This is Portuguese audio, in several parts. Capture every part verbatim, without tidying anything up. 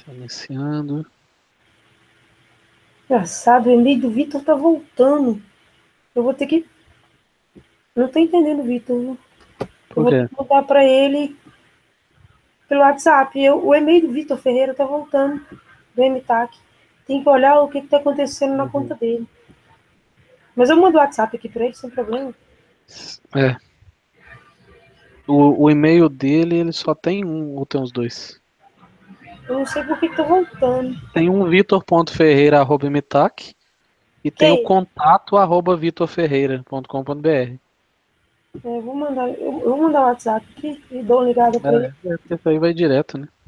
Iniciando. Engraçado, o e-mail do Vitor tá voltando. Eu vou ter que. Não tô entendendo, Vitor. Eu Por vou ter quê? que mandar pra ele pelo WhatsApp. Eu, o e-mail do Vitor Ferreira tá voltando do M T A C. Tem que olhar o que, que tá acontecendo na Uhum. conta dele. Mas eu mando o WhatsApp aqui pra ele, sem problema. É. O, o e-mail dele, ele só tem um, ou tem os dois? Eu não sei por que, que tá voltando. Tem um vitor.ferreira.mitac e Que tem o é ele? contato arroba vitorferreira.com.br. É, eu vou mandar, eu, eu vou mandar o WhatsApp aqui e dou uma ligada pra ele. É, é, isso aí vai direto, né?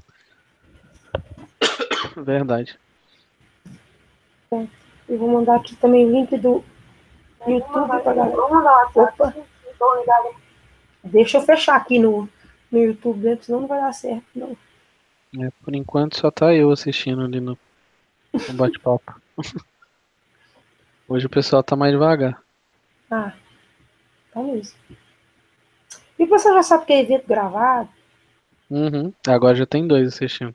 Verdade. Tá? E vou mandar aqui também o link do YouTube pra galera. Opa, deixa eu fechar aqui no, no YouTube, né? Senão não vai dar certo, não. É, por enquanto só tá eu assistindo ali no, no bate-papo. Hoje o pessoal tá mais devagar. Ah, tá mesmo. E você já sabe que é evento gravado? Uhum. Agora já tem dois assistindo.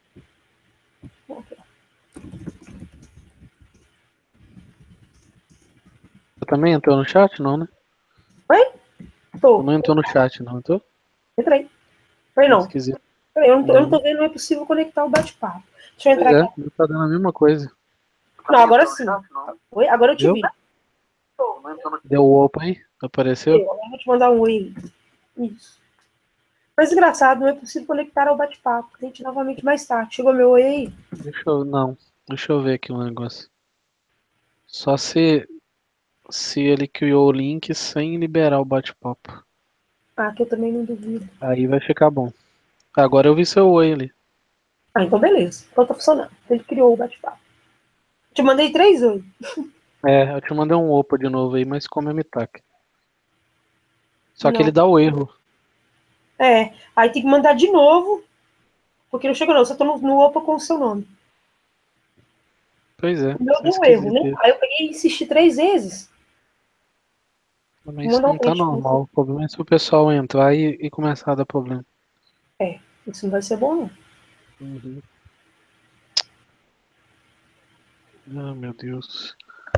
Você também entrou no chat? Não, né? Oi? Tu Tô. não entrou no chat, não, entrou? Entrei. Foi É não. esquisito. Peraí, eu não, tô, eu não Não. tô vendo, não é possível conectar o bate-papo. Deixa eu Pois entrar é, aqui. não tá dando a mesma coisa. Não, agora sim. Oi? Agora eu te Viu? vi. Deu o opa aí? Apareceu? Eu, agora eu vou te mandar um oi. Isso. Mas engraçado, não é possível conectar ao bate-papo. Tente novamente mais tarde. Chegou meu oi aí? Deixa eu. Não. Deixa eu ver aqui um negócio. Só se, se ele criou o link sem liberar o bate-papo. Ah, que eu também não duvido. Aí vai ficar bom. Agora eu vi seu oi ali. Ah, então beleza. Então tá funcionando. Ele criou o bate-papo. Te mandei três oi. É, eu te mandei um opa de novo aí, mas como é Mitac. Só que ele Não. dá o erro. É, aí tem que mandar de novo, porque não chegou não. Só tô no, no opa com o seu nome. Pois é, O meu isso é deu erro, né? esquisito isso. Aí eu peguei e insisti três vezes. Mas Vou isso mandar um não tá print pra você. normal. O problema é se o pessoal entrar e, e começar a dar problema. É, isso não vai ser bom, não. Uhum. Ah, meu Deus.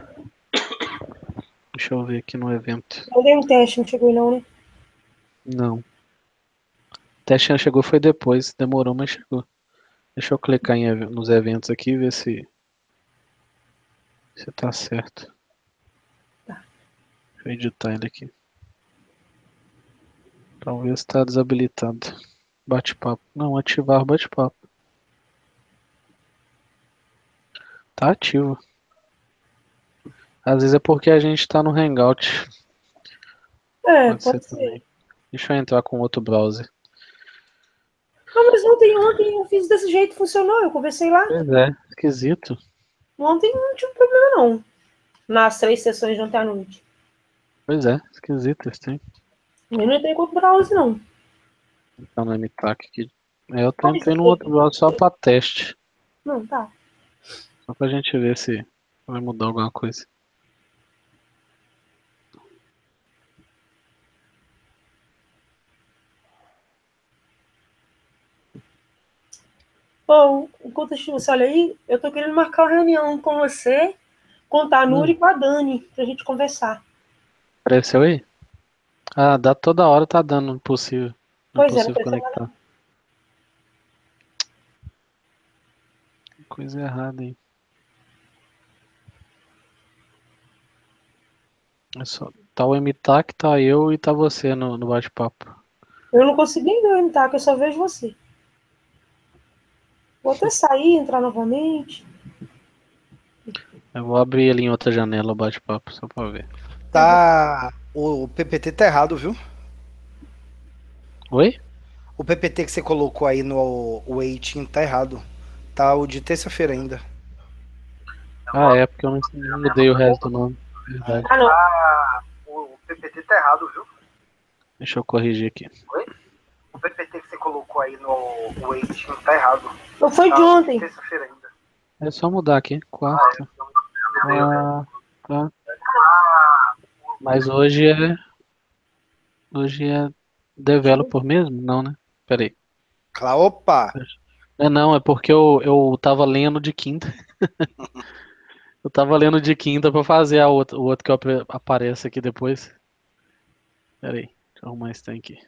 Deixa eu ver aqui no evento. Mandei um teste, não chegou não, né? Não. Até Chan chegou foi depois. Demorou, mas chegou. Deixa eu clicar em, ev- nos eventos aqui e ver se, se tá certo. Deixa eu editar ele aqui. Talvez está desabilitado. Bate-papo. Não, ativar bate-papo. Tá ativo. Às vezes é porque a gente tá no Hangout. É, Pode ser pode também. ser. Deixa eu entrar com outro browser. Não, mas ontem, ontem eu fiz desse jeito, funcionou. Eu conversei lá. Pois é, esquisito. Ontem não tive problema, não. Nas três sessões de ontem à noite. Pois é, esquisito esse trem. Eu não entrei com outro browser, não. Tá no M T A C aqui. É, eu tô Mas, entrando no outro browser só pra teste. não, tá. Só pra gente ver se vai mudar alguma coisa. Bom, enquanto você olha aí, eu tô querendo marcar uma reunião com você, com a Tanuri Hum, e com a Dani, pra gente conversar. apareceu aí? Ah, dá toda hora tá dando possível. Não é Pois é, não possível precisa nada. conectar. Coisa errada aí. É só, tá o M T A C, tá eu e tá você no, no bate-papo. Eu não consigo nem ver o M T A, que eu só vejo você. Vou até sair, entrar novamente. Eu vou abrir ele em outra janela o bate-papo, só pra ver. Eu vou... Tá. O P P T tá errado, viu? Oi? O P P T que você colocou aí no waiting tá errado. Tá o de terça-feira ainda. Ah, é, porque eu não, não mudei o resto do nome. Verdade. Ah, não. Tá. O P P T tá errado, viu? Deixa eu corrigir aqui. O P P T que você colocou aí no waiting tá errado. Não foi de Tá o de ontem. terça-feira ainda. É só mudar aqui. Quarta. Ah, tá. Mas hoje é. Hoje é developer mesmo? Não, né? Pera aí. Cala, opa! É não, é porque eu, eu tava lendo de quinta. Eu tava lendo de quinta pra fazer a outra, o outro que ap- aparece aqui depois. Pera aí, deixa eu arrumar esse trem aqui.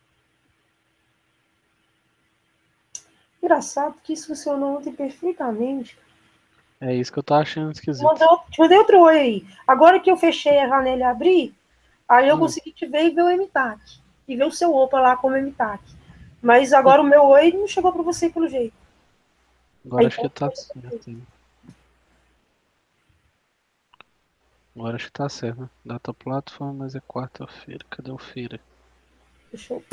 Engraçado que isso funcionou ontem perfeitamente. É isso que eu tô achando Te esquisito. mandei, te mandei outro oi aí. Agora que eu fechei a janela e abri, aí eu Hum, consegui te ver e ver o M T A C. E ver o seu opa lá como M T A C. Mas agora o meu oi não chegou para você pelo jeito. agora Aí, acho que então, tá certo, hein? Agora acho que tá certo, né? Data platform, mas é quarta-feira. Cadê o feira? deixa eu...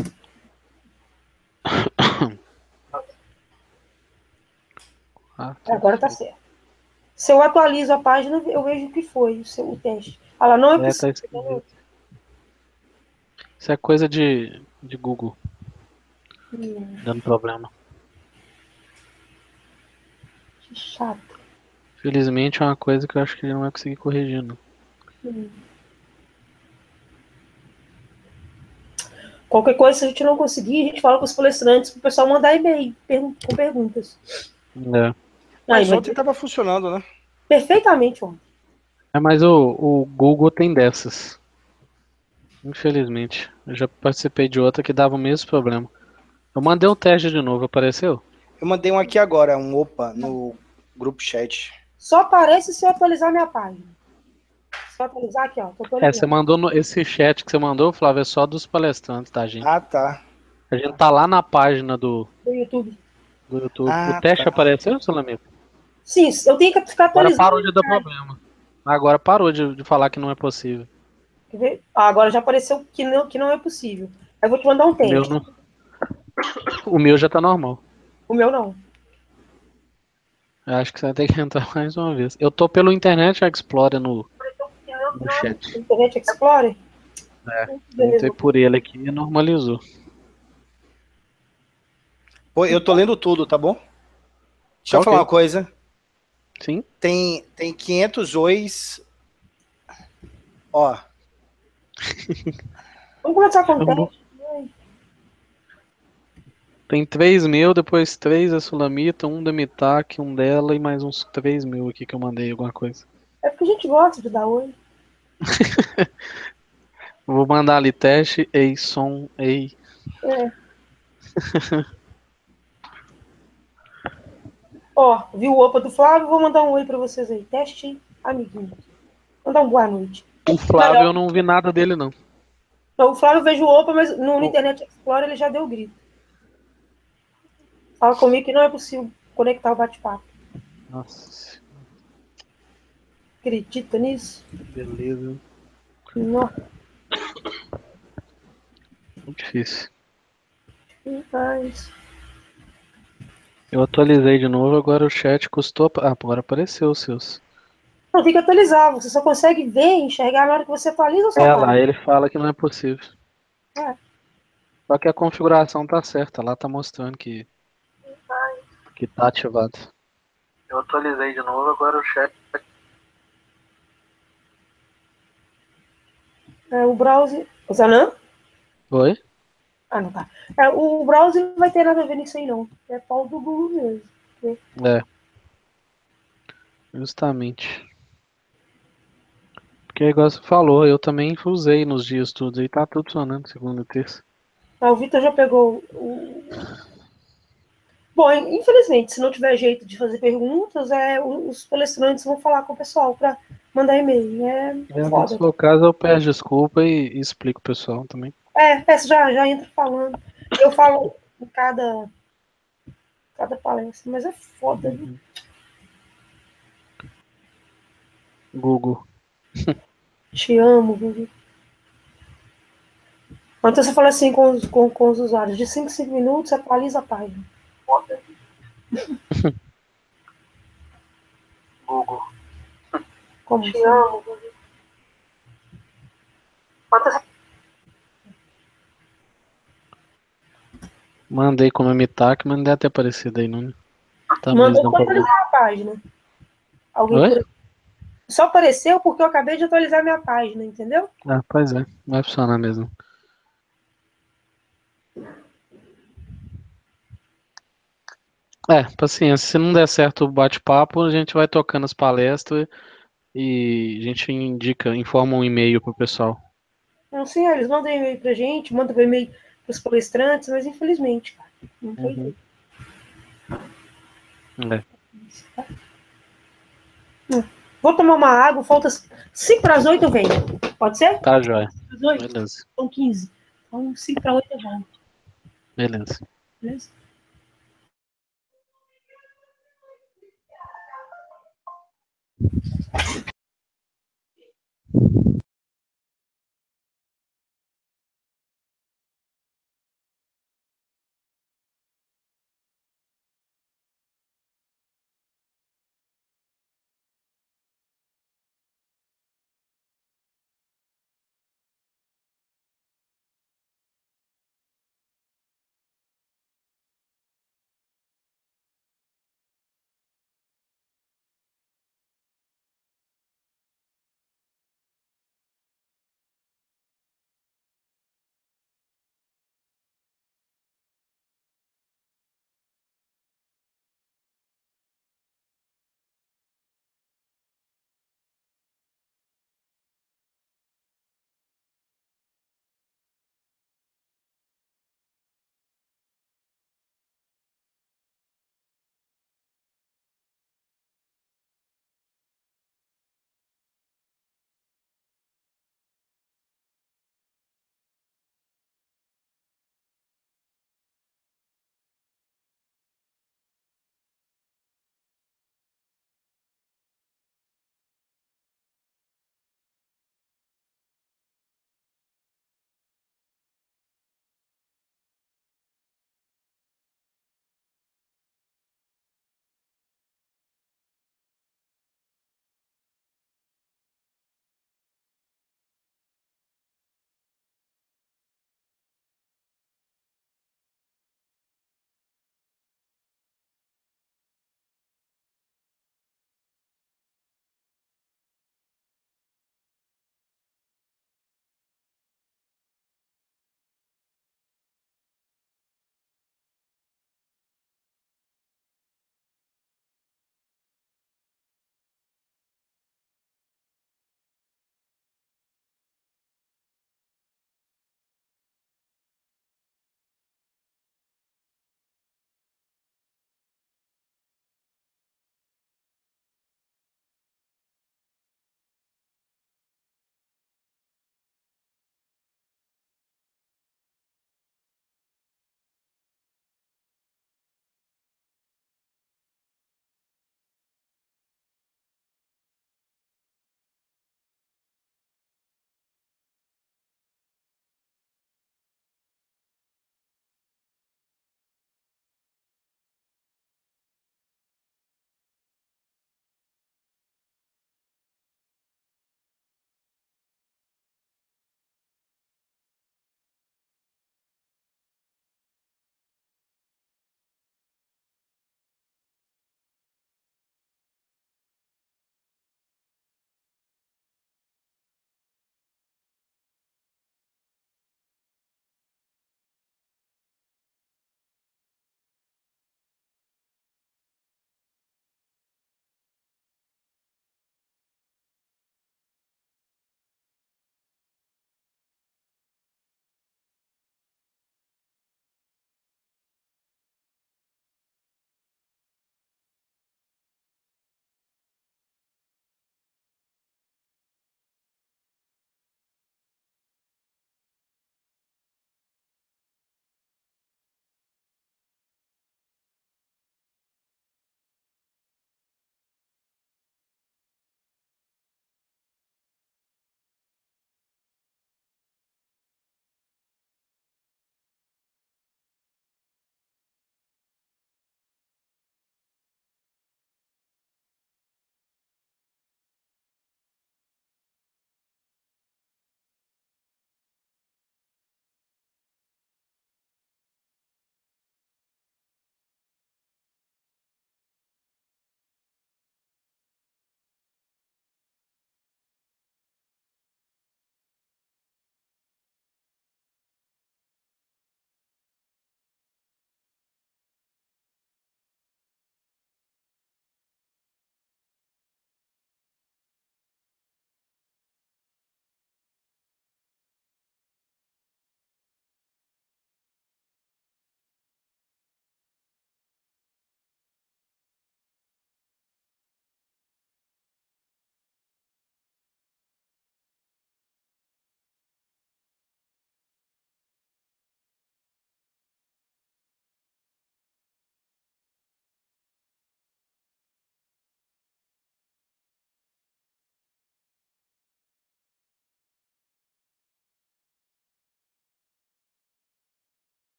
Agora tá Quarta-feira. certo. Se eu atualizo a página, eu vejo o que foi o, seu, o teste. Ela não é É, tá possível. esquisito. Isso é coisa de, de Google, Hum, dando problema. que chato. Felizmente é uma coisa que eu acho que ele não vai conseguir corrigir, não. Hum. Qualquer coisa, se a gente não conseguir, a gente fala com os palestrantes para o pessoal mandar e-mail pergun- com perguntas. É. Aí Mas vai ontem ter tava funcionando, né? perfeitamente ontem. É, mas o, o Google tem dessas. Infelizmente. Eu já participei de outra que dava o mesmo problema. Eu mandei um teste de novo, apareceu? Eu mandei um aqui agora, um opa, no grupo chat. Só aparece se eu atualizar minha página. Se eu atualizar aqui, ó, tô É, você atualizando. mandou no, esse chat que você mandou, Flávio, é só dos palestrantes, tá, gente? Ah, tá. A gente tá lá na página do, Do YouTube. do YouTube. O Ah, teste tá. apareceu, Salamito? Sim, eu tenho que ficar Agora atualizando. parou de dar problema. Agora parou de, de falar que não é possível. Quer ver? Ah, agora já apareceu que não, que não é possível. Aí eu vou te mandar um O meu teste. não. O meu já tá normal. O meu não. Eu acho que você vai ter que entrar mais uma vez. Eu tô pelo Internet Explorer no, Que não, que no não é chat. possível. Internet Explorer? É, eu entrei Beleza. por ele aqui e normalizou. Pô, eu tô lendo tudo, tá bom? Deixa Tá eu falar uma ok. coisa. Sim. Tem, tem quinhentos ois. Ó, Vamos começar com o Chamou. teste. Ai, Tem três mil, depois três da Sulamita, um da Mitac, um dela e mais uns três mil aqui que eu mandei alguma coisa. é porque a gente gosta de dar oi. Vou mandar ali teste, ei, som, ei. É. Ó, viu o opa do Flávio? Vou mandar um oi pra vocês aí. Teste, amiguinho. Mandar um boa noite. O Flávio Melhor. eu não vi nada dele não. Não, o Flávio vejo o opa, mas no, no O- Internet Explorer ele já deu grito. Fala comigo que não é possível conectar o bate-papo. Nossa, Acredita nisso? que beleza. Nossa, Muito difícil. mas... Eu atualizei de novo, agora o chat custou. Ah, agora apareceu os seus. Não, tem que atualizar. Você só consegue ver e enxergar na hora que você atualiza a sua É lá, página. ele fala que não é possível. É. Só que a configuração tá certa, lá tá mostrando que, que tá ativado. Eu atualizei de novo, agora o chat. É, o browser... O Zanã? Oi? Ah, não tá. É, o browser não vai ter nada a ver nisso aí, não. É pau do Google mesmo. É, justamente. Porque igual você falou, eu também usei nos dias tudo aí, tá tudo funcionando, segunda e terça. Ah, o Vitor já pegou o... Bom, infelizmente, se não tiver jeito de fazer perguntas, é, os palestrantes vão falar com o pessoal para mandar e-mail. É É, no foda. seu caso eu peço desculpa e, e explico pro pessoal também. É, essa já, já entra falando. Eu falo em cada, cada palestra, mas é foda, viu? Uhum. Google. Te amo, viu? Então você fala assim com os, com, com os usuários, de cinco em cinco minutos, atualiza a página. Foda. Google. Como Te assim? Amo, viu? Mandei como Mitac, mas não deve ter aparecido aí, não, né? Tá mesmo, Mandou dá para problema. atualizar a página. Alguém Oi? por aqui. Só apareceu porque eu acabei de atualizar minha página, entendeu? Ah, pois é, vai funcionar mesmo. É, paciência. Se não der certo o bate-papo, a gente vai tocando as palestras e a gente indica, informa um e-mail pro pessoal. Não sei, eles mandam e-mail pra gente, mandam e-mail pros palestrantes, mas infelizmente, cara, não tem Uhum. jeito. É, Vou tomar uma água, falta cinco para as oito eu venho. Pode ser? tá, joia. Às oito? Beleza, São quinze. Então, cinco para oito eu volto. beleza. Beleza?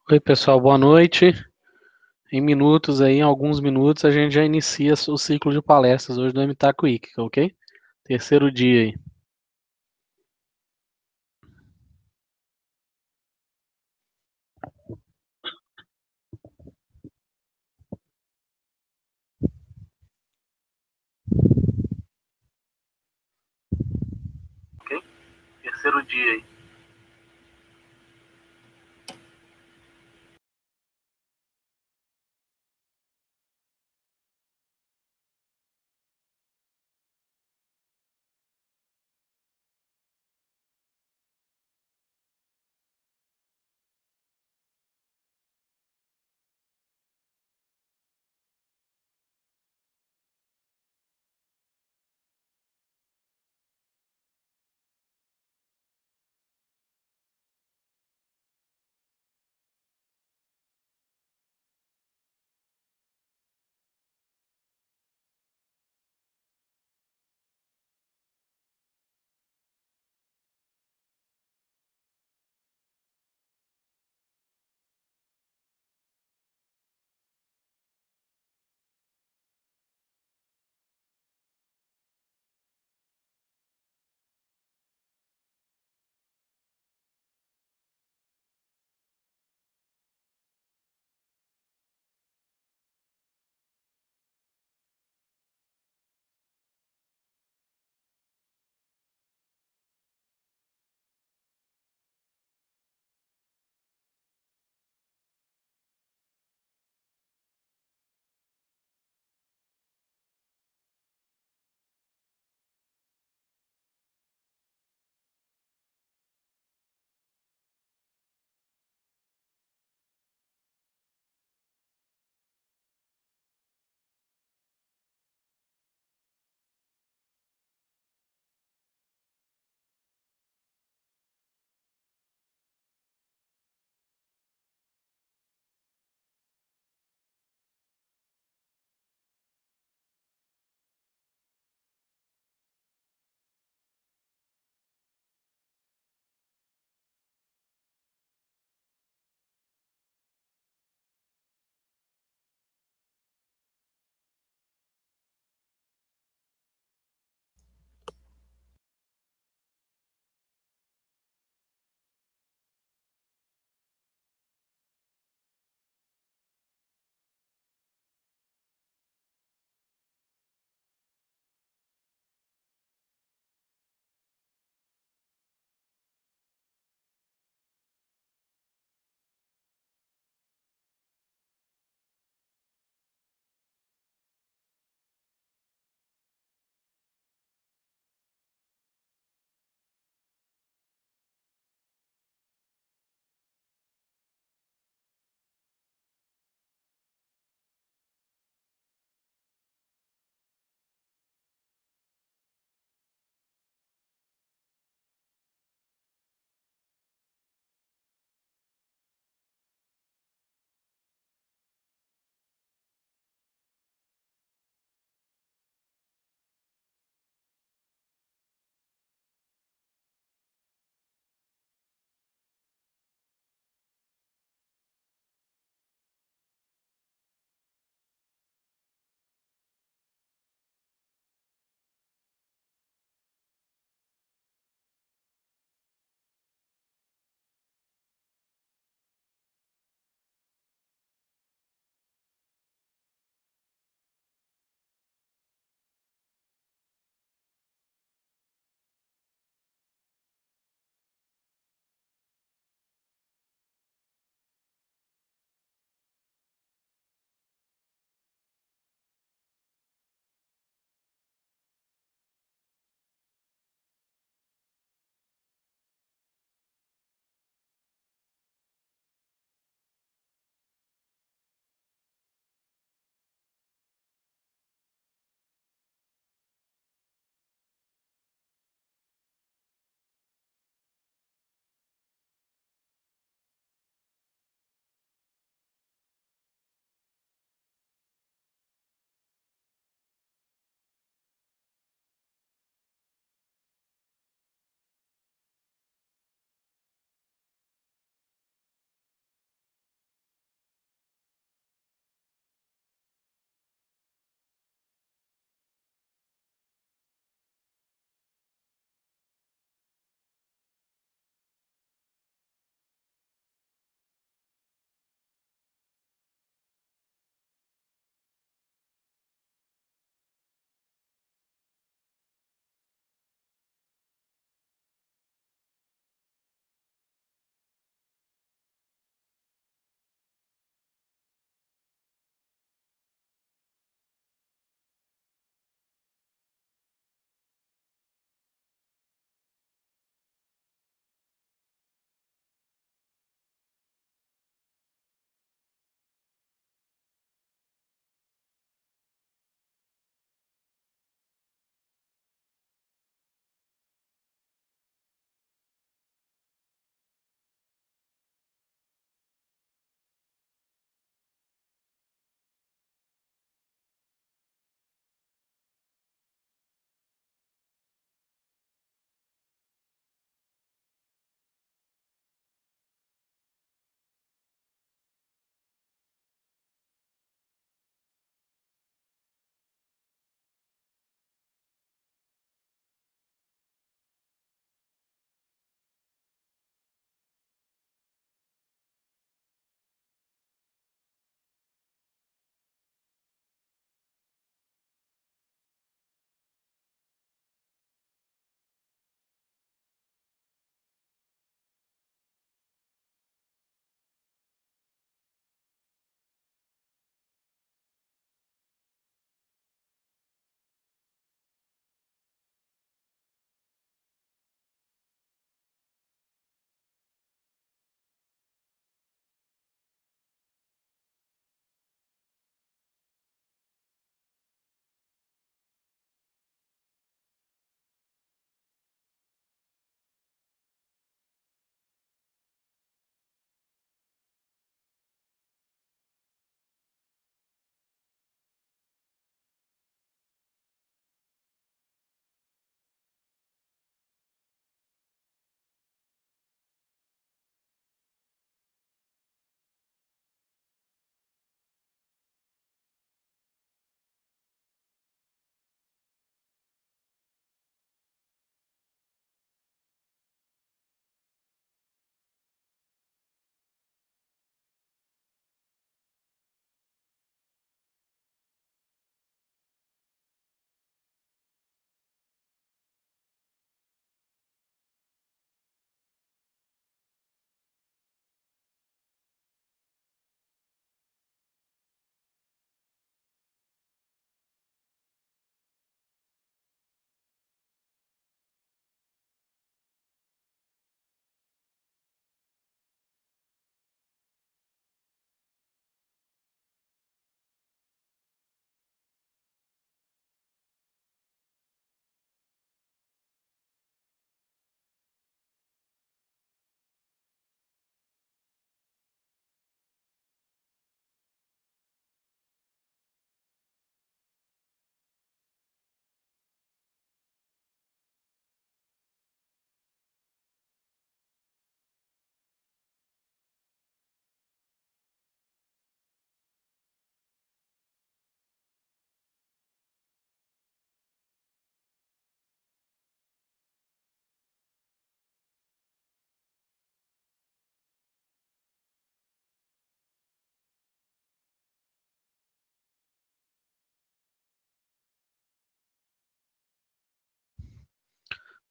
Oi, pessoal, boa noite. Em minutos aí, em alguns minutos, a gente já inicia o ciclo de palestras hoje do MTAC Week, ok? Terceiro dia aí. Ok? Terceiro dia aí.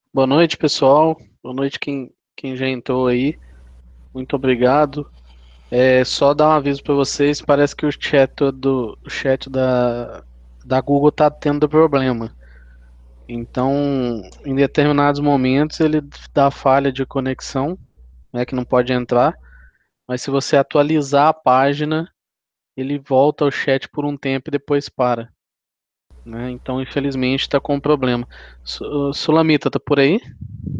Boa noite, pessoal. Boa noite quem, quem já entrou aí. Muito obrigado. É só dar um aviso para vocês, parece que o chat do o chat da, da Google tá tendo problema. Então, em determinados momentos ele dá falha de conexão, né, que não pode entrar, mas se você atualizar a página, ele volta ao chat por um tempo e depois para, né? Então, infelizmente, está com problema. Su- Sulamita, tá por aí?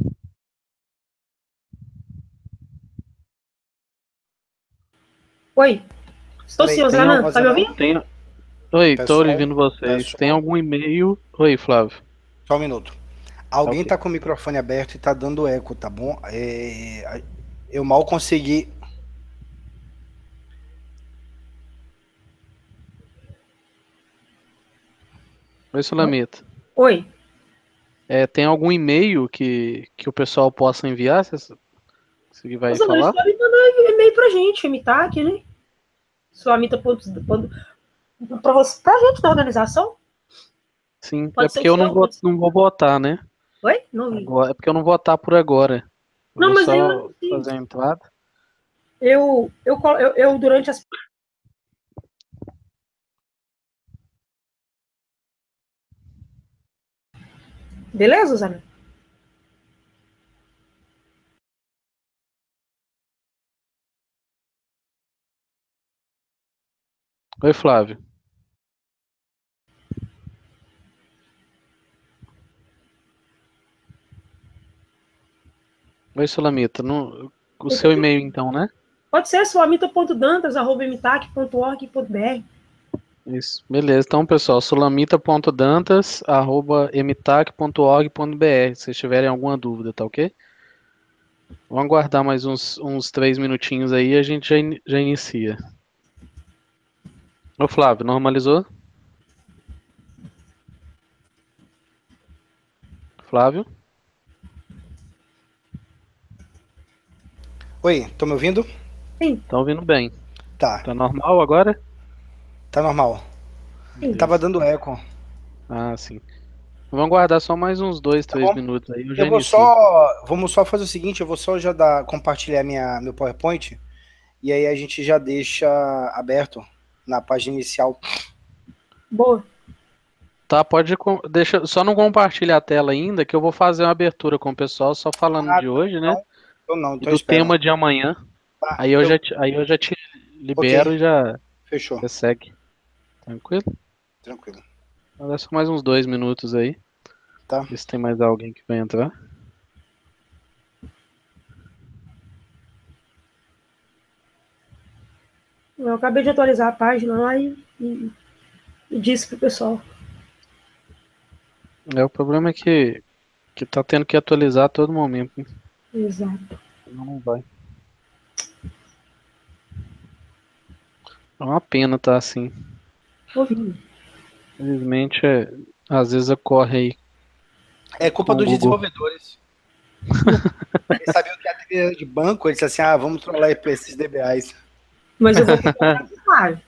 Oi, estou Peraí, sim, tem, al- Rosana. Tá me Rosana, ouvindo? Tem... Oi, tô pessoal, ouvindo vocês. Tem pessoal, algum e-mail? Oi, Flávio. só um minuto. Tá Alguém ok. tá com o microfone aberto e tá dando eco, tá bom? É, eu mal consegui. Oi, Sulamita. Oi. É, tem algum e-mail que, que o pessoal possa enviar? Você você vai Rosana, eles falar? podem mandar e-mail pra gente, Mitac, né? Suamita. Pra, você, pra gente da organização? Sim, é Pode ser o porque eu não seu, vou, pode ser. não vou votar, né? Oi? Não vi. Agora, é porque eu não vou votar por agora. Eu Não, vou mas aí eu só anuncio. fazer a entrada. Eu, eu, eu, eu, durante as. Beleza, Rosana? Oi, Flávio. Oi, Sulamita. Não, o seu e-mail então, né? Pode ser suamita ponto dantas arroba mitac ponto org ponto br. Isso. Beleza. Então, pessoal, sulamita ponto dantas arroba emitac ponto org ponto br, se vocês tiverem alguma dúvida, tá ok? Vamos aguardar mais uns, uns três minutinhos aí e a gente já, in- já inicia. Ô, Flávio, normalizou? Flávio? Oi, tô me ouvindo? Sim, Tá ouvindo bem. Tá, Tá normal agora? tá normal. sim. Tava Beleza. dando eco. Ah, sim. Vamos aguardar só mais uns dois, Tá três bom? minutos aí, eu já Eu vou inicio. só, vamos só fazer o seguinte, eu vou só já dar, compartilhar minha, meu PowerPoint e aí a gente já deixa aberto na página inicial. Boa. Tá, pode. com- Deixa, só não compartilha a tela ainda, que eu vou fazer uma abertura com o pessoal, só falando Ah, de hoje, né? então não, E então eu do espero. tema de amanhã. Tá, Aí eu eu, já, te- aí eu já te ok, libero e já fechou, você segue. Tranquilo? tranquilo. Agora só mais uns dois minutos aí. Tá. Ver se tem mais alguém que vai entrar. Eu acabei de atualizar a página lá e, e, e disse pro pessoal. É, o problema é que, que tá tendo que atualizar a todo momento, né? Exato. Senão não vai. É uma pena tá assim. Ouvindo. Infelizmente, é, às vezes ocorre aí É culpa com o dos Google. desenvolvedores. Eles sabiam que a trilha de banco, eles disseram assim, ah, vamos trollar esses D B As. Mas eu vou ficar claro.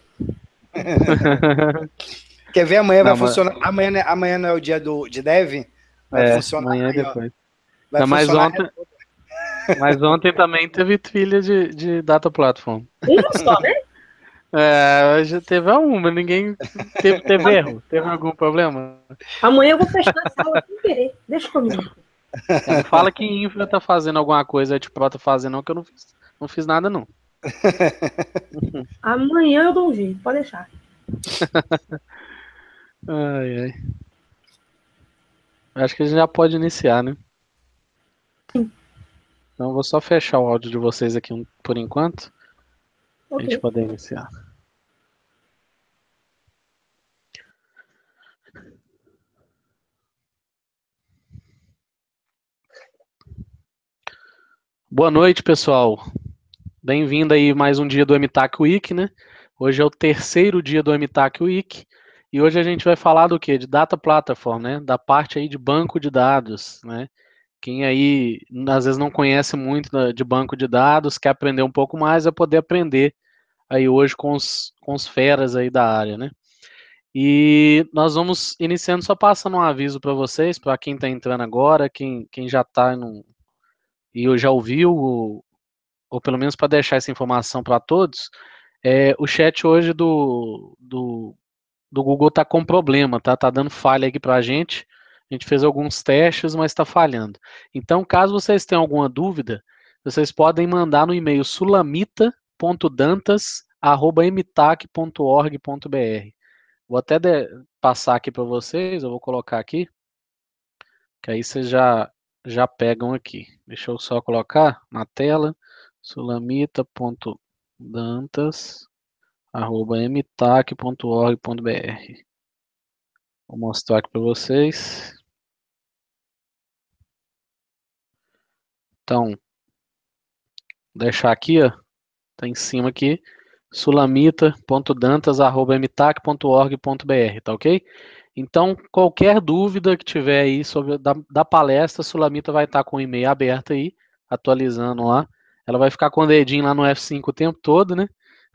Quer ver? Amanhã vai Não, mas, funcionar. Amanhã, né- amanhã não é o dia do, de dev? Vai é, funcionar amanhã e aí, ó. depois. Vai Não, mas funcionar. ontem, mas ontem também teve trilha de, de Data Platform. Uma só, né? É, hoje teve uma, ninguém teve, teve erro. Teve algum problema? Amanhã eu vou fechar a sala sem querer. Deixa comigo. É, não fala que Infra tá fazendo alguma coisa, a Pro tá fazendo, não, que eu não fiz, não fiz nada, não. Amanhã eu dou um jeito, pode deixar. Ai, ai. Acho que a gente já pode iniciar, né? Então eu vou só fechar o áudio de vocês aqui um- por enquanto, pra Ok. gente poder iniciar. Boa noite, pessoal. Bem-vindo aí mais um dia do MTAC Week, né? Hoje é o terceiro dia do MTAC Week e hoje a gente vai falar do quê? De Data Platform, né? Da parte aí de banco de dados, né? Quem aí às vezes não conhece muito da- de banco de dados, quer aprender um pouco mais, vai poder aprender aí hoje com os, com os feras aí da área, né? E nós vamos iniciando só passando um aviso para vocês, para quem está entrando agora, quem, quem já está e já ouviu, ou, ou pelo menos para deixar essa informação para todos, é, o chat hoje do, do, do Google está com problema, tá? Tá dando falha aqui para a gente. A gente fez alguns testes, mas está falhando. Então, caso vocês tenham alguma dúvida, vocês podem mandar no e-mail sulamita ponto dantas arroba m t a c ponto org ponto b r. Vou até de- passar aqui para vocês, eu vou colocar aqui, que aí vocês já, já pegam aqui. Deixa eu só colocar na tela, sulamita ponto dantas arroba m t a c ponto org ponto b r. Vou mostrar aqui para vocês. Então, deixar aqui, ó, tá em cima aqui, sulamita ponto dantas arroba m t a c ponto org ponto b r, tá ok? Então, qualquer dúvida que tiver aí sobre da, da palestra, a Sulamita vai estar com o e-mail aberto aí, atualizando lá. Ela vai ficar com o dedinho lá no F cinco o tempo todo, né?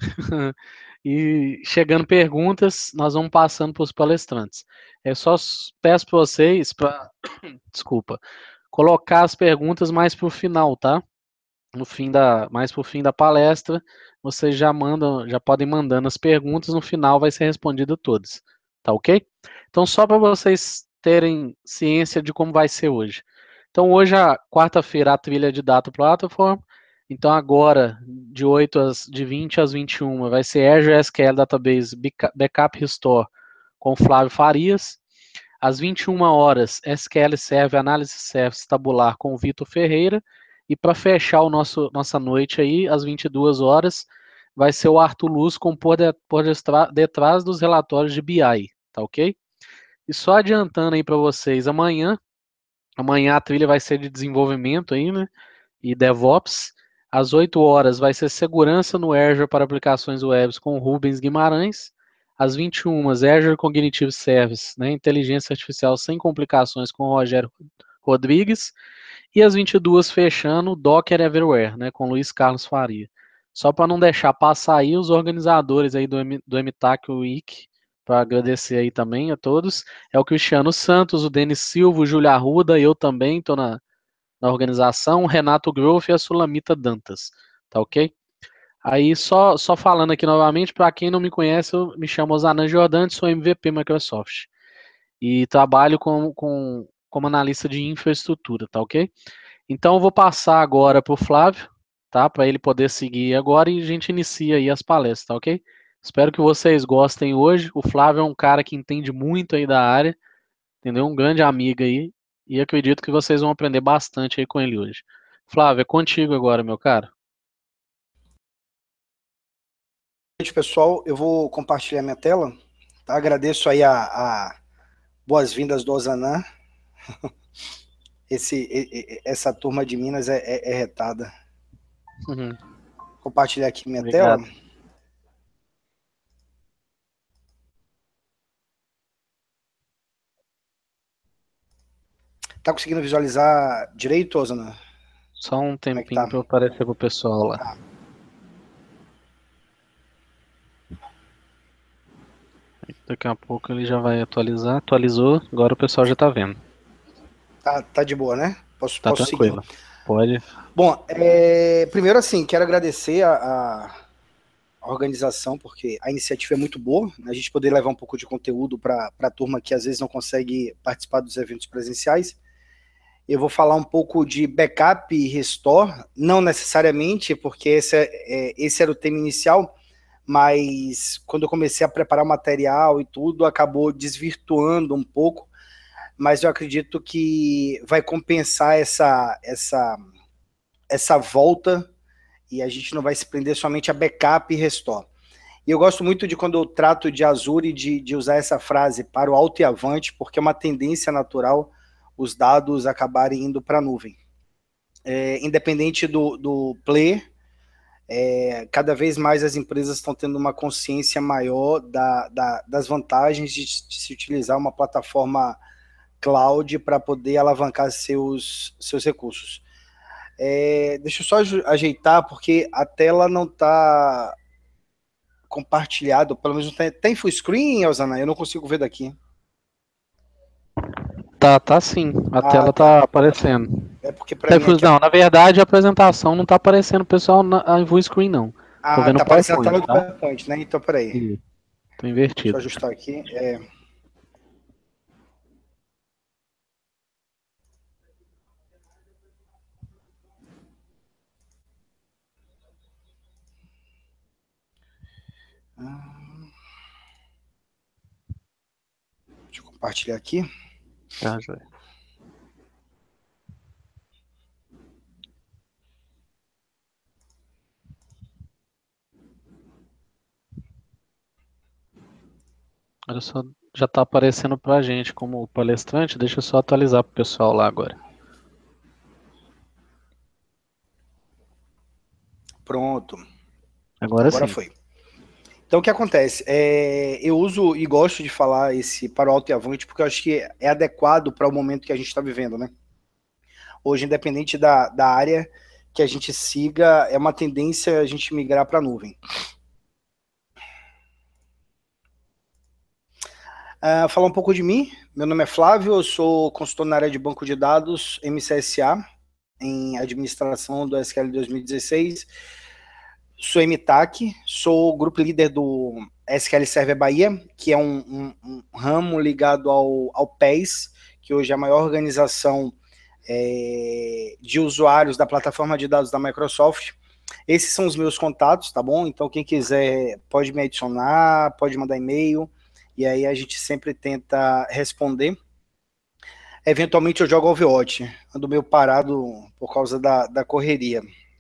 E chegando perguntas, nós vamos passando para os palestrantes. É só s- peço para vocês, para, desculpa, colocar as perguntas mais para o final, tá? No fim da, mais para o fim da palestra, vocês já mandam, já podem mandando as perguntas, no final vai ser respondido todas, tá ok? Então, só para vocês terem ciência de como vai ser hoje. Então, hoje, a quarta-feira, a trilha de Data Platform. Então, agora, de oito às, de vinte às vinte e uma, vai ser Azure S Q L Database Backup Restore com Flávio Farias. Às vinte e uma horas, S Q L Server Análise Service Tabular com Vitor Ferreira. E para fechar o nosso, nossa noite aí, às vinte e duas horas, vai ser o Arthur Luz com por, de, por detrás dos relatórios de B I, tá ok? E só adiantando aí para vocês, amanhã, amanhã a trilha vai ser de desenvolvimento aí, né? E DevOps. Às oito horas vai ser segurança no Azure para aplicações web com Rubens Guimarães. Às vinte e uma, Azure Cognitive Service, né? Inteligência artificial sem complicações com Rogério Rodrigues. E às vinte e duas, fechando, Docker Everywhere, né? Com Luiz Carlos Faria. Só para não deixar passar aí os organizadores aí do, M, do MTAC Week, para agradecer aí também a todos, é o Cristiano Santos, o Denis Silva, o Júlio Arruda, eu também estou na, na organização, o Renato Groff e a Sulamita Dantas, tá ok? Aí só, só falando aqui novamente, para quem não me conhece, eu me chamo Osanan Jordani, sou M V P Microsoft e trabalho com, com, como analista de infraestrutura, tá ok? Então eu vou passar agora para o Flávio, tá? Para ele poder seguir agora e a gente inicia aí as palestras, tá ok? Espero que vocês gostem hoje. O Flávio é um cara que entende muito aí da área, entendeu? Um grande amigo aí. E acredito que vocês vão aprender bastante aí com ele hoje. Flávio, é contigo agora, meu cara. Boa noite, pessoal. Eu vou compartilhar minha tela. Tá? Agradeço aí a, a boas-vindas do Osanan. Esse, essa turma de Minas é, é, é retada. Uhum. Compartilhar aqui minha Obrigado. tela. Tá conseguindo visualizar direito, Osanan? Só um Como é que tempinho tá? para eu aparecer pro pessoal lá. Tá. Daqui a pouco ele já vai atualizar. Atualizou, agora o pessoal já tá vendo. Tá, tá de boa, né? Posso, Tá posso tranquilo. seguir? Pode. Bom, é, primeiro assim, quero agradecer a, a a organização, porque a iniciativa é muito boa, né? A gente poder levar um pouco de conteúdo para a turma que às vezes não consegue participar dos eventos presenciais. Eu vou falar um pouco de backup e restore, não necessariamente, porque esse, é, é, esse era o tema inicial, mas quando eu comecei a preparar o material e tudo, acabou desvirtuando um pouco, mas eu acredito que vai compensar essa, essa, essa volta e a gente não vai se prender somente a backup e restore. E eu gosto muito de quando eu trato de Azure, de, de usar essa frase para o alto e avante, porque é uma tendência natural os dados acabarem indo para a nuvem. É, independente do, do player, é, cada vez mais as empresas estão tendo uma consciência maior da, da, das vantagens de, de se utilizar uma plataforma cloud para poder alavancar seus, seus recursos. É, deixa eu só ajeitar, porque a tela não está compartilhado, pelo menos tem, tem full screen, Elzana? Eu não consigo ver daqui. Tá, tá sim. A Ah, tela tá, tá aparecendo. É porque pra É, mim aqui... Não, na verdade a apresentação não tá aparecendo o pessoal na em full screen, não. Ah, Tô vendo tá o aparecendo a PowerPoint, tela do tá? PowerPoint, né? Então, peraí. Sim, tô Deixa eu invertido. ajustar aqui. É... Deixa eu compartilhar aqui. Tá, joia. Olha só, já tá aparecendo pra gente como palestrante, deixa eu só atualizar pro pessoal lá agora. Pronto. Agora, Agora sim. foi. Então, o que acontece? É, eu uso e gosto de falar esse para o alto e avante porque eu acho que é adequado para o momento que a gente está vivendo, né? Hoje, independente da, da área que a gente siga, é uma tendência a gente migrar para a nuvem. Uh, falar um pouco de mim. Meu nome é Flávio, eu sou consultor na área de banco de dados M C S A, em administração do S Q L dois mil e dezesseis. Sou M T A C, sou grupo líder do S Q L Server Bahia, que é um, um, um ramo ligado ao, ao P E S, que hoje é a maior organização é, de usuários da plataforma de dados da Microsoft. Esses são os meus contatos, tá bom? Então, quem quiser pode me adicionar, pode mandar e-mail, e aí a gente sempre tenta responder. Eventualmente eu jogo Overwatch, ando meio parado por causa da, da correria.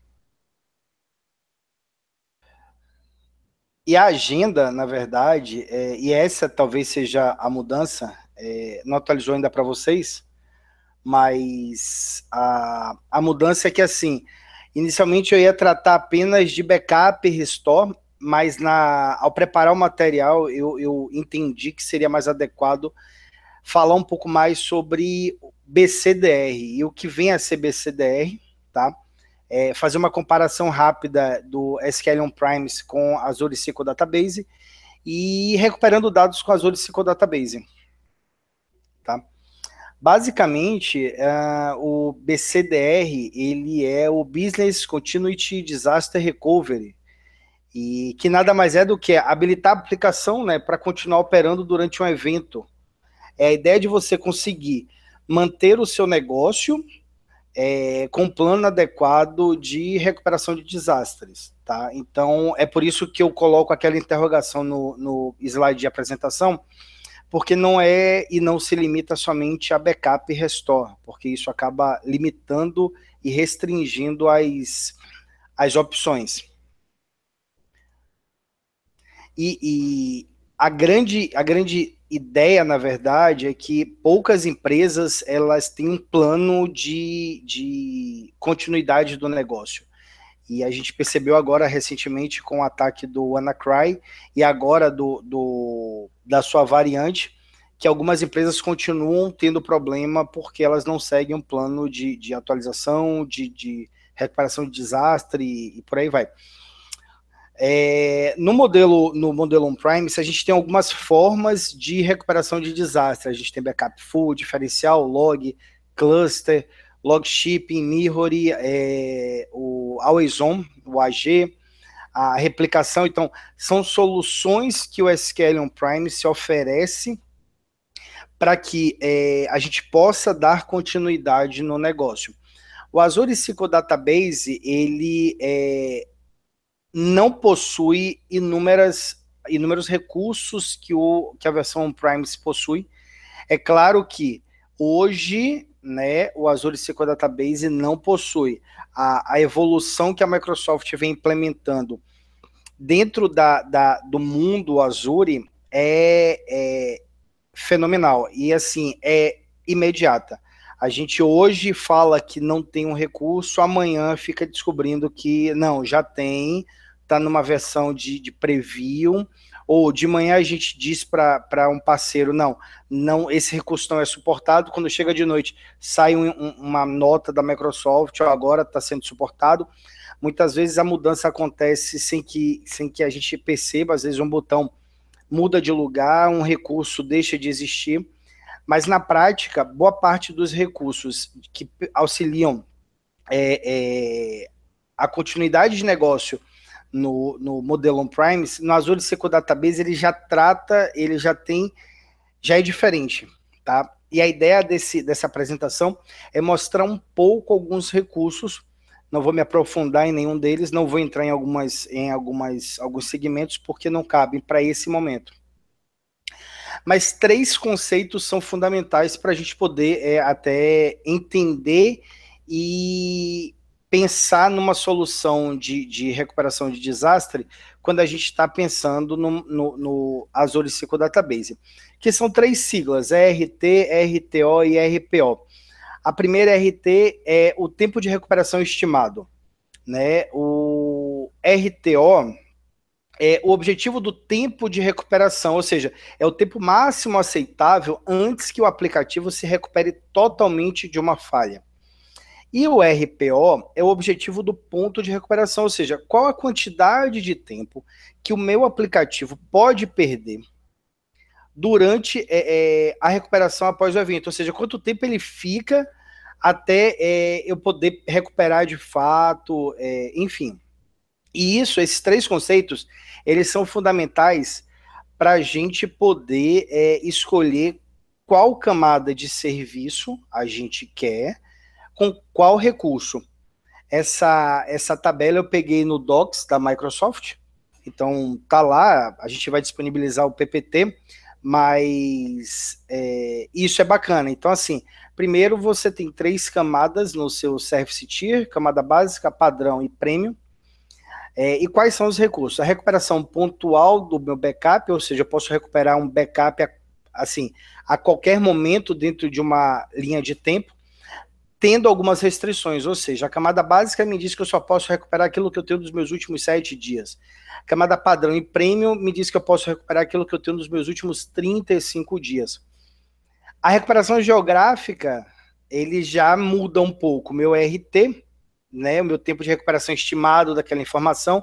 E a agenda, na verdade, é, e essa talvez seja a mudança, é, não atualizou ainda para vocês, mas a, a mudança é que, assim, inicialmente eu ia tratar apenas de backup e restore, mas na, ao preparar o material eu, eu entendi que seria mais adequado falar um pouco mais sobre B C D R e o que vem a ser B C D R, tá? É, fazer uma comparação rápida do S Q L On-Premise com Azure S Q L Database e recuperando dados com Azure S Q L Database. Tá? Basicamente, uh, o B C D R ele é o Business Continuity Disaster Recovery, e que nada mais é do que habilitar a aplicação, né, para continuar operando durante um evento. É a ideia de você conseguir manter o seu negócio É, com um plano adequado de recuperação de desastres, tá? Então, é por isso que eu coloco aquela interrogação no, no slide de apresentação, porque não é e não se limita somente a backup e restore, porque isso acaba limitando e restringindo as, as opções. E, e a grande, a grande ideia, na verdade, é que poucas empresas elas têm um plano de, de continuidade do negócio. E a gente percebeu agora recentemente com o ataque do WannaCry e agora do, do, da sua variante, que algumas empresas continuam tendo problema porque elas não seguem um plano de, de atualização, de, de recuperação de desastre e, e por aí vai. É, no modelo no modelo on-premise, a gente tem algumas formas de recuperação de desastre. A gente tem backup full, diferencial, log, cluster, log shipping, mirroring, é, o always on, o A G, a replicação. Então, são soluções que o S Q L on-premise oferece para que é, a gente possa dar continuidade no negócio. O Azure S Q L Database, ele é, não possui inúmeras, inúmeros recursos que, o, que a versão on-premise possui. É claro que hoje, né, o Azure S Q L Database não possui. A, a evolução que a Microsoft vem implementando dentro da, da, do mundo Azure é, é fenomenal. E assim, é imediata. A gente hoje fala que não tem um recurso, amanhã fica descobrindo que não, já tem, está numa versão de, de preview, ou de manhã a gente diz para um parceiro, não, não, esse recurso não é suportado, quando chega de noite sai um, um, uma nota da Microsoft, ó, agora está sendo suportado, muitas vezes a mudança acontece sem que, sem que a gente perceba, às vezes um botão muda de lugar, um recurso deixa de existir, mas na prática, boa parte dos recursos que auxiliam é, é, a continuidade de negócio no, no modelo on-premise, no Azure S Q L Database ele já trata, ele já tem, já é diferente, tá? E a ideia desse, dessa apresentação é mostrar um pouco alguns recursos, não vou me aprofundar em nenhum deles, não vou entrar em, algumas, em algumas, alguns segmentos, porque não cabem para esse momento. Mas três conceitos são fundamentais para a gente poder é, até entender e pensar numa solução de, de recuperação de desastre quando a gente está pensando no, no, no Azure S Q L Database, que são três siglas, E R T, R T O e R P O. A primeira R T é o tempo de recuperação estimado, né? O R T O é o objetivo do tempo de recuperação, ou seja, é o tempo máximo aceitável antes que o aplicativo se recupere totalmente de uma falha. E o R P O é o objetivo do ponto de recuperação, ou seja, qual a quantidade de tempo que o meu aplicativo pode perder durante é, é, a recuperação após o evento, ou seja, quanto tempo ele fica até é, eu poder recuperar de fato, é, enfim. E isso, esses três conceitos, eles são fundamentais para a gente poder é, escolher qual camada de serviço a gente quer, com qual recurso. Essa, essa tabela eu peguei no Docs da Microsoft, então tá lá, a gente vai disponibilizar o P P T, mas é, isso é bacana. Então, assim, primeiro você tem três camadas no seu Service Tier, camada básica, padrão e premium. É, e quais são os recursos? A recuperação pontual do meu backup, ou seja, eu posso recuperar um backup assim, a qualquer momento dentro de uma linha de tempo, tendo algumas restrições, ou seja, a camada básica me diz que eu só posso recuperar aquilo que eu tenho dos meus últimos sete dias. A camada padrão e premium me diz que eu posso recuperar aquilo que eu tenho dos meus últimos trinta e cinco dias. A recuperação geográfica, ele já muda um pouco. Meu R T, né, o meu tempo de recuperação estimado daquela informação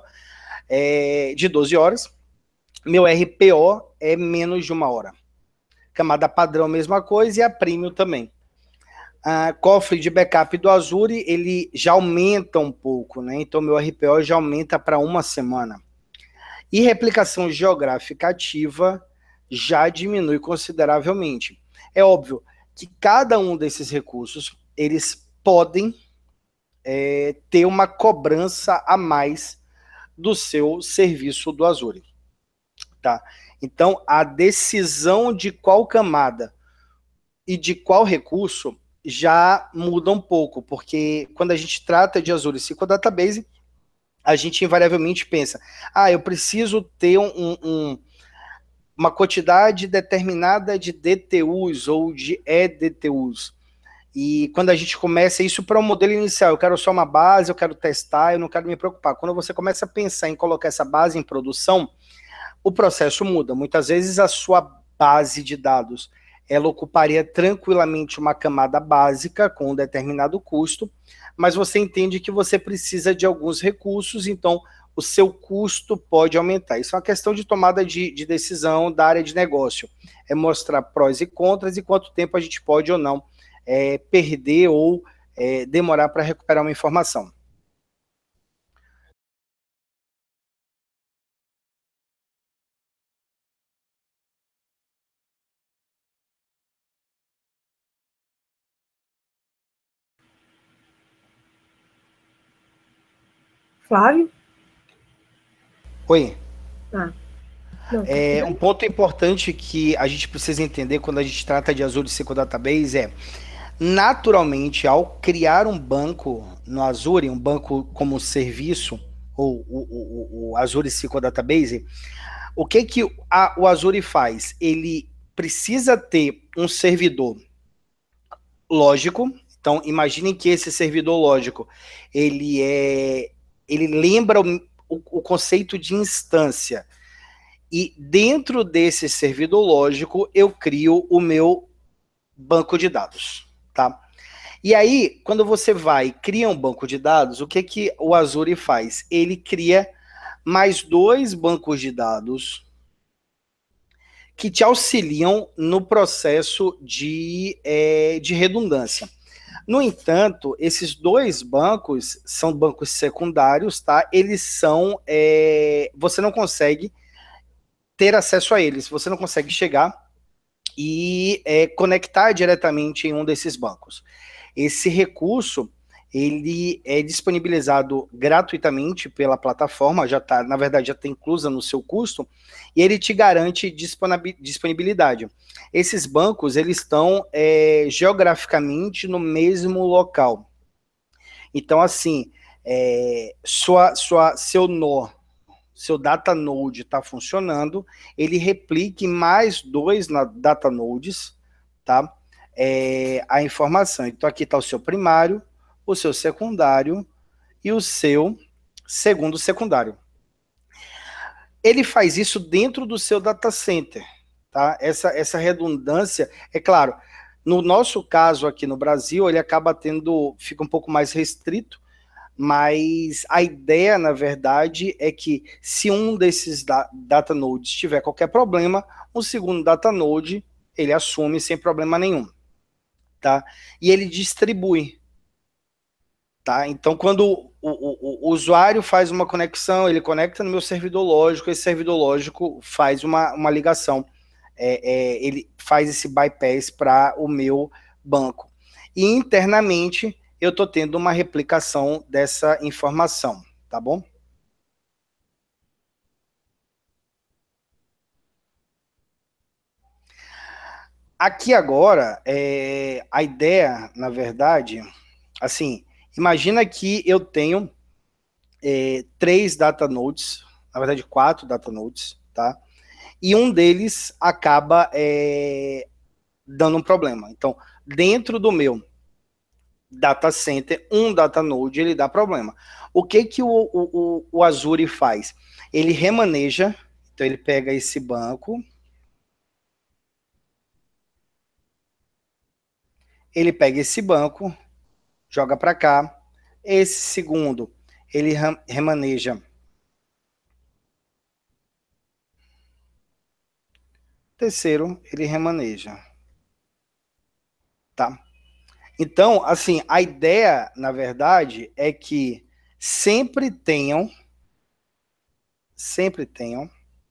é de doze horas. Meu R P O é menos de uma hora. Camada padrão, mesma coisa, e a premium também. Uh, cofre de backup do Azure, ele já aumenta um pouco, né? Então, meu R P O já aumenta para uma semana. E replicação geográfica ativa já diminui consideravelmente. É óbvio que cada um desses recursos, eles podem é, ter uma cobrança a mais do seu serviço do Azure. Tá? Então, a decisão de qual camada e de qual recurso já muda um pouco, porque quando a gente trata de Azure S Q L Database, a gente invariavelmente pensa, ah, eu preciso ter um, um, uma quantidade determinada de D T Us ou de E D T Us. E quando a gente começa isso para um modelo inicial, eu quero só uma base, eu quero testar, eu não quero me preocupar. Quando você começa a pensar em colocar essa base em produção, o processo muda. Muitas vezes a sua base de dados ela ocuparia tranquilamente uma camada básica com um determinado custo, mas você entende que você precisa de alguns recursos, então o seu custo pode aumentar. Isso é uma questão de tomada de, de decisão da área de negócio. É mostrar prós e contras e quanto tempo a gente pode ou não é, perder ou é, demorar para recuperar uma informação. Flávio? Oi. Ah, não, é, um ponto importante que a gente precisa entender quando a gente trata de Azure S Q L Database é, naturalmente, ao criar um banco no Azure, um banco como serviço, ou o, o, o Azure S Q L Database, o que, que a, o Azure faz? Ele precisa ter um servidor lógico. Então, imaginem que esse servidor lógico, ele é, ele lembra o, o, o conceito de instância. E dentro desse servidor lógico, eu crio o meu banco de dados, tá? E aí, quando você vai e cria um banco de dados, o que, que o Azure faz? Ele cria mais dois bancos de dados que te auxiliam no processo de, é, de redundância. No entanto, esses dois bancos são bancos secundários, tá? Eles são, é, você não consegue ter acesso a eles, você não consegue chegar e é, conectar diretamente em um desses bancos. Esse recurso, ele é disponibilizado gratuitamente pela plataforma, já tá, na verdade, já está inclusa no seu custo, e ele te garante disponibilidade. Esses bancos, eles estão é, geograficamente no mesmo local. Então, assim, é, sua, sua, seu nó, seu data node está funcionando, ele replique mais dois na data nodes, tá? É, a informação. Então, aqui está o seu primário, o seu secundário e o seu segundo secundário. Ele faz isso dentro do seu data center, tá? Essa, essa redundância, é claro, no nosso caso aqui no Brasil, ele acaba tendo, fica um pouco mais restrito, mas a ideia, na verdade, é que se um desses da, data nodes tiver qualquer problema, o segundo data node, ele assume sem problema nenhum, tá? E ele distribui, tá? Então, quando o, o, o usuário faz uma conexão, ele conecta no meu servidor lógico, esse servidor lógico faz uma, uma ligação, é, é, ele faz esse bypass para o meu banco. E internamente, eu estou tendo uma replicação dessa informação, tá bom? Aqui agora, é, a ideia, na verdade, assim, imagina que eu tenho é, três data nodes, na verdade quatro data nodes, tá? E um deles acaba é, dando um problema. Então, dentro do meu data center, um data node, ele dá problema. O que que o, o, o Azure faz? Ele remaneja, então ele pega esse banco, ele pega esse banco, joga para cá, esse segundo, ele remaneja terceiro, ele remaneja, tá? Então, assim, a ideia, na verdade, é que sempre tenham, sempre tenham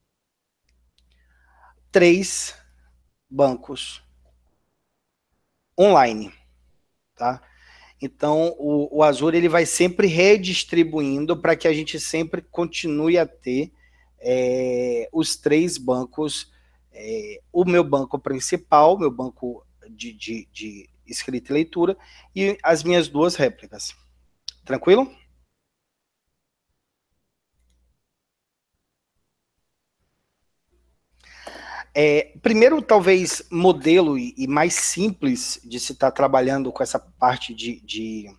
três bancos online, tá? Então, o, o Azure ele vai sempre redistribuindo para que a gente sempre continue a ter é, os três bancos, é, o meu banco principal, meu banco de, de, de escrita e leitura, e as minhas duas réplicas. Tranquilo? É, primeiro, talvez, modelo e, e mais simples de se estar trabalhando com essa parte de, de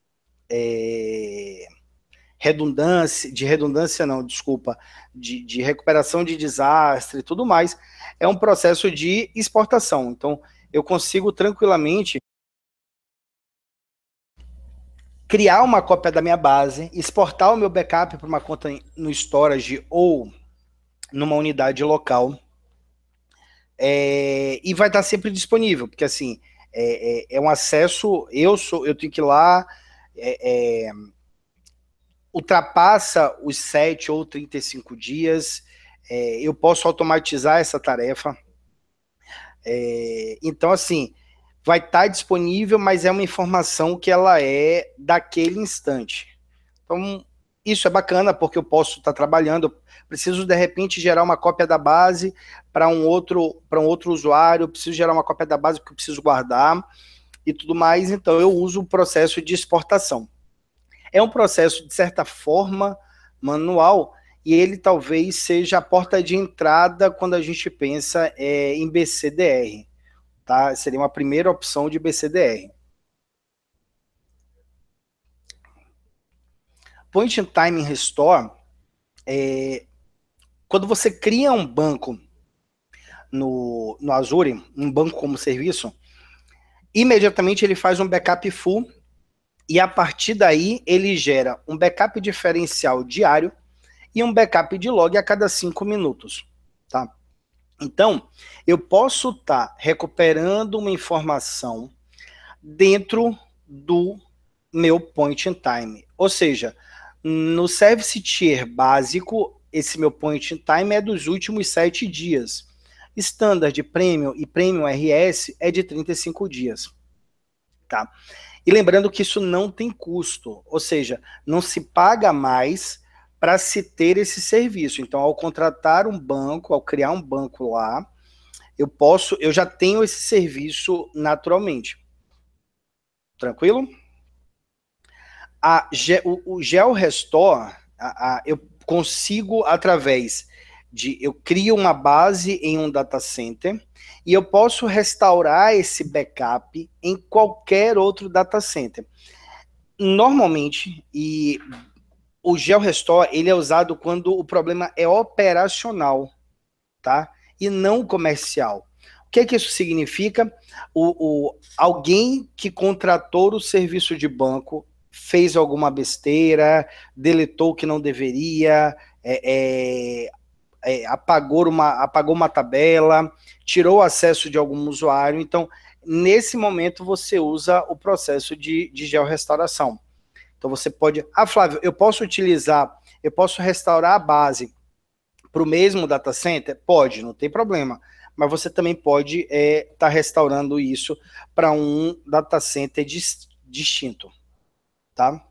é, redundância, de redundância não, desculpa, de, de recuperação de desastre e tudo mais, é um processo de exportação. Então, eu consigo tranquilamente criar uma cópia da minha base, exportar o meu backup para uma conta no storage ou numa unidade local, é, e vai estar sempre disponível, porque assim, é, é, é um acesso, eu sou, eu tenho que ir lá, é, é, ultrapassa os sete ou trinta e cinco dias, é, eu posso automatizar essa tarefa, é, então assim, vai estar disponível, mas é uma informação que ela é daquele instante. Então, isso é bacana, porque eu posso estar trabalhando, preciso de repente gerar uma cópia da base para um outro, para um outro usuário, preciso gerar uma cópia da base porque eu preciso guardar e tudo mais, então eu uso o processo de exportação. É um processo, de certa forma, manual, e ele talvez seja a porta de entrada quando a gente pensa é, em B C D R. Tá? Seria uma primeira opção de B C D R. Point in Time Restore, é, quando você cria um banco no, no Azure, um banco como serviço, imediatamente ele faz um backup full, e a partir daí ele gera um backup diferencial diário e um backup de log a cada cinco minutos, tá? Então, eu posso estar tá recuperando uma informação dentro do meu point in time. Ou seja, no Service Tier básico, esse meu point in time é dos últimos sete dias. Standard, Premium e Premium R S é de trinta e cinco dias. Tá? E lembrando que isso não tem custo, ou seja, não se paga mais para se ter esse serviço. Então, ao contratar um banco, ao criar um banco lá, eu posso, eu já tenho esse serviço naturalmente. Tranquilo? A, o, o GeoRestore, a, a, eu consigo através de, eu crio uma base em um data center e eu posso restaurar esse backup em qualquer outro data center. Normalmente, e o GeoRestore, ele é usado quando o problema é operacional, tá? E não comercial. O que é que isso significa? O, o, alguém que contratou o serviço de banco fez alguma besteira, deletou o que não deveria, é, é, é, apagou, uma, apagou uma tabela, tirou o acesso de algum usuário. Então, nesse momento, você usa o processo de, de georrestauração. Então, você pode... Ah, Flávio, eu posso utilizar, eu posso restaurar a base para o mesmo data center? Pode, não tem problema. Mas você também pode estar é, tá restaurando isso para um data center dis, distinto. Tá?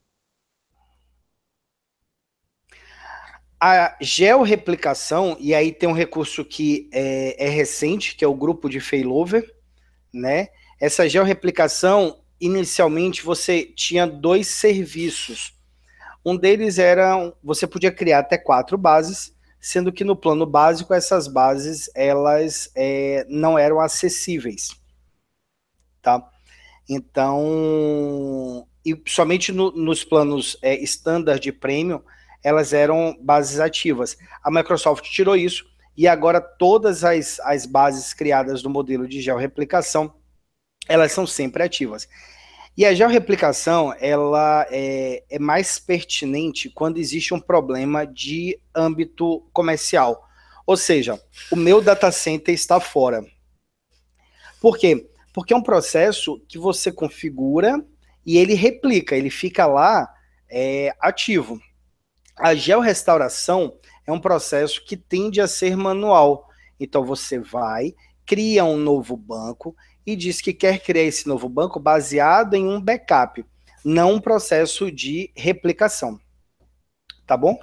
A georreplicação, e aí tem um recurso que é, é recente, que é o grupo de failover, né? Essa georreplicação, inicialmente, você tinha dois serviços. Um deles era, você podia criar até quatro bases, sendo que no plano básico, essas bases, elas é, não eram acessíveis. Tá? Então... e somente no, nos planos é, standard e premium, elas eram bases ativas. A Microsoft tirou isso, e agora todas as, as bases criadas no modelo de georreplicação, elas são sempre ativas. E a georreplicação, ela é, é mais pertinente quando existe um problema de âmbito comercial. Ou seja, o meu data center está fora. Por quê? Porque é um processo que você configura e ele replica, ele fica lá é, ativo. A georrestauração é um processo que tende a ser manual. Então você vai, cria um novo banco e diz que quer criar esse novo banco baseado em um backup, não um processo de replicação. Tá bom?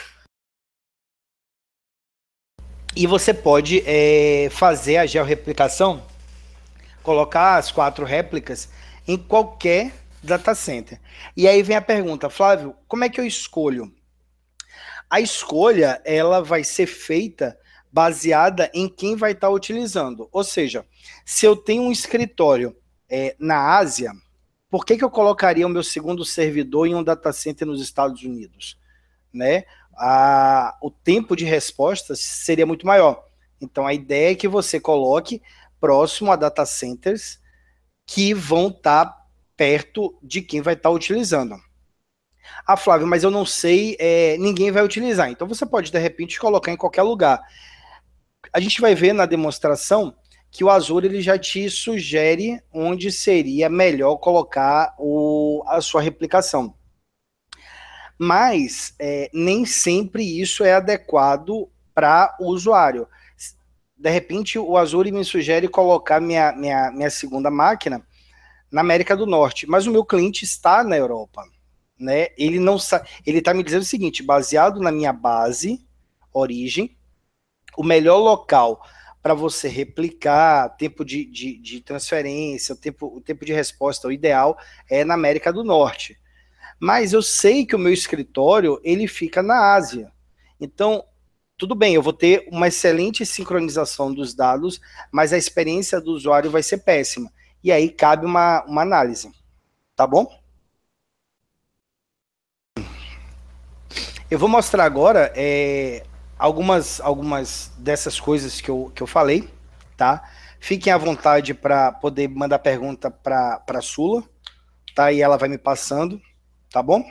E você pode é, fazer a georreplicação, colocar as quatro réplicas em qualquer data center. E aí vem a pergunta, Flávio, como é que eu escolho? A escolha, ela vai ser feita baseada em quem vai estar utilizando. Ou seja, se eu tenho um escritório é, na Ásia, por que que eu colocaria o meu segundo servidor em um data center nos Estados Unidos? Né? A, o tempo de resposta seria muito maior. Então, a ideia é que você coloque próximo a data centers que vão estar perto de quem vai estar utilizando. Ah, Flávio, mas eu não sei, é, ninguém vai utilizar. Então você pode, de repente, colocar em qualquer lugar. A gente vai ver na demonstração que o Azure ele já te sugere onde seria melhor colocar o, a sua replicação. Mas é, nem sempre isso é adequado para o usuário. De repente, o Azure me sugere colocar minha, minha, minha segunda máquina na América do Norte, mas o meu cliente está na Europa. Né? Ele não sa- ele está me dizendo o seguinte, baseado na minha base, origem, o melhor local para você replicar, tempo de, de, de transferência, o tempo, o tempo de resposta, o ideal é na América do Norte. Mas eu sei que o meu escritório, ele fica na Ásia. Então, tudo bem, eu vou ter uma excelente sincronização dos dados, mas a experiência do usuário vai ser péssima. E aí cabe uma, uma análise. Tá bom? Eu vou mostrar agora é, algumas, algumas dessas coisas que eu, que eu falei, tá? Fiquem à vontade para poder mandar pergunta para a Sula, tá? E ela vai me passando, tá bom?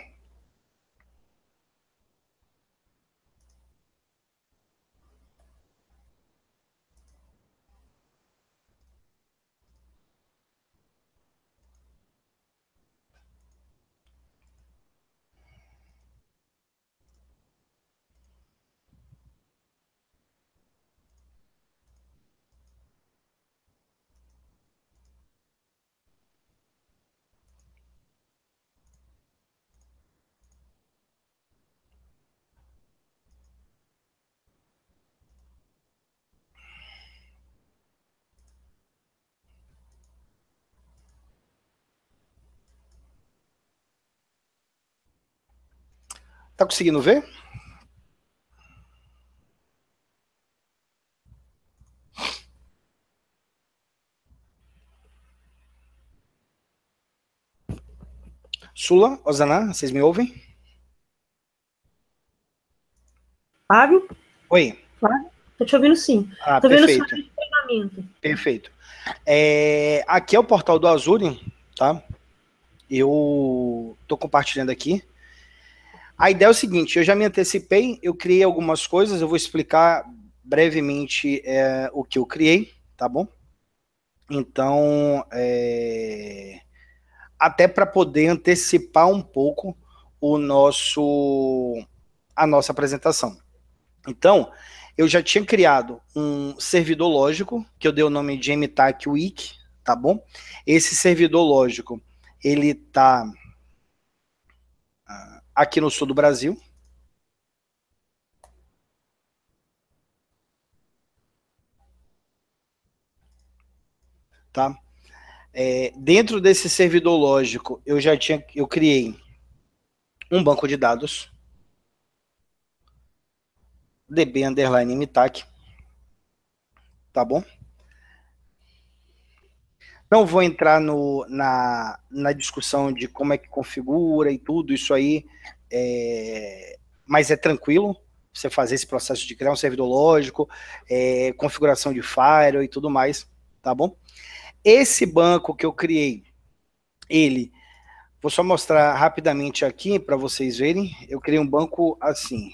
Tá conseguindo ver? Sula, Osana, vocês me ouvem? Flávio? Oi. Flávio? Tô te ouvindo sim. Ah, Tô perfeito. vendo o seu treinamento. Perfeito. É, aqui é o portal do Azure, tá? Eu tô compartilhando aqui. A ideia é o seguinte, eu já me antecipei, eu criei algumas coisas, eu vou explicar brevemente é, o que eu criei, tá bom? Então, é, até para poder antecipar um pouco o nosso, a nossa apresentação. Então, eu já tinha criado um servidor lógico, que eu dei o nome de M T A C Week, tá bom? Esse servidor lógico, ele tá aqui no sul do Brasil, tá? É, dentro desse servidor lógico, eu já tinha, eu criei um banco de dados, db underline mtac, tá bom? Não vou entrar no, na, na discussão de como é que configura e tudo, isso aí, é, mas é tranquilo você fazer esse processo de criar um servidor lógico, é, configuração de firewall e tudo mais, tá bom? Esse banco que eu criei, ele, vou só mostrar rapidamente aqui para vocês verem, eu criei um banco assim.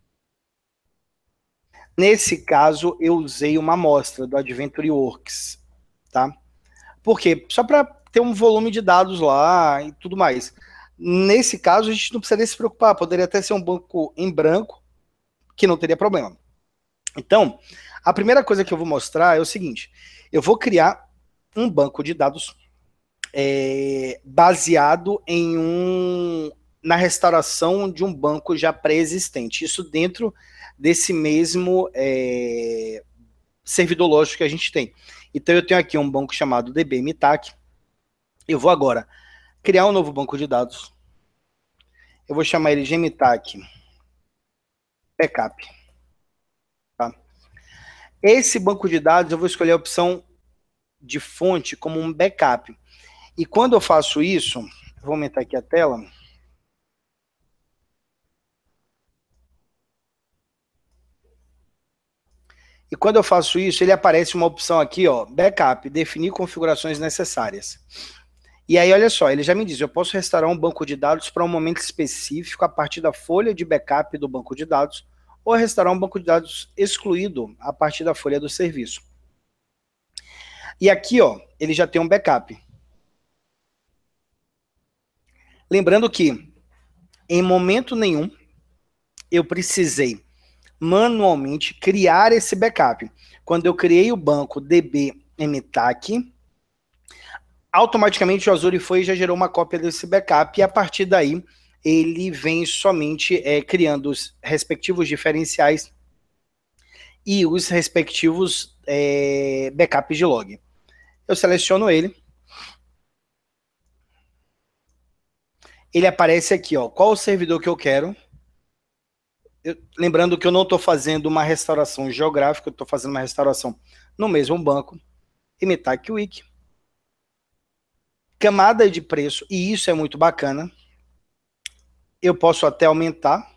Nesse caso, eu usei uma amostra do AdventureWorks, tá? Por quê? Só para ter um volume de dados lá e tudo mais. Nesse caso, a gente não precisaria se preocupar, poderia até ser um banco em branco, que não teria problema. Então, a primeira coisa que eu vou mostrar é o seguinte, eu vou criar um banco de dados é, baseado em um, na restauração de um banco já pré-existente, isso dentro desse mesmo é, servidor lógico que a gente tem. Então eu tenho aqui um banco chamado dbmtac, eu vou agora criar um novo banco de dados, eu vou chamar ele de mtac backup. Tá? Esse banco de dados eu vou escolher a opção de fonte como um backup. E quando eu faço isso, vou aumentar aqui a tela. E quando eu faço isso, ele aparece uma opção aqui, ó, backup, definir configurações necessárias. E aí, olha só, ele já me diz, eu posso restaurar um banco de dados para um momento específico a partir da folha de backup do banco de dados, ou restaurar um banco de dados excluído a partir da folha do serviço. E aqui, ó, ele já tem um backup. Lembrando que, em momento nenhum, eu precisei manualmente criar esse backup. Quando eu criei o banco dbmtac, automaticamente o Azure foi e já gerou uma cópia desse backup, e a partir daí ele vem somente é, criando os respectivos diferenciais e os respectivos é, backups de log. Eu seleciono ele. Ele aparece aqui, ó, qual o servidor que eu quero. Eu, lembrando que eu não estou fazendo uma restauração geográfica, eu estou fazendo uma restauração no mesmo banco. mtac week. Camada de preço, e isso é muito bacana. Eu posso até aumentar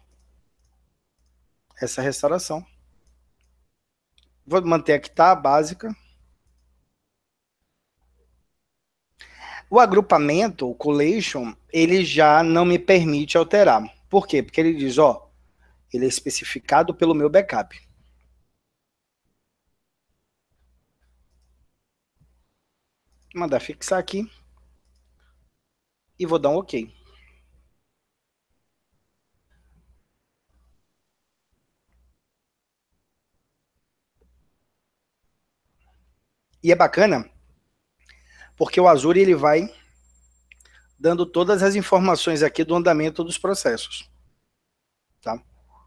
essa restauração. Vou manter a que está, a básica. O agrupamento, o collation, ele já não me permite alterar. Por quê? Porque ele diz, ó, ele é especificado pelo meu backup. Vou mandar fixar aqui e vou dar um OK. E é bacana porque o Azure ele vai dando todas as informações aqui do andamento dos processos, tá?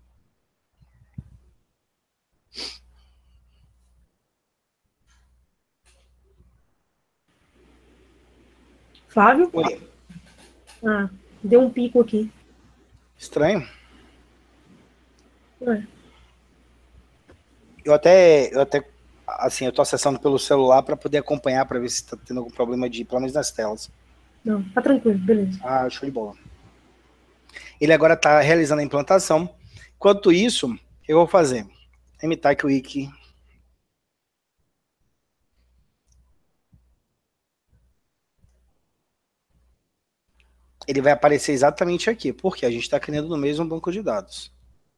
Flávio? Oi. Ah, deu um pico aqui. Estranho. É. Eu até, eu até, assim, eu tô acessando pelo celular para poder acompanhar, para ver se tá tendo algum problema de, pelo menos nas telas. Não, tá tranquilo, beleza. Ah, show de bola. Ele agora está realizando a implantação. Enquanto isso, eu vou fazer mtac wiki. Ele vai aparecer exatamente aqui, porque a gente está criando no mesmo banco de dados.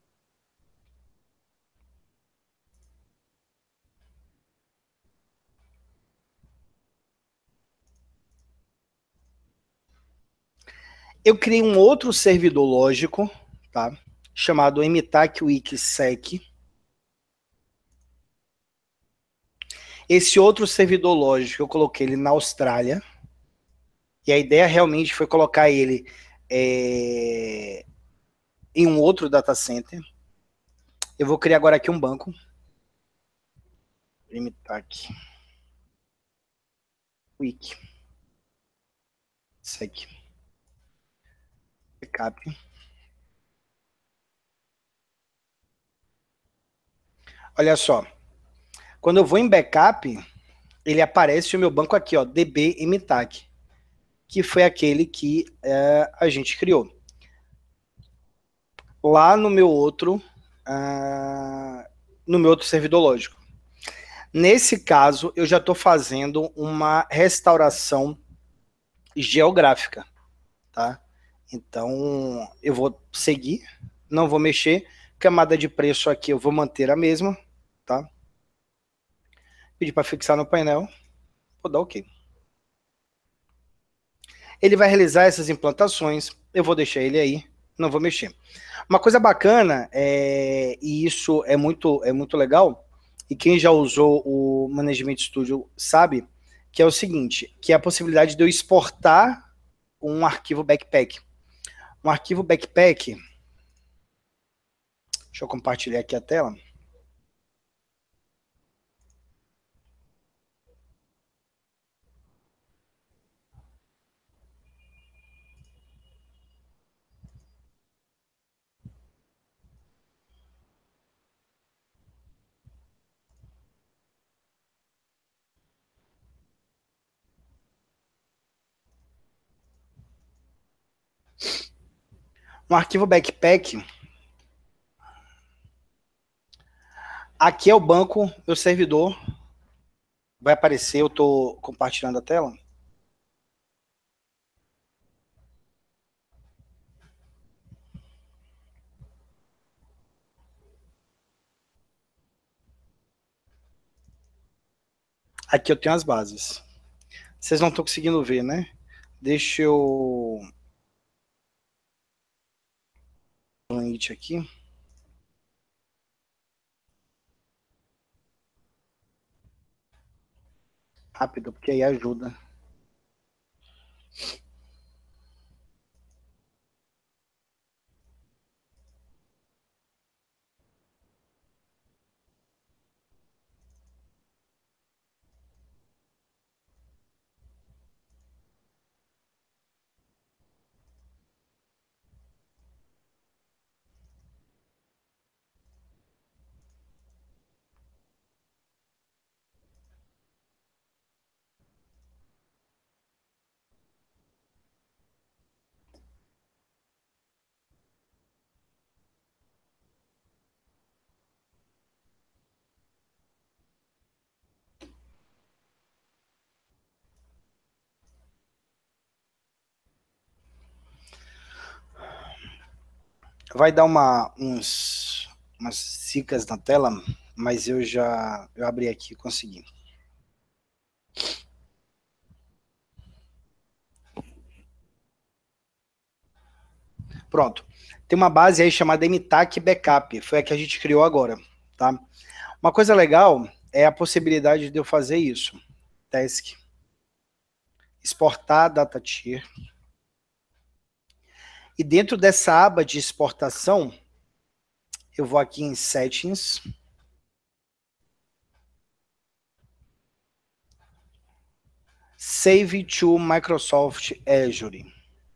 Eu criei um outro servidor lógico, tá? Chamado mtac wiki sec. Esse outro servidor lógico, eu coloquei ele na Austrália. E a ideia realmente foi colocar ele é, em um outro data center. Eu vou criar agora aqui um banco. Mtac wiki sec. Backup. Olha só. Quando eu vou em backup, ele aparece o meu banco aqui, ó, dbmtac, que foi aquele que é, a gente criou. Lá no meu outro, uh, no meu outro servidor lógico. Nesse caso, eu já estou fazendo uma restauração geográfica, tá? Então, eu vou seguir, não vou mexer. Camada de preço aqui eu vou manter a mesma, tá? Pedir para fixar no painel, vou dar OK. Ele vai realizar essas implantações, eu vou deixar ele aí, não vou mexer. Uma coisa bacana, é, e isso é muito, é muito legal, e quem já usou o Management Studio sabe, que é o seguinte, que é a possibilidade de eu exportar um arquivo backpack. Um arquivo backpack, deixa eu compartilhar aqui a tela. Um arquivo backpack, aqui é o banco, meu servidor, vai aparecer, eu estou compartilhando a tela. Aqui eu tenho as bases. Vocês não estão conseguindo ver, né? Deixa eu... um it aqui. Rápido, porque aí ajuda. Vai dar uma, uns, umas zicas na tela, mas eu já eu abri aqui e consegui. Pronto. Tem uma base aí chamada M T A C Backup, foi a que a gente criou agora, tá? Uma coisa legal é a possibilidade de eu fazer isso. Task. Exportar data tier. E dentro dessa aba de exportação, eu vou aqui em Settings. Save to Microsoft Azure.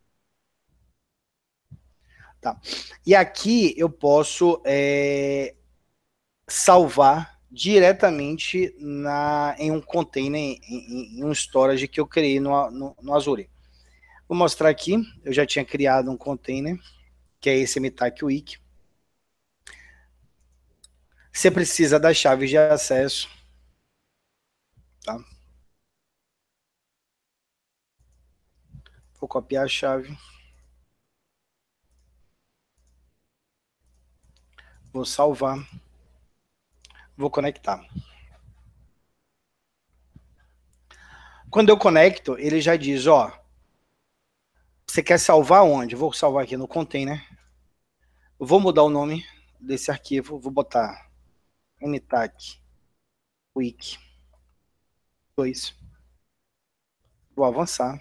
Tá. E aqui eu posso é, salvar diretamente na, em um container, em, em, em um storage que eu criei no, no, no Azure. Vou mostrar aqui, eu já tinha criado um container, que é esse M T A C Wiki. Você precisa das chaves de acesso. Tá? Vou copiar a chave. Vou salvar. Vou conectar. Quando eu conecto, ele já diz, ó, você quer salvar onde? Vou salvar aqui no container. Vou mudar o nome desse arquivo, vou botar M T A C Wiki dois. Vou avançar.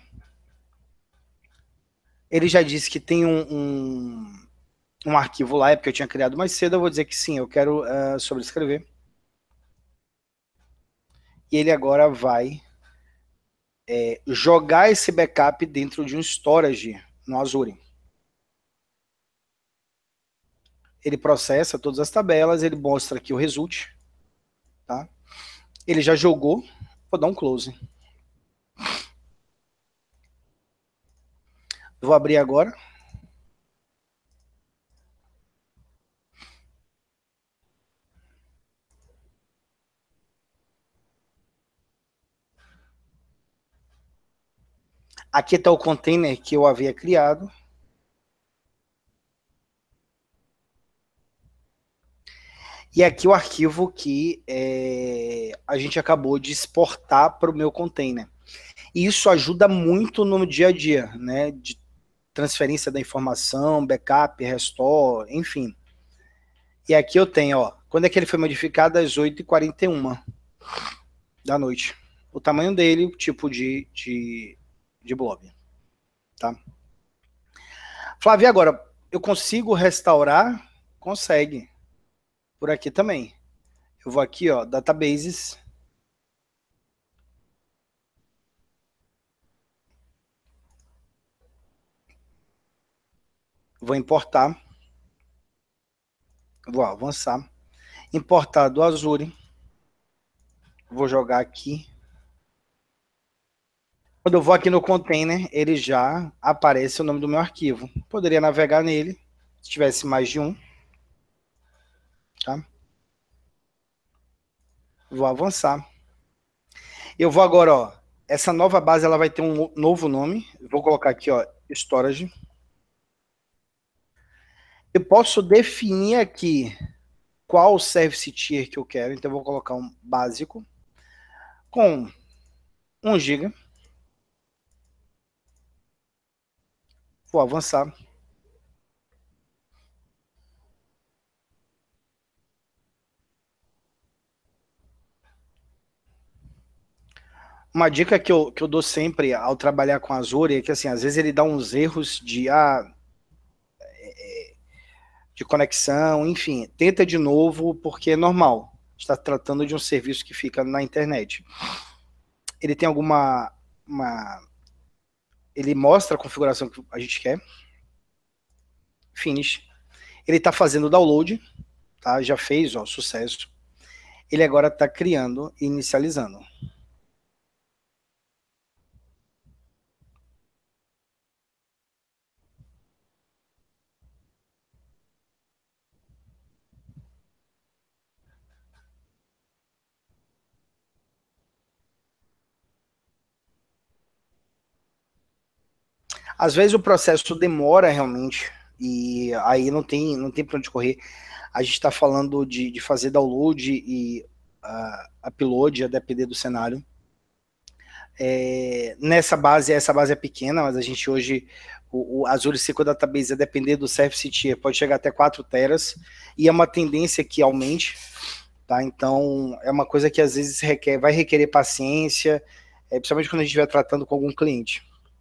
Ele já disse que tem um, um, um arquivo lá, é porque eu tinha criado mais cedo, eu vou dizer que sim, eu quero uh, sobrescrever. E ele agora vai é, jogar esse backup dentro de um storage no Azure. Ele processa todas as tabelas, ele mostra aqui o result. Tá? Ele já jogou, vou dar um close. Vou abrir agora. Aqui está o container que eu havia criado. E aqui o arquivo que é, a gente acabou de exportar para o meu container. E isso ajuda muito no dia a dia, né? De transferência da informação, backup, restore, enfim. E aqui eu tenho, ó, quando é que ele foi modificado? Às oito e quarenta e uma da noite. O tamanho dele, o tipo de, de, de blob. Tá? Flávio, agora, eu consigo restaurar? Consegue. Por aqui também. Eu vou aqui, ó, databases. Vou importar. Vou avançar. Importar do Azure. Vou jogar aqui. Quando eu vou aqui no container, ele já aparece o nome do meu arquivo. Poderia navegar nele, se tivesse mais de um. Tá? Vou avançar. Eu vou agora, ó, essa nova base ela vai ter um novo nome. Vou colocar aqui, ó, storage. Eu posso definir aqui qual o service tier que eu quero. Então eu vou colocar um básico com um giga. Vou avançar. Uma dica que eu, que eu dou sempre ao trabalhar com Azure é que, assim, às vezes ele dá uns erros de, ah, de conexão, enfim, tenta de novo, porque é normal. Está tratando de um serviço que fica na internet. Ele tem alguma... Uma, ele mostra a configuração que a gente quer. Finish. Ele está fazendo o download, tá? Já fez, ó, sucesso. Ele agora está criando e inicializando. Às vezes o processo demora realmente, E aí não tem, não tem para onde correr. A gente está falando de, de fazer download e uh, upload, a depender do cenário. É, nessa base, essa base é pequena, mas a gente hoje, o, o Azure S Q L Database, a depender do Surface Tier, pode chegar até quatro teras, e é uma tendência que aumente, tá? Então, é uma coisa que às vezes requer, vai requerer paciência, é, principalmente quando a gente estiver tratando com algum cliente.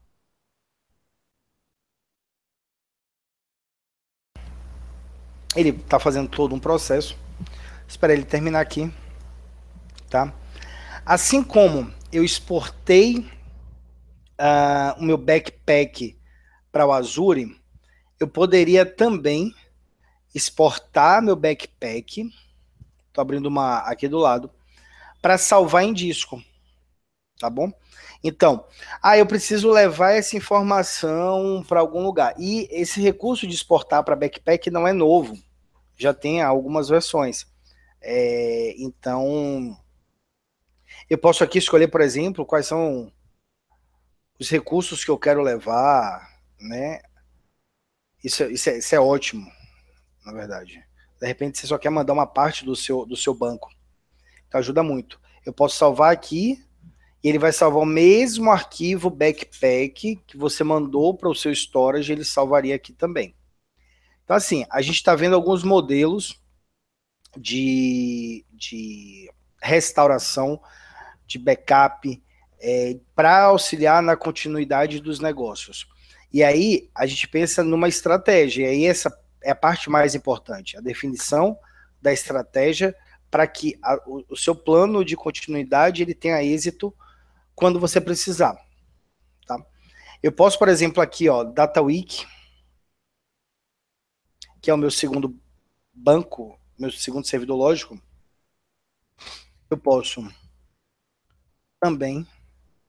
Ele está fazendo todo um processo, espera ele terminar aqui, tá? Assim como eu exportei uh, o meu backpack para o Azure, eu poderia também exportar meu backpack, estou abrindo uma aqui do lado, para salvar em disco, tá bom? Então, ah, eu preciso levar essa informação para algum lugar. E esse recurso de exportar para backpack não é novo, já tem algumas versões. É, então, eu posso aqui escolher, por exemplo, quais são os recursos que eu quero levar, né? Isso, isso, é, isso é ótimo, na verdade. De repente você só quer mandar uma parte do seu, do seu banco. Então ajuda muito. Eu posso salvar aqui e ele vai salvar o mesmo arquivo backpack que você mandou para o seu storage, ele salvaria aqui também. Então assim, a gente está vendo alguns modelos de, de restauração, de backup, é, para auxiliar na continuidade dos negócios. E aí a gente pensa numa estratégia, e aí essa é a parte mais importante, a definição da estratégia para que a, o, o seu plano de continuidade ele tenha êxito quando você precisar. Tá? Eu posso, por exemplo, aqui, ó, DataWeek, que é o meu segundo banco, meu segundo servidor lógico, eu posso também,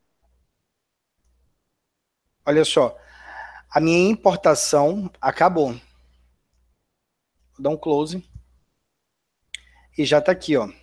olha só, a minha importação acabou. Vou dar um close. E já está aqui, ó.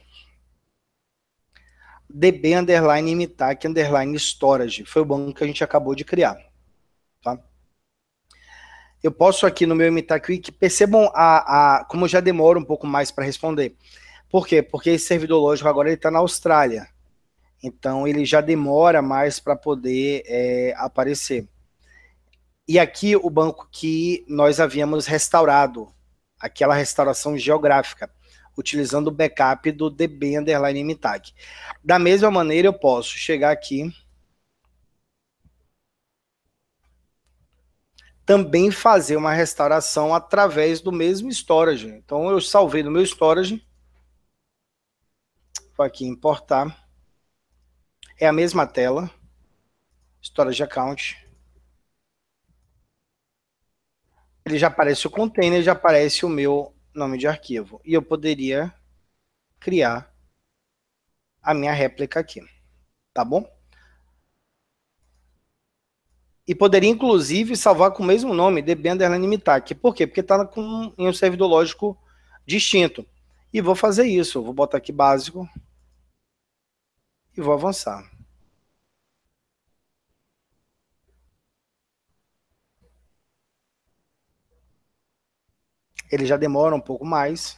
db underline imitac underline storage. Foi o banco que a gente acabou de criar. Tá? Eu posso aqui no meu imitac wiki, percebam a, a, como já demora um pouco mais para responder. Por quê? Porque esse servidor lógico agora ele está na Austrália. Então ele já demora mais para poder é, aparecer. E aqui o banco que nós havíamos restaurado, aquela restauração geográfica, utilizando o backup do db underline imitac. Da mesma maneira, eu posso chegar aqui, também fazer uma restauração através do mesmo storage. Então, eu salvei no meu storage, vou aqui importar, é a mesma tela, storage account, ele já aparece o container, já aparece o meu nome de arquivo. E eu poderia criar a minha réplica aqui, tá bom? E poderia, inclusive, salvar com o mesmo nome, db underline imitac. Por quê? Porque está em um servidor lógico distinto. E vou fazer isso. Vou botar aqui básico. E vou avançar. Ele já demora um pouco mais.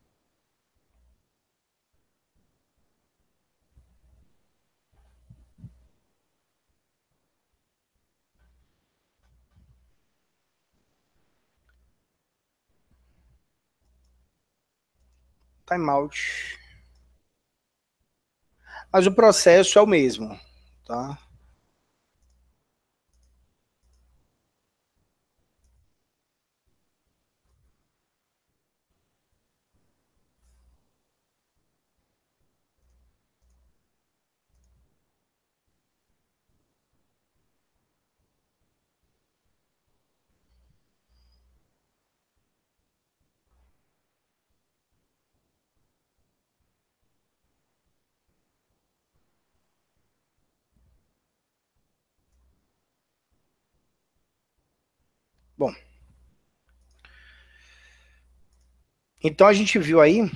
Timeout. Mas o processo é o mesmo, tá? Bom. Então a gente viu aí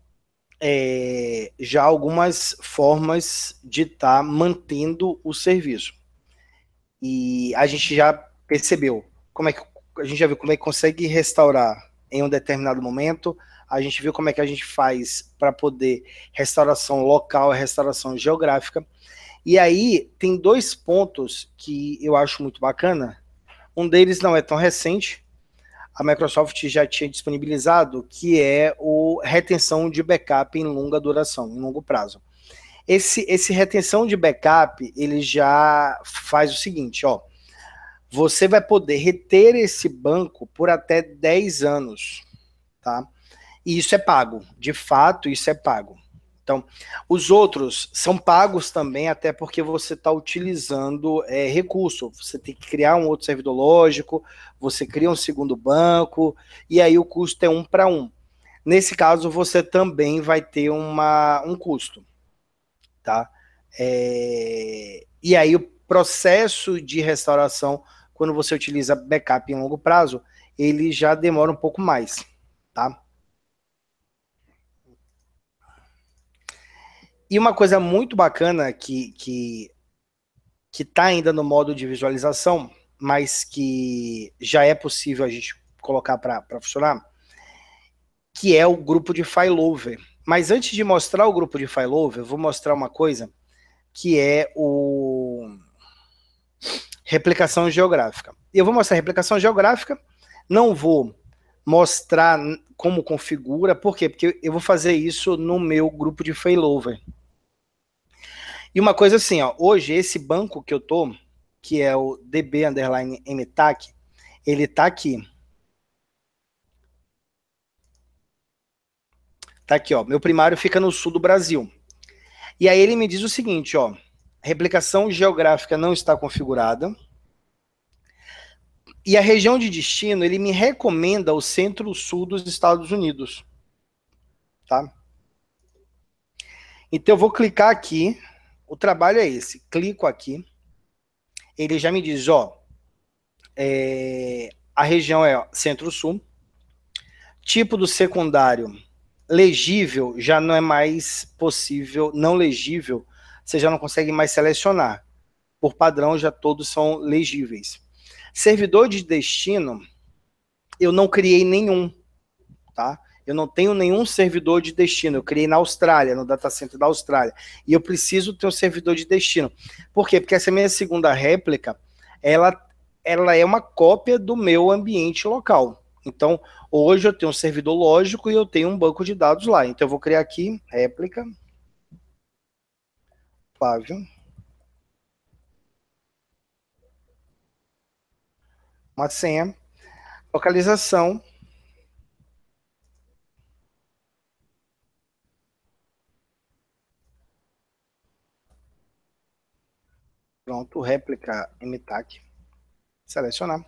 é, já algumas formas de estar tá mantendo o serviço. E a gente já percebeu como é que a gente já viu como é que consegue restaurar em um determinado momento, a gente viu como é que a gente faz para poder restauração local e restauração geográfica. E aí tem dois pontos que eu acho muito bacana. Um deles não é tão recente, a Microsoft já tinha disponibilizado, que é o retenção de backup em longa duração, em longo prazo. Esse, esse retenção de backup, ele já faz o seguinte, ó, você vai poder reter esse banco por até dez anos, tá? E isso é pago, de fato isso é pago. Então, os outros são pagos também, até porque você está utilizando é, recurso. Você tem que criar um outro servidor lógico, você cria um segundo banco, e aí o custo é um para um. Nesse caso, você também vai ter uma, um custo. Tá? É, e aí o processo de restauração, quando você utiliza backup em longo prazo, ele já demora um pouco mais. Tá? E uma coisa muito bacana que que que está ainda no modo de visualização, mas que já é possível a gente colocar para funcionar, que é o grupo de failover. Mas antes de mostrar o grupo de failover, eu vou mostrar uma coisa que é o replicação geográfica. Eu vou mostrar a replicação geográfica, não vou mostrar como configura, por quê? Porque eu vou fazer isso no meu grupo de failover. E uma coisa assim, ó, hoje esse banco que eu tô, que é o D B underline M T A C, ele tá aqui. Tá aqui, ó. Meu primário fica no sul do Brasil. E aí ele me diz o seguinte, ó, replicação geográfica não está configurada. E a região de destino, ele me recomenda o centro-sul dos Estados Unidos. Tá? Então eu vou clicar aqui. O trabalho é esse. Clico aqui. Ele já me diz, ó, é, a região é centro-sul. Tipo do secundário, legível, já não é mais possível, não legível, você já não consegue mais selecionar. Por padrão, já todos são legíveis. Servidor de destino, eu não criei nenhum, tá? Eu não tenho nenhum servidor de destino, eu criei na Austrália, no data center da Austrália, e eu preciso ter um servidor de destino. Por quê? Porque essa minha segunda réplica, ela, ela é uma cópia do meu ambiente local. Então, hoje eu tenho um servidor lógico e eu tenho um banco de dados lá. Então, eu vou criar aqui, réplica, Flávio, uma senha, localização, pronto, réplica M T A C, selecionar.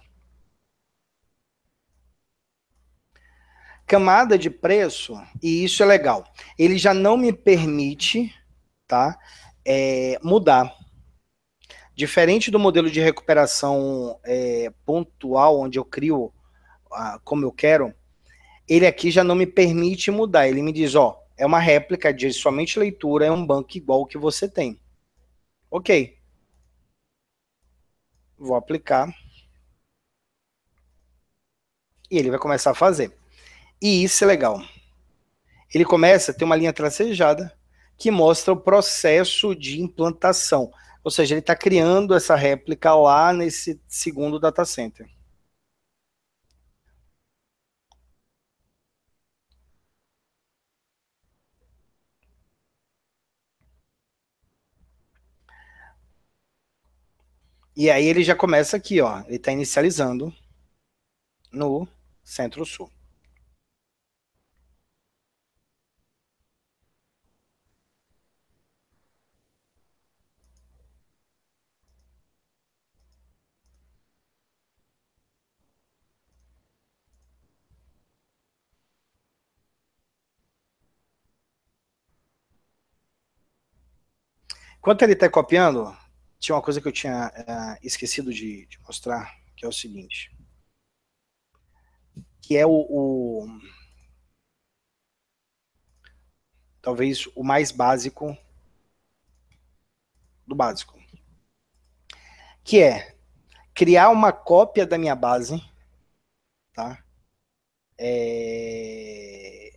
Camada de preço, e isso é legal, ele já não me permite, tá, é, mudar. Diferente do modelo de recuperação é, pontual, onde eu crio ah, como eu quero, ele aqui já não me permite mudar. Ele me diz, ó, é uma réplica de somente leitura, é um banco igual que você tem. Ok. Vou aplicar. E ele vai começar a fazer. E isso é legal. Ele começa a ter uma linha tracejada que mostra o processo de implantação. Ou seja, ele está criando essa réplica lá nesse segundo data center. E aí ele já começa aqui, ó. Ele está inicializando no Centro-Sul. Enquanto ele está copiando, tinha uma coisa que eu tinha uh, esquecido de, de mostrar, que é o seguinte. Que é o, o talvez o mais básico do básico. Que é criar uma cópia da minha base tá? É...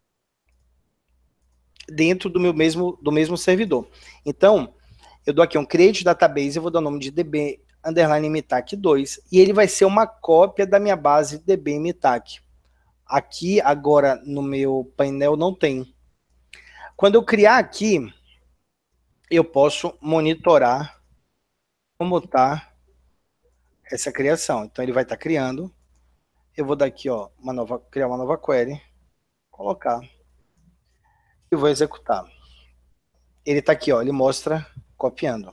dentro do meu mesmo, do mesmo servidor. Então, eu dou aqui um create database, eu vou dar o nome de db underline mitac dois, e ele vai ser uma cópia da minha base db mitac. Aqui, agora, no meu painel, não tem. Quando eu criar aqui, eu posso monitorar como está essa criação. Então, ele vai estar criando. Eu vou dar aqui, ó, uma nova, criar uma nova query, colocar, e vou executar. Ele está aqui, ó, ele mostra copiando.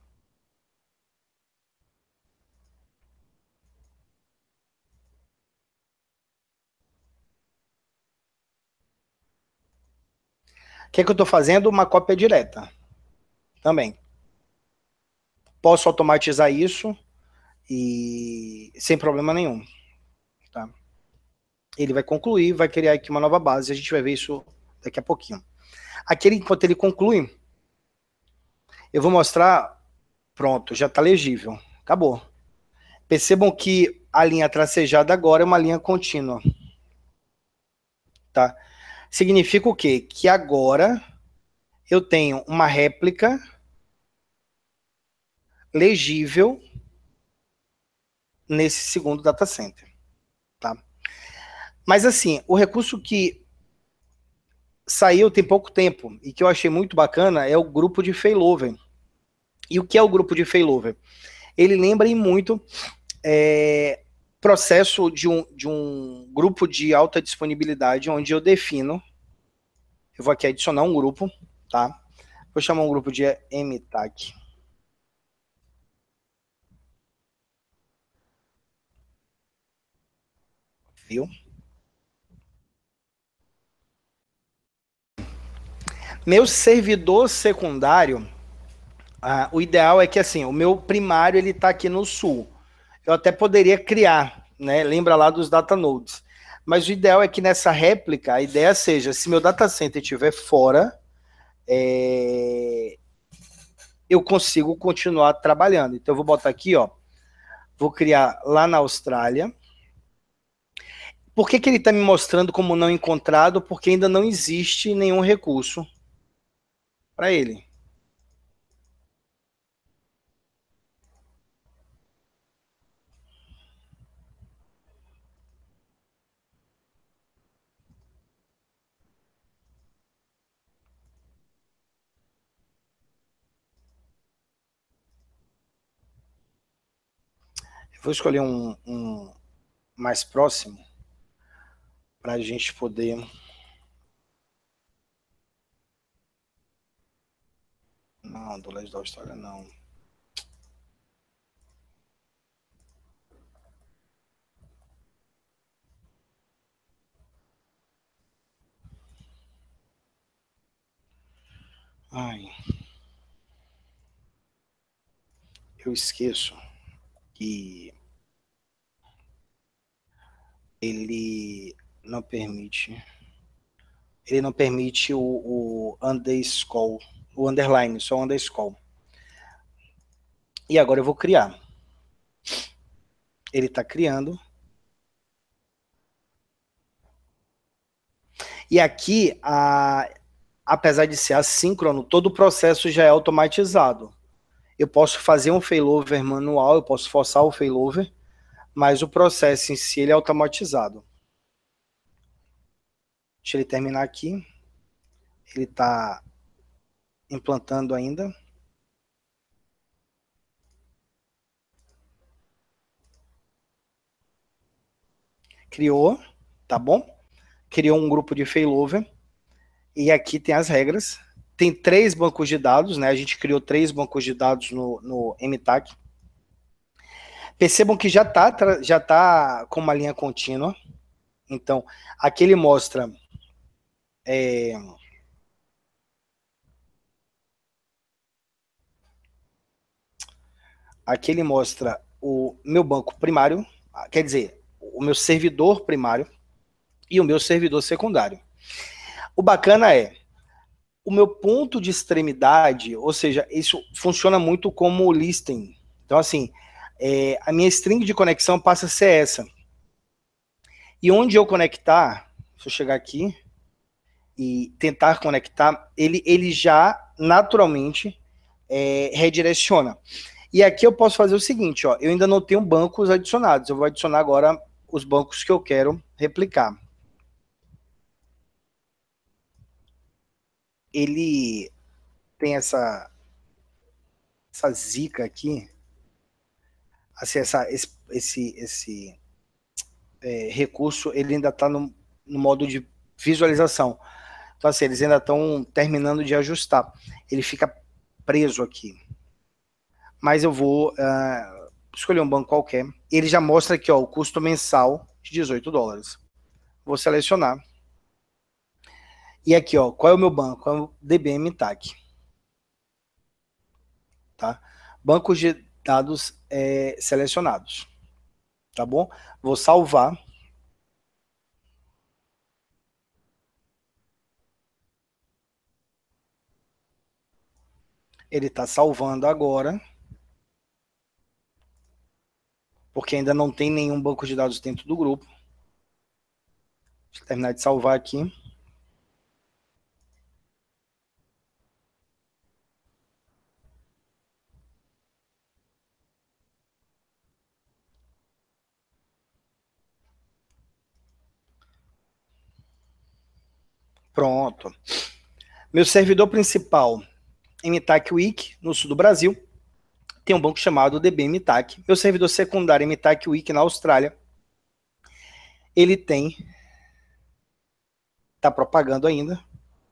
O que é que eu estou fazendo? Uma cópia direta. Também. Posso automatizar isso e sem problema nenhum. Tá? Ele vai concluir, vai criar aqui uma nova base, a gente vai ver isso daqui a pouquinho. Aqui, enquanto ele conclui, eu vou mostrar, pronto, já está legível, acabou. Percebam que a linha tracejada agora é uma linha contínua. Tá? Significa o quê? Que agora eu tenho uma réplica legível nesse segundo data center. Tá? Mas assim, o recurso que saiu tem pouco tempo e que eu achei muito bacana é o grupo de failover. E o que é o grupo de failover? Ele lembra muito é, processo de um, de um grupo de alta disponibilidade, onde eu defino, eu vou aqui adicionar um grupo, tá? Vou chamar um grupo de mtac. Viu? Meu servidor secundário, ah, o ideal é que assim, o meu primário ele está aqui no sul. Eu até poderia criar, né? Lembra lá dos data nodes. Mas o ideal é que nessa réplica, a ideia seja, se meu data center estiver fora, é... eu consigo continuar trabalhando. Então eu vou botar aqui, ó, vou criar lá na Austrália. Por que que ele está me mostrando como não encontrado? Porque ainda não existe nenhum recurso para ele. Eu vou escolher um, um mais próximo para a gente poder... Não, do leste da Austrália não. Ai. Eu esqueço que ele não permite... Ele não permite o, o underscore, o underline, só o underscore. E agora eu vou criar. Ele está criando. E aqui, a, apesar de ser assíncrono, todo o processo já é automatizado. Eu posso fazer um failover manual, eu posso forçar o failover, mas o processo em si ele é automatizado. Deixa ele terminar aqui. Ele está implantando ainda. Criou, tá bom? Criou um grupo de failover. E aqui tem as regras. Tem três bancos de dados, né? A gente criou três bancos de dados no, no mtac. Percebam que já está já tá com uma linha contínua. Então, aqui ele mostra... É, aqui ele mostra o meu banco primário, quer dizer, o meu servidor primário e o meu servidor secundário. O bacana é, o meu ponto de extremidade, ou seja, isso funciona muito como listing. Então, assim, é, a minha string de conexão passa a ser essa. E onde eu conectar, se eu chegar aqui e tentar conectar, ele, ele já naturalmente é, redireciona. E aqui eu posso fazer o seguinte, ó, eu ainda não tenho bancos adicionados, eu vou adicionar agora os bancos que eu quero replicar. Ele tem essa, essa zica aqui, assim, essa, esse, esse, esse é, recurso, ele ainda está no, no modo de visualização. Então, assim, eles ainda estão terminando de ajustar. Ele fica preso aqui. Mas eu vou uh, escolher um banco qualquer. Ele já mostra aqui, ó, o custo mensal de dezoito dólares. Vou selecionar. E aqui, ó, qual é o meu banco? É o D B M T A C. Tá? Bancos de dados é, selecionados. Tá bom? Vou salvar. Ele está salvando agora. Porque ainda não tem nenhum banco de dados dentro do grupo. Deixa eu terminar de salvar aqui. Pronto. Meu servidor principal em M T A C Week, no sul do Brasil, tem um banco chamado D B M T A C. Meu servidor secundário em M T A C Week, na Austrália, ele tem, está propagando ainda,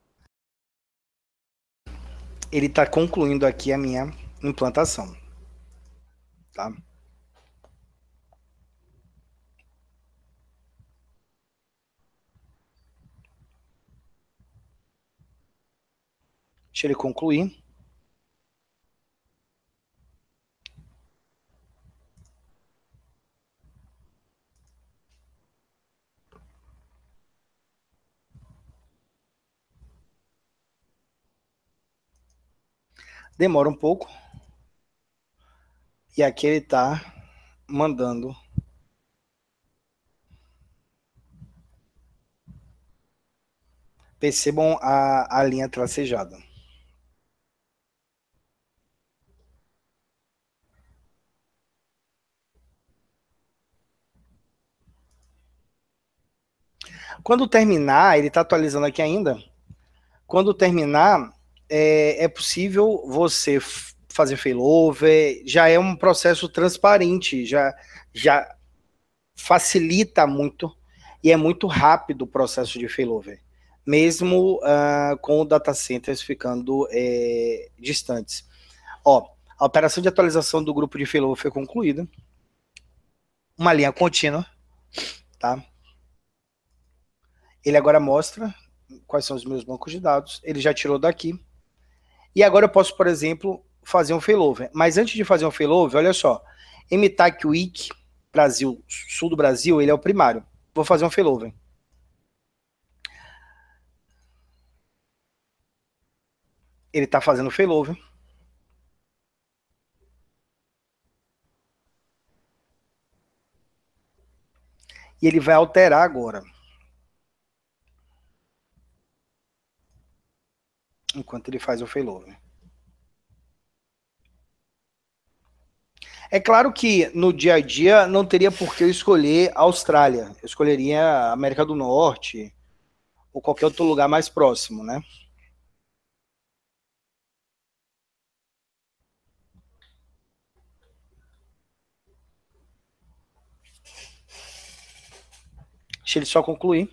ele está concluindo aqui a minha implantação. Tá? Deixa ele concluir. Demora um pouco. E aqui ele está mandando. Percebam a, a linha tracejada. Quando terminar, ele está atualizando aqui ainda. Quando terminar, é, é possível você fazer failover, já é um processo transparente, já, já facilita muito e é muito rápido o processo de failover, mesmo uh, com o data centers ficando é, distantes. Ó, a operação de atualização do grupo de failover foi concluída, uma linha contínua, tá? Ele agora mostra quais são os meus bancos de dados, ele já tirou daqui, e agora eu posso, por exemplo, fazer um failover. Mas antes de fazer um failover, olha só, M T A C Week, Brasil, sul do Brasil, ele é o primário. Vou fazer um failover. Ele está fazendo failover. E ele vai alterar agora. Enquanto ele faz o failover. É claro que no dia a dia não teria por que eu escolher a Austrália. Eu escolheria a América do Norte ou qualquer outro lugar mais próximo, né? Deixa ele só concluir.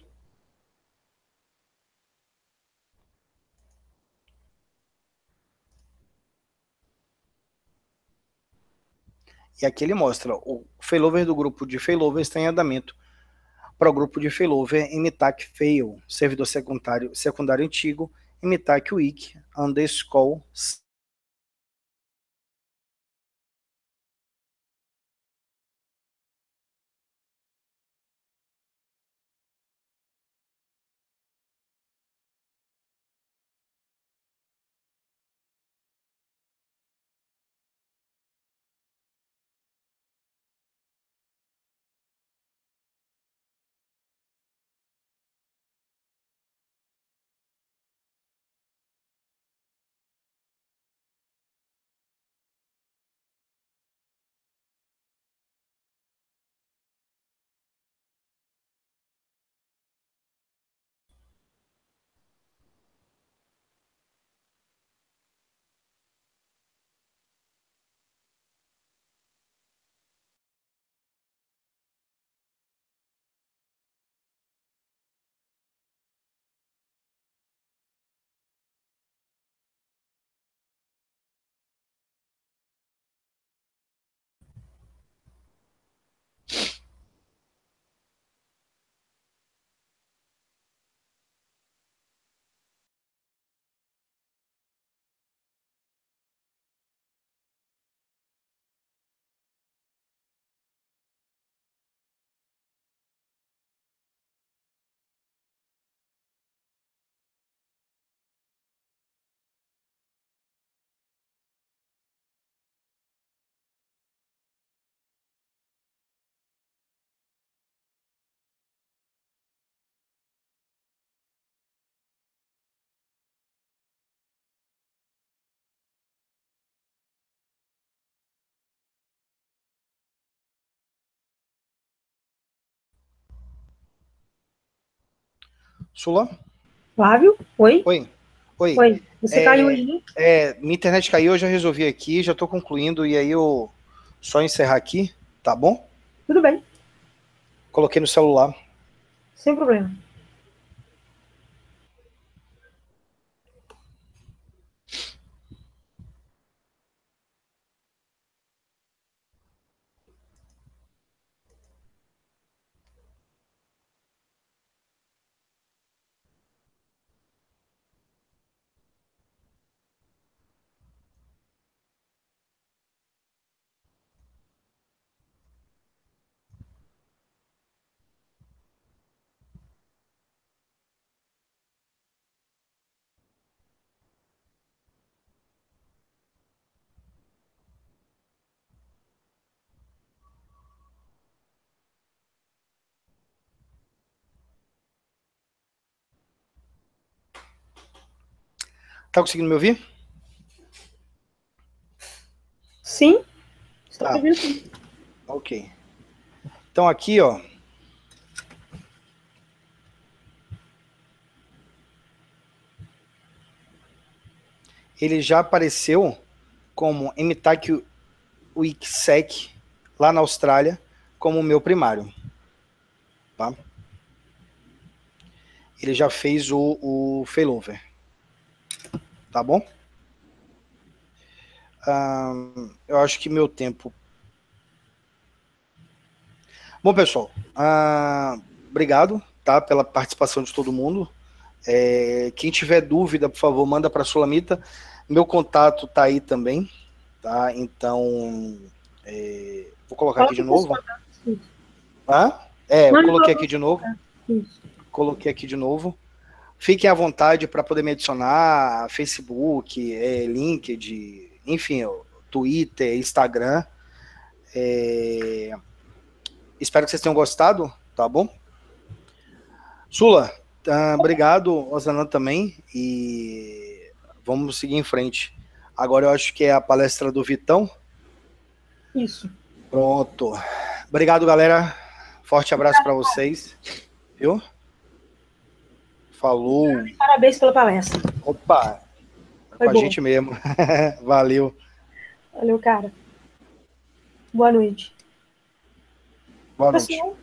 E aqui ele mostra o failover do grupo de failover está em andamento para o grupo de failover M T A C fail, servidor secundário, secundário antigo, M T A C week, underscore Sula? Flávio? Oi? Oi. Oi. Oi. Você é, caiu aí? É, minha internet caiu, eu já resolvi aqui, já estou concluindo, e aí eu só encerrar aqui, tá bom? Tudo bem. Coloquei no celular. Sem problema. Tá conseguindo me ouvir? Sim? Estou Tá. ouvindo sim. Ok. Então aqui, ó. Ele já apareceu como M T A C WICSEC lá na Austrália como o meu primário. Tá? Ele já fez o, o failover. Tá bom? Ah, eu acho que meu tempo... Bom, pessoal, ah, obrigado, tá, pela participação de todo mundo. É, quem tiver dúvida, por favor, manda para a Sulamita. Meu contato tá aí também, tá? Então, é, vou colocar aqui de novo. Ah? É, eu coloquei aqui de novo. Coloquei aqui de novo. Fiquem à vontade para poder me adicionar, Facebook, é, LinkedIn, enfim, Twitter, Instagram. É, espero que vocês tenham gostado, tá bom? Sula, ah, obrigado, Osanan também, e vamos seguir em frente. Agora eu acho que é a palestra do Vitão. Isso. Pronto. Obrigado, galera. Forte abraço para vocês. Viu? Falou. Parabéns pela palestra. Opa, Foi com a bom. gente mesmo. Valeu. Valeu, cara. Boa noite. Boa noite. Pessoal,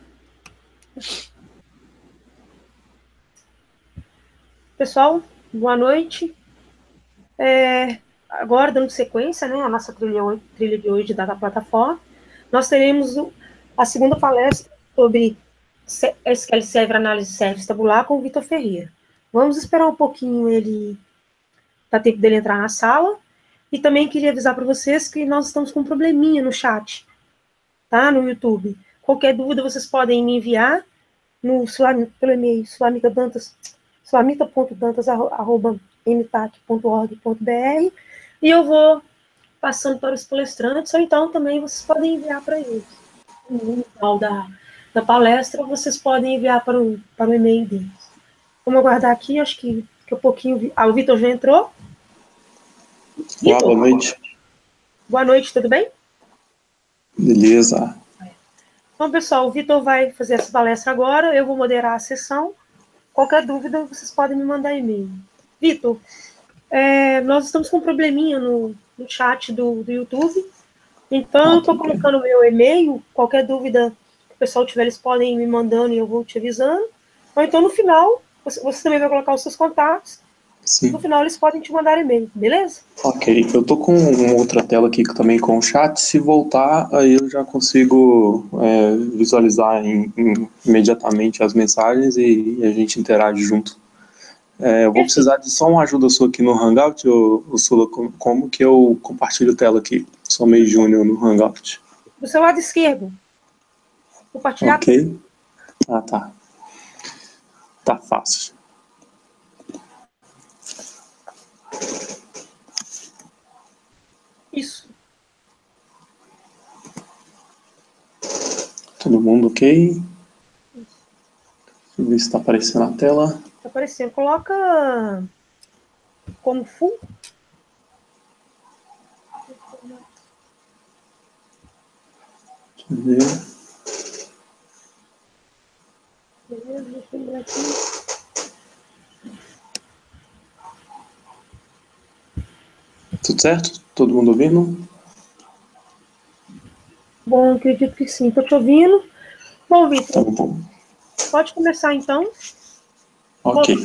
Pessoal, boa noite. É, agora, dando sequência, né, a nossa trilha, trilha de hoje da plataforma, nós teremos o, a segunda palestra sobre S Q L Server Análise Service Tabular com o Vitor Ferreira. Vamos esperar um pouquinho ele, para tempo dele entrar na sala. E também queria avisar para vocês que nós estamos com um probleminha no chat, tá? No YouTube. Qualquer dúvida vocês podem me enviar no, pelo e-mail sulamita.dantas, sulamita ponto dantas arroba m t a c ponto org ponto b r e eu vou passando para os palestrantes, ou então também vocês podem enviar para eles. No final da, da palestra, vocês podem enviar para o, para o e-mail deles. Vamos aguardar aqui, acho que, que um pouquinho... Ah, o Vitor já entrou. Olá, boa noite. Boa noite, tudo bem? Beleza. Então, pessoal, o Vitor vai fazer essa palestra agora, eu vou moderar a sessão. Qualquer dúvida, vocês podem me mandar e-mail. Vitor, é, nós estamos com um probleminha no, no chat do, do YouTube, então eu estou colocando o meu e-mail, qualquer dúvida que o pessoal tiver, eles podem ir me mandando e eu vou te avisando. Ou então, no final, você, você também vai colocar os seus contatos. Sim. No final, eles podem te mandar e-mail, beleza? Ok, eu tô com uma outra tela aqui também com o chat. Se voltar, aí eu já consigo é, visualizar em, em, imediatamente as mensagens e, e a gente interage junto. É, eu vou precisar de só uma ajuda sua aqui no Hangout, ou, ou Sula, como que eu compartilho tela aqui? Sou meio júnior no Hangout. Do seu lado esquerdo. Compartilhar. Ok. Ah, tá. Tá fácil. Isso. Todo mundo ok? Deixa eu ver se está aparecendo na tela. Está aparecendo. Coloca como full. Deixa eu ver. Beleza, deixa eu ver aqui. Tudo certo? Todo mundo ouvindo? Bom, acredito que sim. Estou te ouvindo. Bom, Vitor, Tá bom. pode começar então. Ok.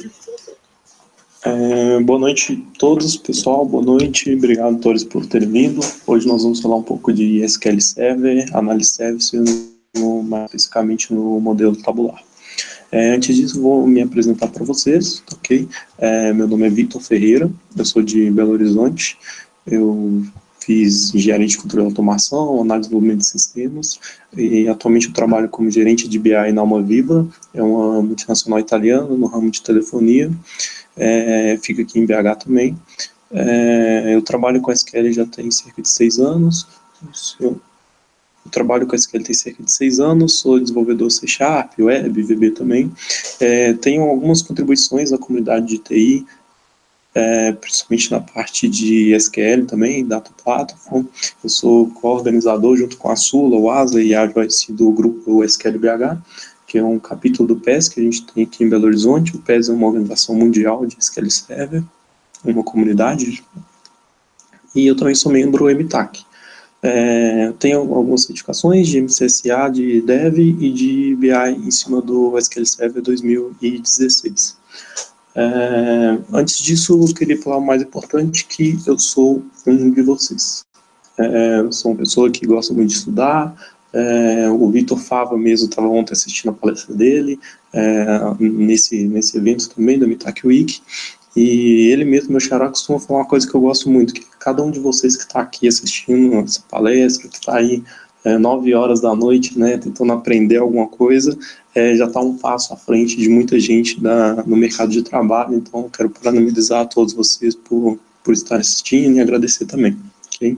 É, boa noite a todos, pessoal. Boa noite. Obrigado a todos por terem vindo. Hoje nós vamos falar um pouco de S Q L Server, Analysis Service, no, mais especificamente no modelo tabular. É, antes disso, vou me apresentar para vocês, ok? É, meu nome é Vitor Ferreira, eu sou de Belo Horizonte. Eu fiz engenharia de controle e automação, análise de desenvolvimento de sistemas, e atualmente eu trabalho como gerente de B I na Alma Viva, é uma multinacional italiana no ramo de telefonia, é, fica aqui em B H também. É, eu trabalho com S Q L já tem cerca de seis anos, eu, eu trabalho com S Q L tem cerca de seis anos, sou desenvolvedor C Sharp, Web, V B também, é, tenho algumas contribuições na comunidade de T I, É, principalmente na parte de S Q L também, Data Platform. Eu sou co-organizador junto com a Sula, o Asa e a Joyce do grupo S Q L B H, que é um capítulo do P E S que a gente tem aqui em Belo Horizonte. O P E S é uma organização mundial de S Q L Server, uma comunidade, e eu também sou membro do M T A C. É, tenho algumas certificações de M C S A, de Dev e de B I em cima do S Q L Server dois mil e dezesseis. É, antes disso, eu queria falar o mais importante, que eu sou um de vocês. É, eu sou uma pessoa que gosta muito de estudar. É, o Vitor Fava mesmo estava ontem assistindo a palestra dele, é, nesse, nesse evento também, do M T A C Week, e ele mesmo, meu xará, costuma falar uma coisa que eu gosto muito, que cada um de vocês que está aqui assistindo essa palestra, que está aí é, nove horas da noite, né, tentando aprender alguma coisa, é, já está um passo à frente de muita gente da, no mercado de trabalho. Então eu quero parabenizar a todos vocês por, por estar assistindo e agradecer também. Okay?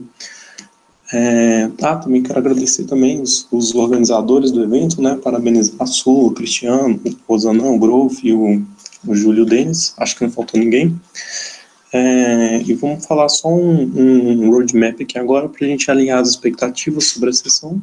É, tá, também quero agradecer também os, os organizadores do evento, né, parabenizar a Su, o Cristiano, o Zanão, o Grove e o, o Júlio Denis, acho que não faltou ninguém. É, e vamos falar só um, um roadmap aqui agora para a gente alinhar as expectativas sobre a sessão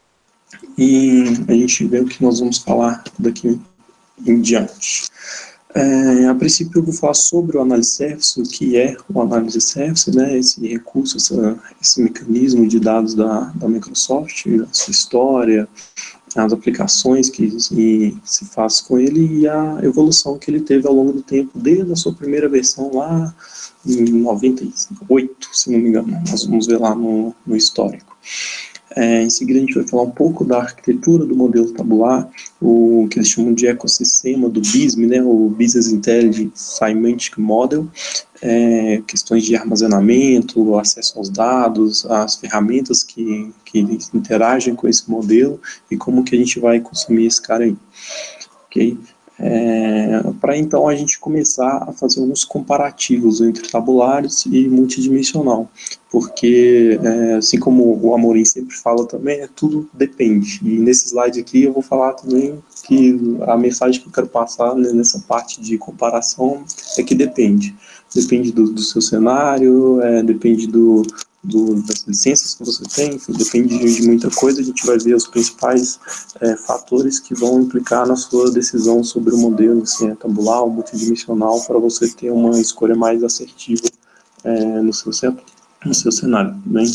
e a gente vê o que nós vamos falar daqui em diante. É, a princípio eu vou falar sobre o Analysis Service, o que é o Analysis Service, né, esse recurso, essa, esse mecanismo de dados da, da Microsoft, a sua história, as aplicações que se, se faz com ele e a evolução que ele teve ao longo do tempo, desde a sua primeira versão lá em noventa e oito, se não me engano. Nós vamos ver lá no, no histórico. É, em seguida a gente vai falar um pouco da arquitetura do modelo tabular, o que eles chamam de ecossistema do B I S M, né, o Business Intelligence Semantic Model, é, questões de armazenamento, acesso aos dados, as ferramentas que, que interagem com esse modelo e como que a gente vai consumir esse cara aí. Ok? É, para então a gente começar a fazer alguns comparativos entre tabulares e multidimensional, porque é, assim como o Amorim sempre fala também, é, tudo depende, e nesse slide aqui eu vou falar também que a mensagem que eu quero passar, né, nessa parte de comparação é que depende, depende do, do seu cenário, é, depende do, do, das licenças que você tem, enfim, depende de muita coisa. A gente vai ver os principais é, fatores que vão implicar na sua decisão sobre o modelo, se é tabular ou multidimensional, para você ter uma escolha mais assertiva é, no, seu, no seu cenário. Bem,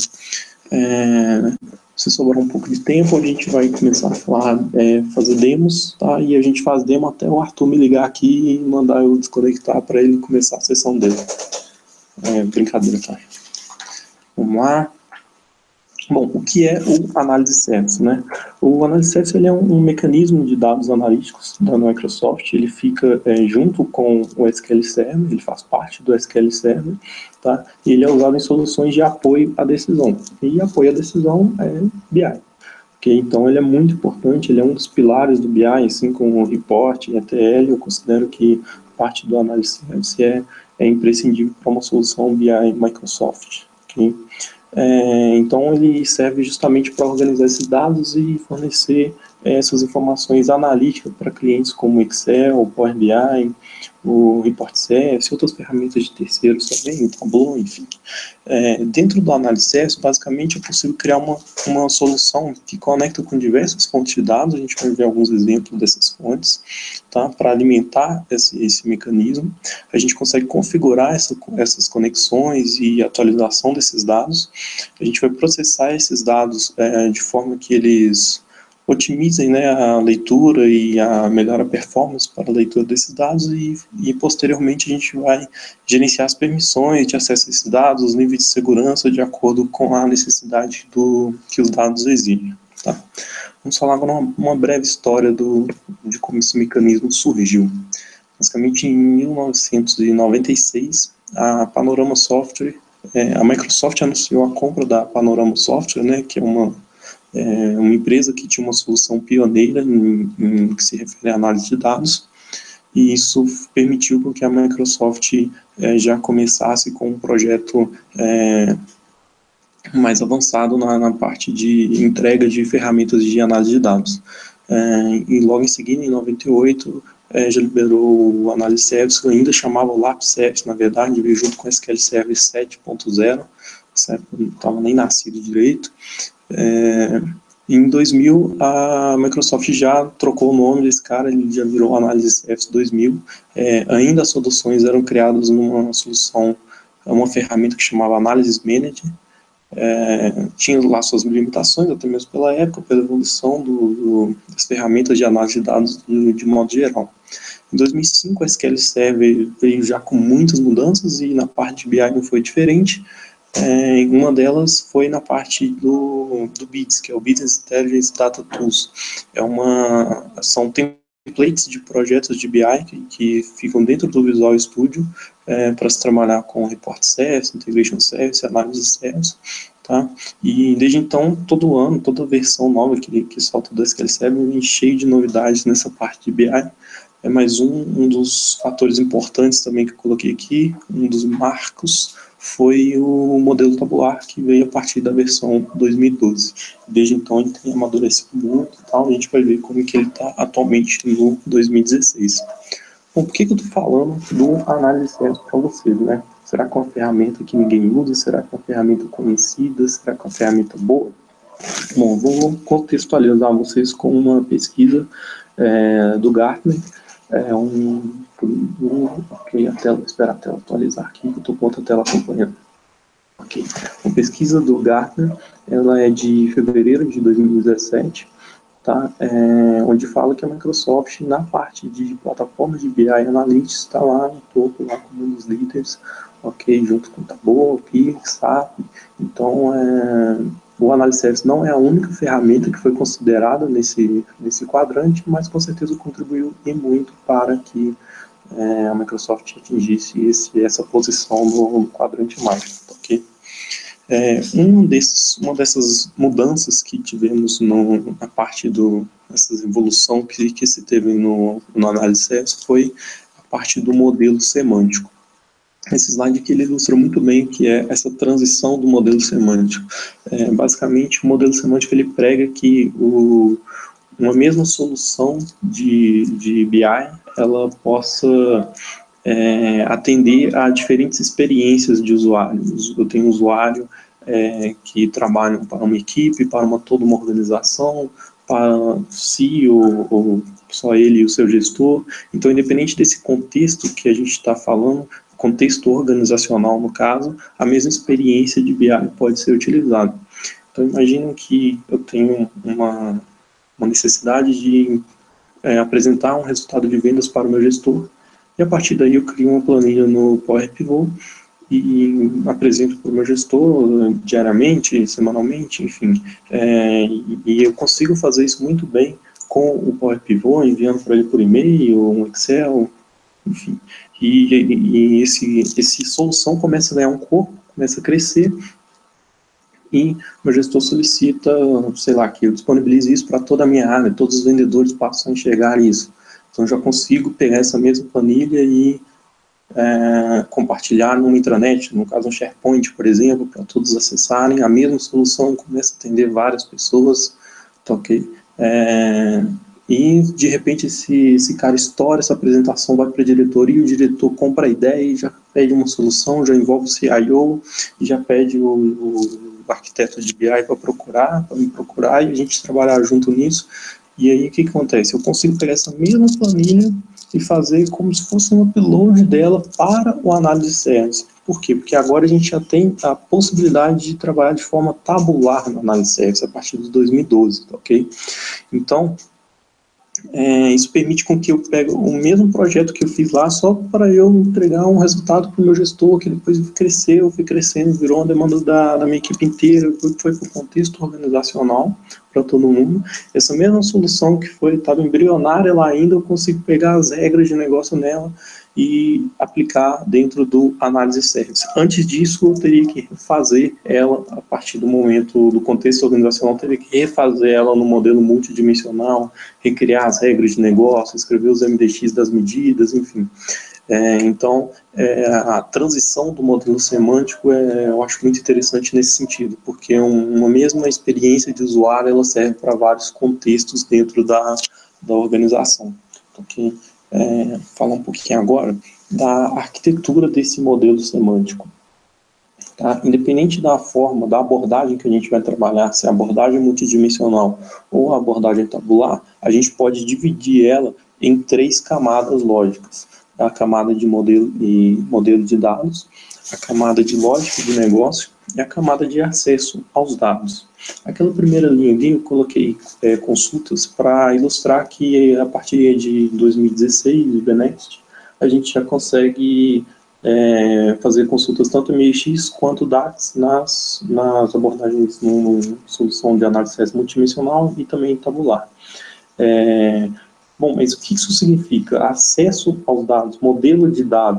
é, se sobrar um pouco de tempo, a gente vai começar a falar, é, fazer demos, tá? E a gente faz demo até o Arthur me ligar aqui e mandar eu desconectar para ele começar a sessão dele. É, brincadeira, tá? Vamos lá. Bom, o que é o Analysis Service, né? O Analysis Service ele é um, um mecanismo de dados analíticos da Microsoft. Ele fica é, junto com o S Q L Server, ele faz parte do S Q L Server, tá? E ele é usado em soluções de apoio à decisão. E apoio à decisão é B I. Okay? Então ele é muito importante, ele é um dos pilares do B I, assim como o Report e E T L. Eu considero que parte do Analysis Service é, é imprescindível para uma solução B I Microsoft. Okay? É, então ele serve justamente para organizar esses dados e fornecer é, essas informações analíticas para clientes como Excel, Power B I, o Report Service, outras ferramentas de terceiros também, o Tableau, enfim. É, dentro do Análise Service, basicamente, é possível criar uma, uma solução que conecta com diversas fontes de dados, a gente vai ver alguns exemplos dessas fontes, tá? Para alimentar esse, esse mecanismo. A gente consegue configurar essa, essas conexões e atualização desses dados. A gente vai processar esses dados é, de forma que eles otimizem, né, a leitura e a melhor a performance para a leitura desses dados e, e posteriormente a gente vai gerenciar as permissões de acesso a esses dados, os níveis de segurança de acordo com a necessidade do, que os dados exigem. Tá? Vamos falar agora uma, uma breve história do, de como esse mecanismo surgiu. Basicamente, em mil novecentos e noventa e seis, a Panorama Software, é, a Microsoft anunciou a compra da Panorama Software, né, que é uma É uma empresa que tinha uma solução pioneira em, em que se refere à análise de dados, e isso permitiu com que a Microsoft é, já começasse com um projeto é, mais avançado na, na parte de entrega de ferramentas de análise de dados. É, e logo em seguida, em noventa e oito, é, já liberou o Analysis Service, que ainda chamava o Lab Service, na verdade, veio junto com o S Q L Server sete ponto zero, nessa época não estava nem nascido direito. É, em dois mil, a Microsoft já trocou o nome desse cara, ele já virou Analysis Service dois mil. É, ainda as soluções eram criadas numa solução, uma ferramenta que chamava Analysis Manager. É, tinha lá suas limitações, até mesmo pela época, pela evolução do, do, das ferramentas de análise de dados de, de modo geral. Em dois mil e cinco, a S Q L Server veio já com muitas mudanças e na parte de B I não foi diferente. É, uma delas foi na parte do, do B I D S, que é o Business Intelligence Data Tools. É uma, são templates de projetos de B I que, que ficam dentro do Visual Studio é, para se trabalhar com Report Service, Integration Service, Analysis Service. Tá? E desde então, todo ano, toda versão nova que, que solta do S Q L Server vem cheio de novidades nessa parte de B I. É mais um, um dos fatores importantes também que eu coloquei aqui, um dos marcos, foi o modelo tabular que veio a partir da versão dois mil e doze. Desde então ele tem amadurecido muito e tal, a gente vai ver como que ele está atualmente no dois mil e dezesseis. Bom, por que, que eu estou falando do Análise Service para vocês, né? Será que é uma ferramenta que ninguém usa? Será que é uma ferramenta conhecida? Será que é uma ferramenta boa? Bom, vou contextualizar vocês com uma pesquisa é, do Gartner. É um, um ok, a tela, esperar a tela atualizar aqui, que eu estou com outra tela acompanhando. Ok, uma pesquisa do Gartner, ela é de fevereiro de dois mil e dezessete, tá? É, onde fala que a Microsoft, na parte de plataformas de B I Analytics, está lá no topo, lá como um dos líderes, ok, junto com Tableau, Pix, S A P. Então, é, o Analysis Service não é a única ferramenta que foi considerada nesse, nesse quadrante, mas com certeza contribuiu e muito para que é, a Microsoft atingisse esse, essa posição no, no quadrante mais, ok? É, um desses, uma dessas mudanças que tivemos no, na parte do, dessa evolução que, que se teve no, no Analysis Service foi a parte do modelo semântico. Esse slide aqui ele ilustra muito bem o que é essa transição do modelo semântico. É, basicamente, o modelo semântico ele prega que o, uma mesma solução de, de B I ela possa é, atender a diferentes experiências de usuários. Eu tenho um usuário é, que trabalha para uma equipe, para uma, toda uma organização, para si ou, ou só ele e o seu gestor. Então, independente desse contexto que a gente está falando, contexto organizacional no caso, a mesma experiência de B I pode ser utilizada. Então, imagino que eu tenho uma, uma necessidade de é, apresentar um resultado de vendas para o meu gestor, e a partir daí eu crio uma planilha no Power Pivot e apresento para o meu gestor diariamente, semanalmente, enfim, é, e eu consigo fazer isso muito bem com o Power Pivot, enviando para ele por e-mail, um Excel, enfim, e, e, e esse, esse solução começa a ganhar um corpo, começa a crescer, e meu gestor solicita, sei lá, que eu disponibilize isso para toda a minha área, todos os vendedores passam a enxergar isso. Então, eu já consigo pegar essa mesma planilha e é, compartilhar numa intranet, no caso um SharePoint, por exemplo, para todos acessarem a mesma solução, começa a atender várias pessoas, tá ok? É, e de repente esse, esse cara estoura essa apresentação, vai para a diretoria, o diretor compra a ideia e já pede uma solução, já envolve o C I O, e já pede o, o arquiteto de B I para procurar, para me procurar, e a gente trabalhar junto nisso. E aí o que, que acontece? Eu consigo pegar essa mesma planilha e fazer como se fosse um upload dela para o análise service. Por quê? Porque agora a gente já tem a possibilidade de trabalhar de forma tabular no análise service a partir de dois mil e doze, ok? Então, é, isso permite com que eu pegue o mesmo projeto que eu fiz lá só para eu entregar um resultado para o meu gestor, que depois cresceu, foi crescendo, virou uma demanda da, da minha equipe inteira, foi, foi para o contexto organizacional, para todo mundo. Essa mesma solução que foi estava embrionária lá ainda, eu consigo pegar as regras de negócio nela e aplicar dentro do análise service. Antes disso, eu teria que refazer ela a partir do momento do contexto organizacional, eu teria que refazer ela no modelo multidimensional, recriar as regras de negócio, escrever os M D X das medidas, enfim. É, então, é, a transição do modelo semântico é, eu acho muito interessante nesse sentido, porque um, uma mesma experiência de usuário ela serve para vários contextos dentro da, da organização. Então, aqui, é, falar um pouquinho agora da arquitetura desse modelo semântico. Tá? Independente da forma, da abordagem que a gente vai trabalhar, se é abordagem multidimensional ou abordagem tabular, a gente pode dividir ela em três camadas lógicas. A camada de modelo e modelo de dados, a camada de lógica de negócio e a camada de acesso aos dados. Aquela primeira linha ali eu coloquei é, consultas para ilustrar que a partir de dois mil e dezesseis, do Benext, a gente já consegue é, fazer consultas tanto M X quanto D A X nas, nas abordagens numa solução de análise multidimensional e também tabular. É, Bom, mas o que isso significa? Acesso aos dados, modelo de dado.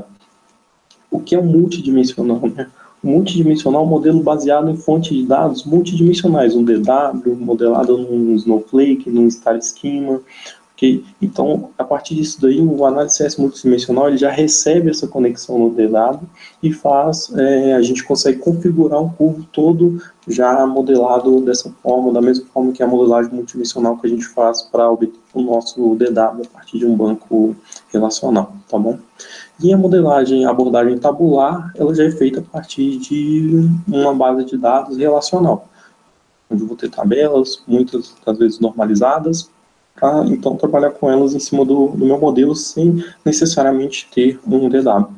O que é um multidimensional, né? O multidimensional é um modelo baseado em fontes de dados multidimensionais, um D W, modelado num Snowflake, num Star Schema. Okay? Então, a partir disso daí, o análise multidimensional ele já recebe essa conexão no D W e faz, é, a gente consegue configurar um curvo todo já modelado dessa forma, da mesma forma que a modelagem multidimensional que a gente faz para obter o nosso D W a partir de um banco relacional, tá bom? E a modelagem, a abordagem tabular, ela já é feita a partir de uma base de dados relacional, onde eu vou ter tabelas, muitas das vezes normalizadas, para então trabalhar com elas em cima do, do meu modelo sem necessariamente ter um D W.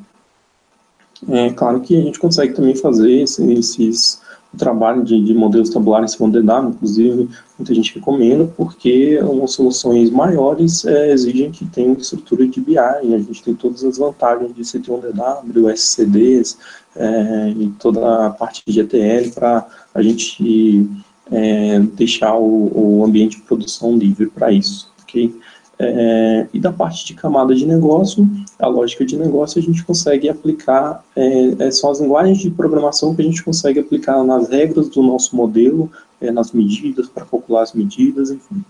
É claro que a gente consegue também fazer esse, esses o trabalho de, de modelos tabulares em cima do D W, inclusive muita gente recomenda, porque umas soluções maiores é, exigem que tenha uma estrutura de B I, e a gente tem todas as vantagens de se ter um D W, S C Ds é, e toda a parte de E T L para a gente é, deixar o, o ambiente de produção livre para isso, ok? É, e da parte de camada de negócio, a lógica de negócio a gente consegue aplicar, é, são as linguagens de programação que a gente consegue aplicar nas regras do nosso modelo, é, nas medidas, para calcular as medidas, enfim.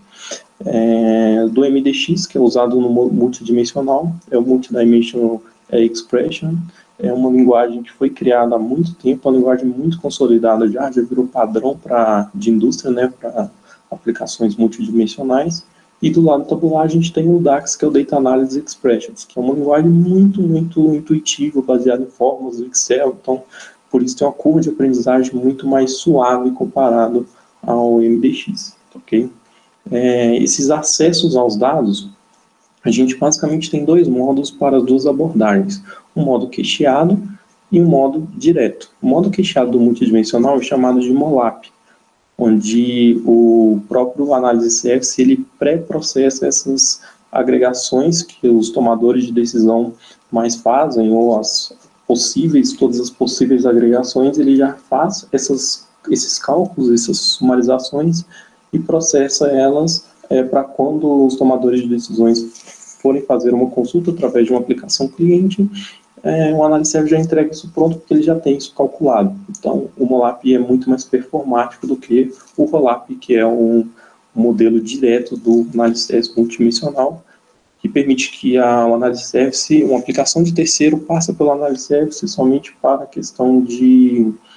É, do M D X, que é usado no multidimensional, é o Multidimensional Expression, é uma linguagem que foi criada há muito tempo, uma linguagem muito consolidada já, já virou padrão pra, de indústria, né, para aplicações multidimensionais. E do lado tabular a gente tem o D A X, que é o Data Analysis Expressions, que é uma linguagem muito, muito intuitiva, baseada em fórmulas do Excel, então por isso tem uma curva de aprendizagem muito mais suave comparado ao M D X, ok? É, esses acessos aos dados, a gente basicamente tem dois modos para as duas abordagens, um modo cacheado e um modo direto. O modo cacheado do multidimensional é chamado de MOLAP, onde o próprio análise C F ele pré-processa essas agregações que os tomadores de decisão mais fazem, ou as possíveis, todas as possíveis agregações, ele já faz essas, esses cálculos, essas sumarizações e processa elas é, para quando os tomadores de decisões forem fazer uma consulta através de uma aplicação cliente, É, o análise já entrega isso pronto porque ele já tem isso calculado. Então, o MOLAP é muito mais performático do que o ROLAP, que é um modelo direto do análise multidimensional, que permite que a, o análise service, uma aplicação de terceiro, passa pelo análise service somente para a questão de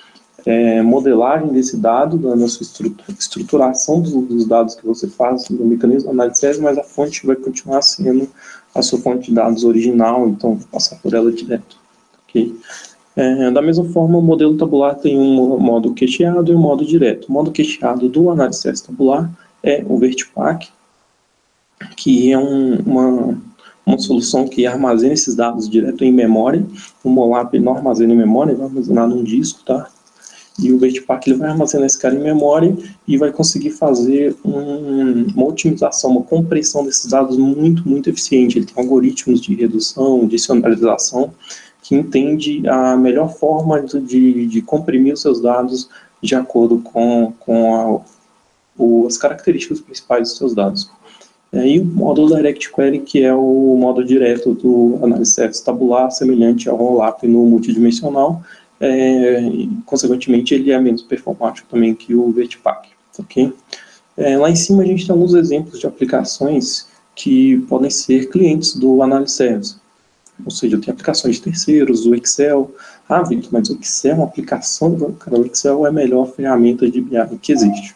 é, modelagem desse dado, na sua estrutura, estruturação dos, dos dados que você faz, do mecanismo de análise de séries, mas a fonte vai continuar sendo a sua fonte de dados original, então vou passar por ela direto. Okay? É, da mesma forma, o modelo tabular tem um modo cacheado e um modo direto. O modo cacheado do análise de séries tabular é o VertiPack, que é um, uma, uma solução que armazena esses dados direto em memória. O MOLAP não armazena em memória, vai armazenar num disco, tá? E o VertiPack ele vai armazenar esse cara em memória e vai conseguir fazer um, uma otimização, uma compressão desses dados muito, muito eficiente. Ele tem algoritmos de redução, adicionalização, que entende a melhor forma de, de comprimir os seus dados de acordo com, com a, o, as características principais dos seus dados. E o modo Direct Query, que é o modo direto do análise de séries tabular, semelhante ao MOLAP no multidimensional, é, e, consequentemente, ele é menos performático também que o VertiPack. Okay? É, lá em cima a gente tem alguns exemplos de aplicações que podem ser clientes do análise de séries. Ou seja, tem aplicações de terceiros, o Excel. Ah, Victor, mas o Excel é uma aplicação? Cara, o Excel é a melhor ferramenta de B I que existe.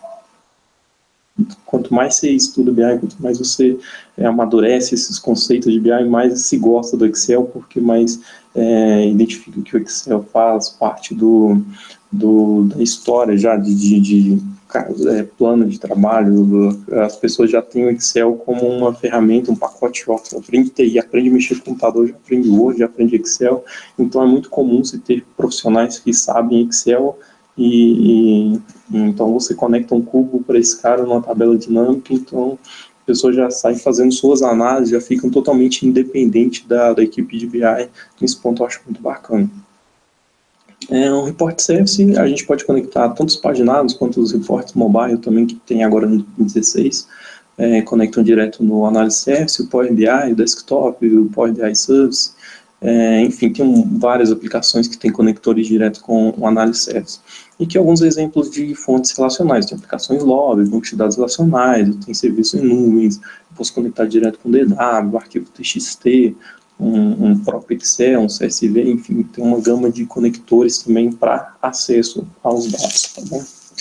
Quanto mais você estuda B I, quanto mais você é, amadurece esses conceitos de B I, mais se gosta do Excel, porque mais é, identifica que o Excel faz parte do, do, da história já de, de, de é, plano de trabalho. As pessoas já têm o Excel como uma ferramenta, um pacote ó, aprende T I, aprende a mexer no computador, já aprende Word, já aprende Excel. Então é muito comum você ter profissionais que sabem Excel. E, e então você conecta um cubo para esse cara numa tabela dinâmica, então a pessoa já sai fazendo suas análises, já ficam totalmente independente da, da equipe de B I. Nesse ponto eu acho muito bacana. É, um report service a gente pode conectar tanto os paginados quanto os reports mobile também, que tem agora no dezesseis, é, conectam direto no Analysis Service, o Power B I, o Desktop, o Power B I Service. É, enfim, tem um, várias aplicações que têm conectores direto com o Analysis Service. E aqui alguns exemplos de fontes relacionais. Tem aplicações log, bancos de dados relacionais, tem serviço em nuvens, posso conectar direto com D W, arquivo T X T, um, um próprio Excel, um C S V, enfim, tem uma gama de conectores também para acesso aos dados, tá bom?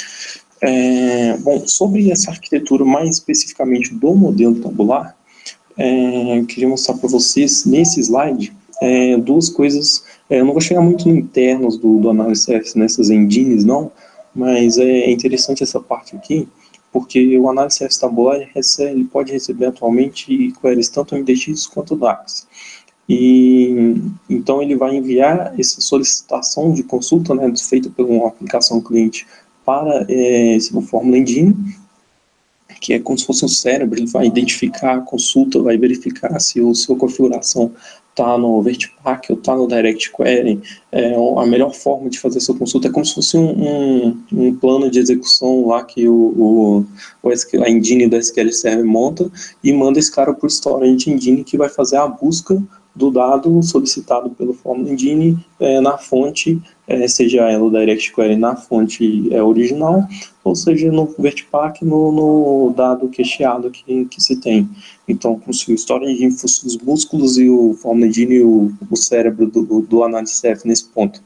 É, bom, sobre essa arquitetura mais especificamente do modelo tabular, é, eu queria mostrar para vocês nesse slide É, duas coisas, é, eu não vou chegar muito no internos do, do Analysis Service, nessas engines não, mas é interessante essa parte aqui, porque o Analysis Service tabular ele, recebe, ele pode receber atualmente queries tanto M D X quanto DAX. E então ele vai enviar essa solicitação de consulta, né, feita por uma aplicação cliente para é, esse Fórmula Engine, que é como se fosse um cérebro. Ele vai identificar a consulta, vai verificar se a sua configuração está no VertiPack ou está no Direct Query. É, a melhor forma de fazer essa consulta é como se fosse um, um, um plano de execução lá que o, o, a engine do S Q L Server monta e manda esse cara para o Storage Engine, que vai fazer a busca do dado solicitado pelo Fórmula Engine é, na fonte, é, seja ela o Direct Query na fonte é, original, ou seja no VertiPack, no, no dado cacheado que, que se tem. Então, como se o Storage Engine fosse os músculos e o Fórmula Engine o, o cérebro do, do Analysis Service nesse ponto.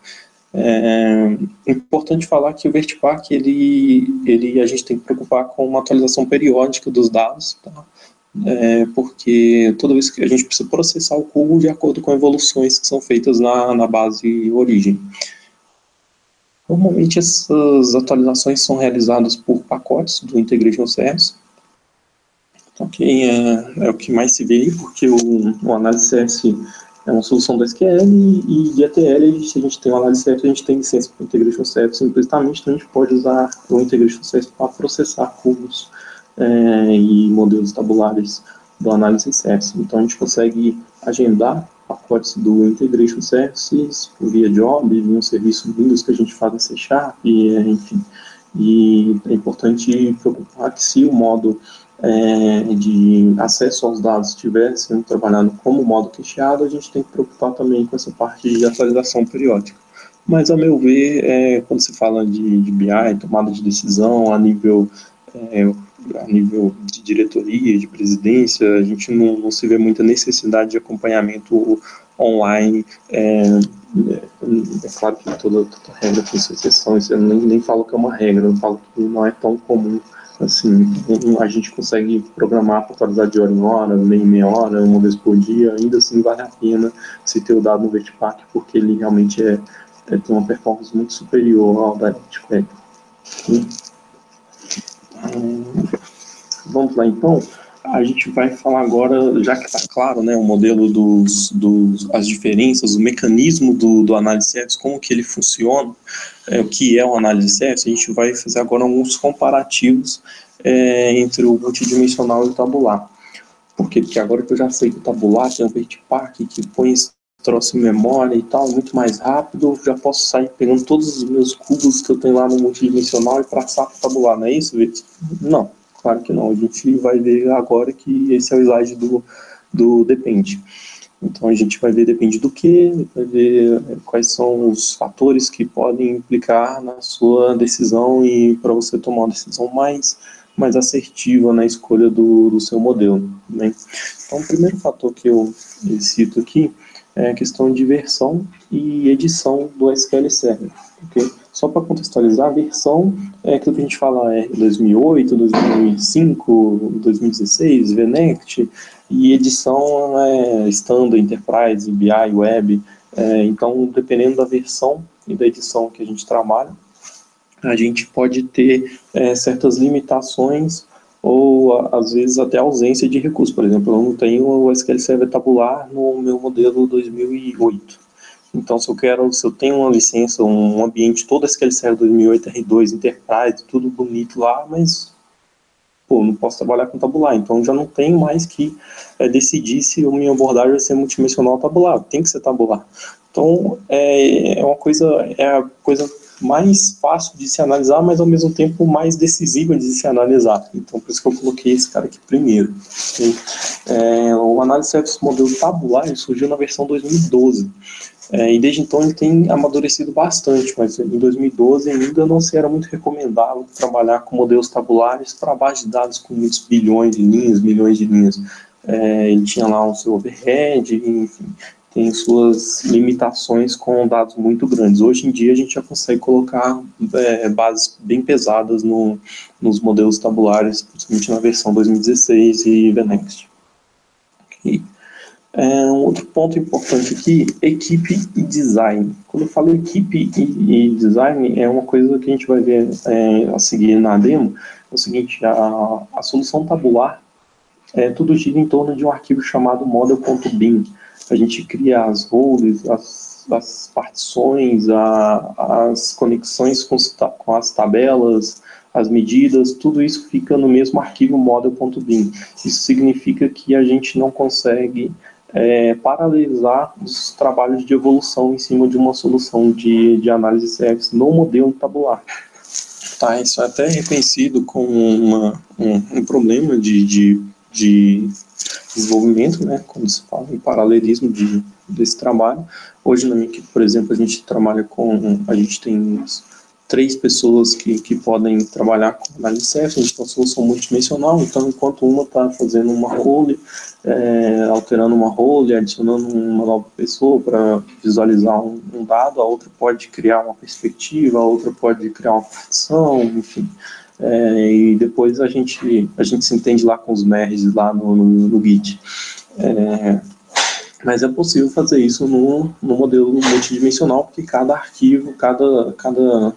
É importante falar que o VertiPack, ele, ele, a gente tem que preocupar com uma atualização periódica dos dados, tá? É, porque toda vez que a gente precisa processar o cubo de acordo com evoluções que são feitas na, na base origem. Normalmente essas atualizações são realizadas por pacotes do Integration Service, okay, é, é o que mais se vê aí, porque o, o Analysis Service é uma solução do S Q L e de E T L, se a gente tem o Analysis Service, a gente tem licença para o Integration Service implicitamente, então a gente pode usar o Integration Service para processar cubos É, e modelos tabulares do Analysis Service. Então a gente consegue agendar pacotes do Integration Services via job, via um serviço Windows que a gente faz em C Sharp, e, enfim. E é importante preocupar que se o modo é, de acesso aos dados estiver sendo trabalhado como modo cacheado, a gente tem que preocupar também com essa parte de atualização periódica. Mas, a meu ver, é, quando se fala de, de B I, tomada de decisão a nível É, a nível de diretoria, de presidência, a gente não, não se vê muita necessidade de acompanhamento online. É, é, é claro que toda, toda regra tem sua exceção, isso eu nem, nem falo que é uma regra, eu falo que não é tão comum assim. A gente consegue programar por atualizar de hora em hora, meia em meia hora, uma vez por dia, ainda assim vale a pena se ter o dado no Vertipack, porque ele realmente é, é, tem uma performance muito superior ao da Electric. Vamos lá, então. A gente vai falar agora, já que está claro, né, o modelo dos, dos, as diferenças, o mecanismo do, do análise service, como que ele funciona, é, o que é o análise service, a gente vai fazer agora alguns comparativos é, entre o multidimensional e o tabular. Por quê? Porque agora que eu já sei que o tabular tem um Vertipack que põe esse troço em memória e tal, muito mais rápido, eu já posso sair pegando todos os meus cubos que eu tenho lá no multidimensional e passar para o tabular, não é isso, Vitor? Não. Claro que não, a gente vai ver agora que esse é o slide do, do depende. Então a gente vai ver depende do que, vai ver quais são os fatores que podem implicar na sua decisão e para você tomar uma decisão mais, mais assertiva na escolha do, do seu modelo, né? Então o primeiro fator que eu cito aqui é a questão de versão e edição do S Q L Server, ok? Só para contextualizar, a versão é aquilo que a gente fala é dois mil e oito, dois mil e cinco, dois mil e dezesseis, V NEXT, e edição é Standard, Enterprise, B I, Web. É, então, dependendo da versão e da edição que a gente trabalha, a gente pode ter é, certas limitações ou, às vezes, até ausência de recursos. Por exemplo, eu não tenho o S Q L Server tabular no meu modelo dois mil e oito. Então, se eu quero, se eu tenho uma licença, um ambiente todo S Q L Server dois mil e oito R dois, Enterprise, tudo bonito lá, mas, pô, não posso trabalhar com tabular. Então, já não tenho mais que é, decidir se a minha abordagem vai ser multidimensional ou tabular. Tem que ser tabular. Então, é, é uma coisa, é a coisa mais fácil de se analisar, mas ao mesmo tempo mais decisiva de se analisar. Então, por isso que eu coloquei esse cara aqui primeiro. Okay? É, o análise service modelo tabular ele surgiu na versão dois mil e doze. É, e desde então ele tem amadurecido bastante, mas em dois mil e doze ainda não se era muito recomendável trabalhar com modelos tabulares para base de dados com muitos bilhões de linhas, milhões de linhas. É, ele tinha lá o seu overhead, enfim, tem suas limitações com dados muito grandes. Hoje em dia a gente já consegue colocar é, bases bem pesadas no, nos modelos tabulares, principalmente na versão dois mil e dezesseis e V NEXT. Okay. É, um outro ponto importante aqui, equipe e design. Quando eu falo equipe e, e design, é uma coisa que a gente vai ver é, a seguir na demo, é o seguinte, a, a solução tabular, é, tudo gira em torno de um arquivo chamado model.bin. A gente cria as roles, as, as partições, a, as conexões com, com as tabelas, as medidas, tudo isso fica no mesmo arquivo model.bin. Isso significa que a gente não consegue É, paralelizar os trabalhos de evolução em cima de uma solução de, de análise service no modelo tabular. Tá, isso é até reconhecido como uma, um, um problema de, de, de desenvolvimento, né, quando se fala em paralelismo de, desse trabalho. Hoje na minha equipe, por exemplo, a gente trabalha com, a gente tem três pessoas que, que podem trabalhar com análise service, a gente tem uma solução multidimensional, então enquanto uma está fazendo uma role, é, alterando uma role, adicionando uma nova pessoa para visualizar um, um dado, a outra pode criar uma perspectiva, a outra pode criar uma partição, enfim. É, e depois a gente, a gente se entende lá com os merges lá no, no, no Git. É, mas é possível fazer isso no, no modelo multidimensional, porque cada arquivo, cada, cada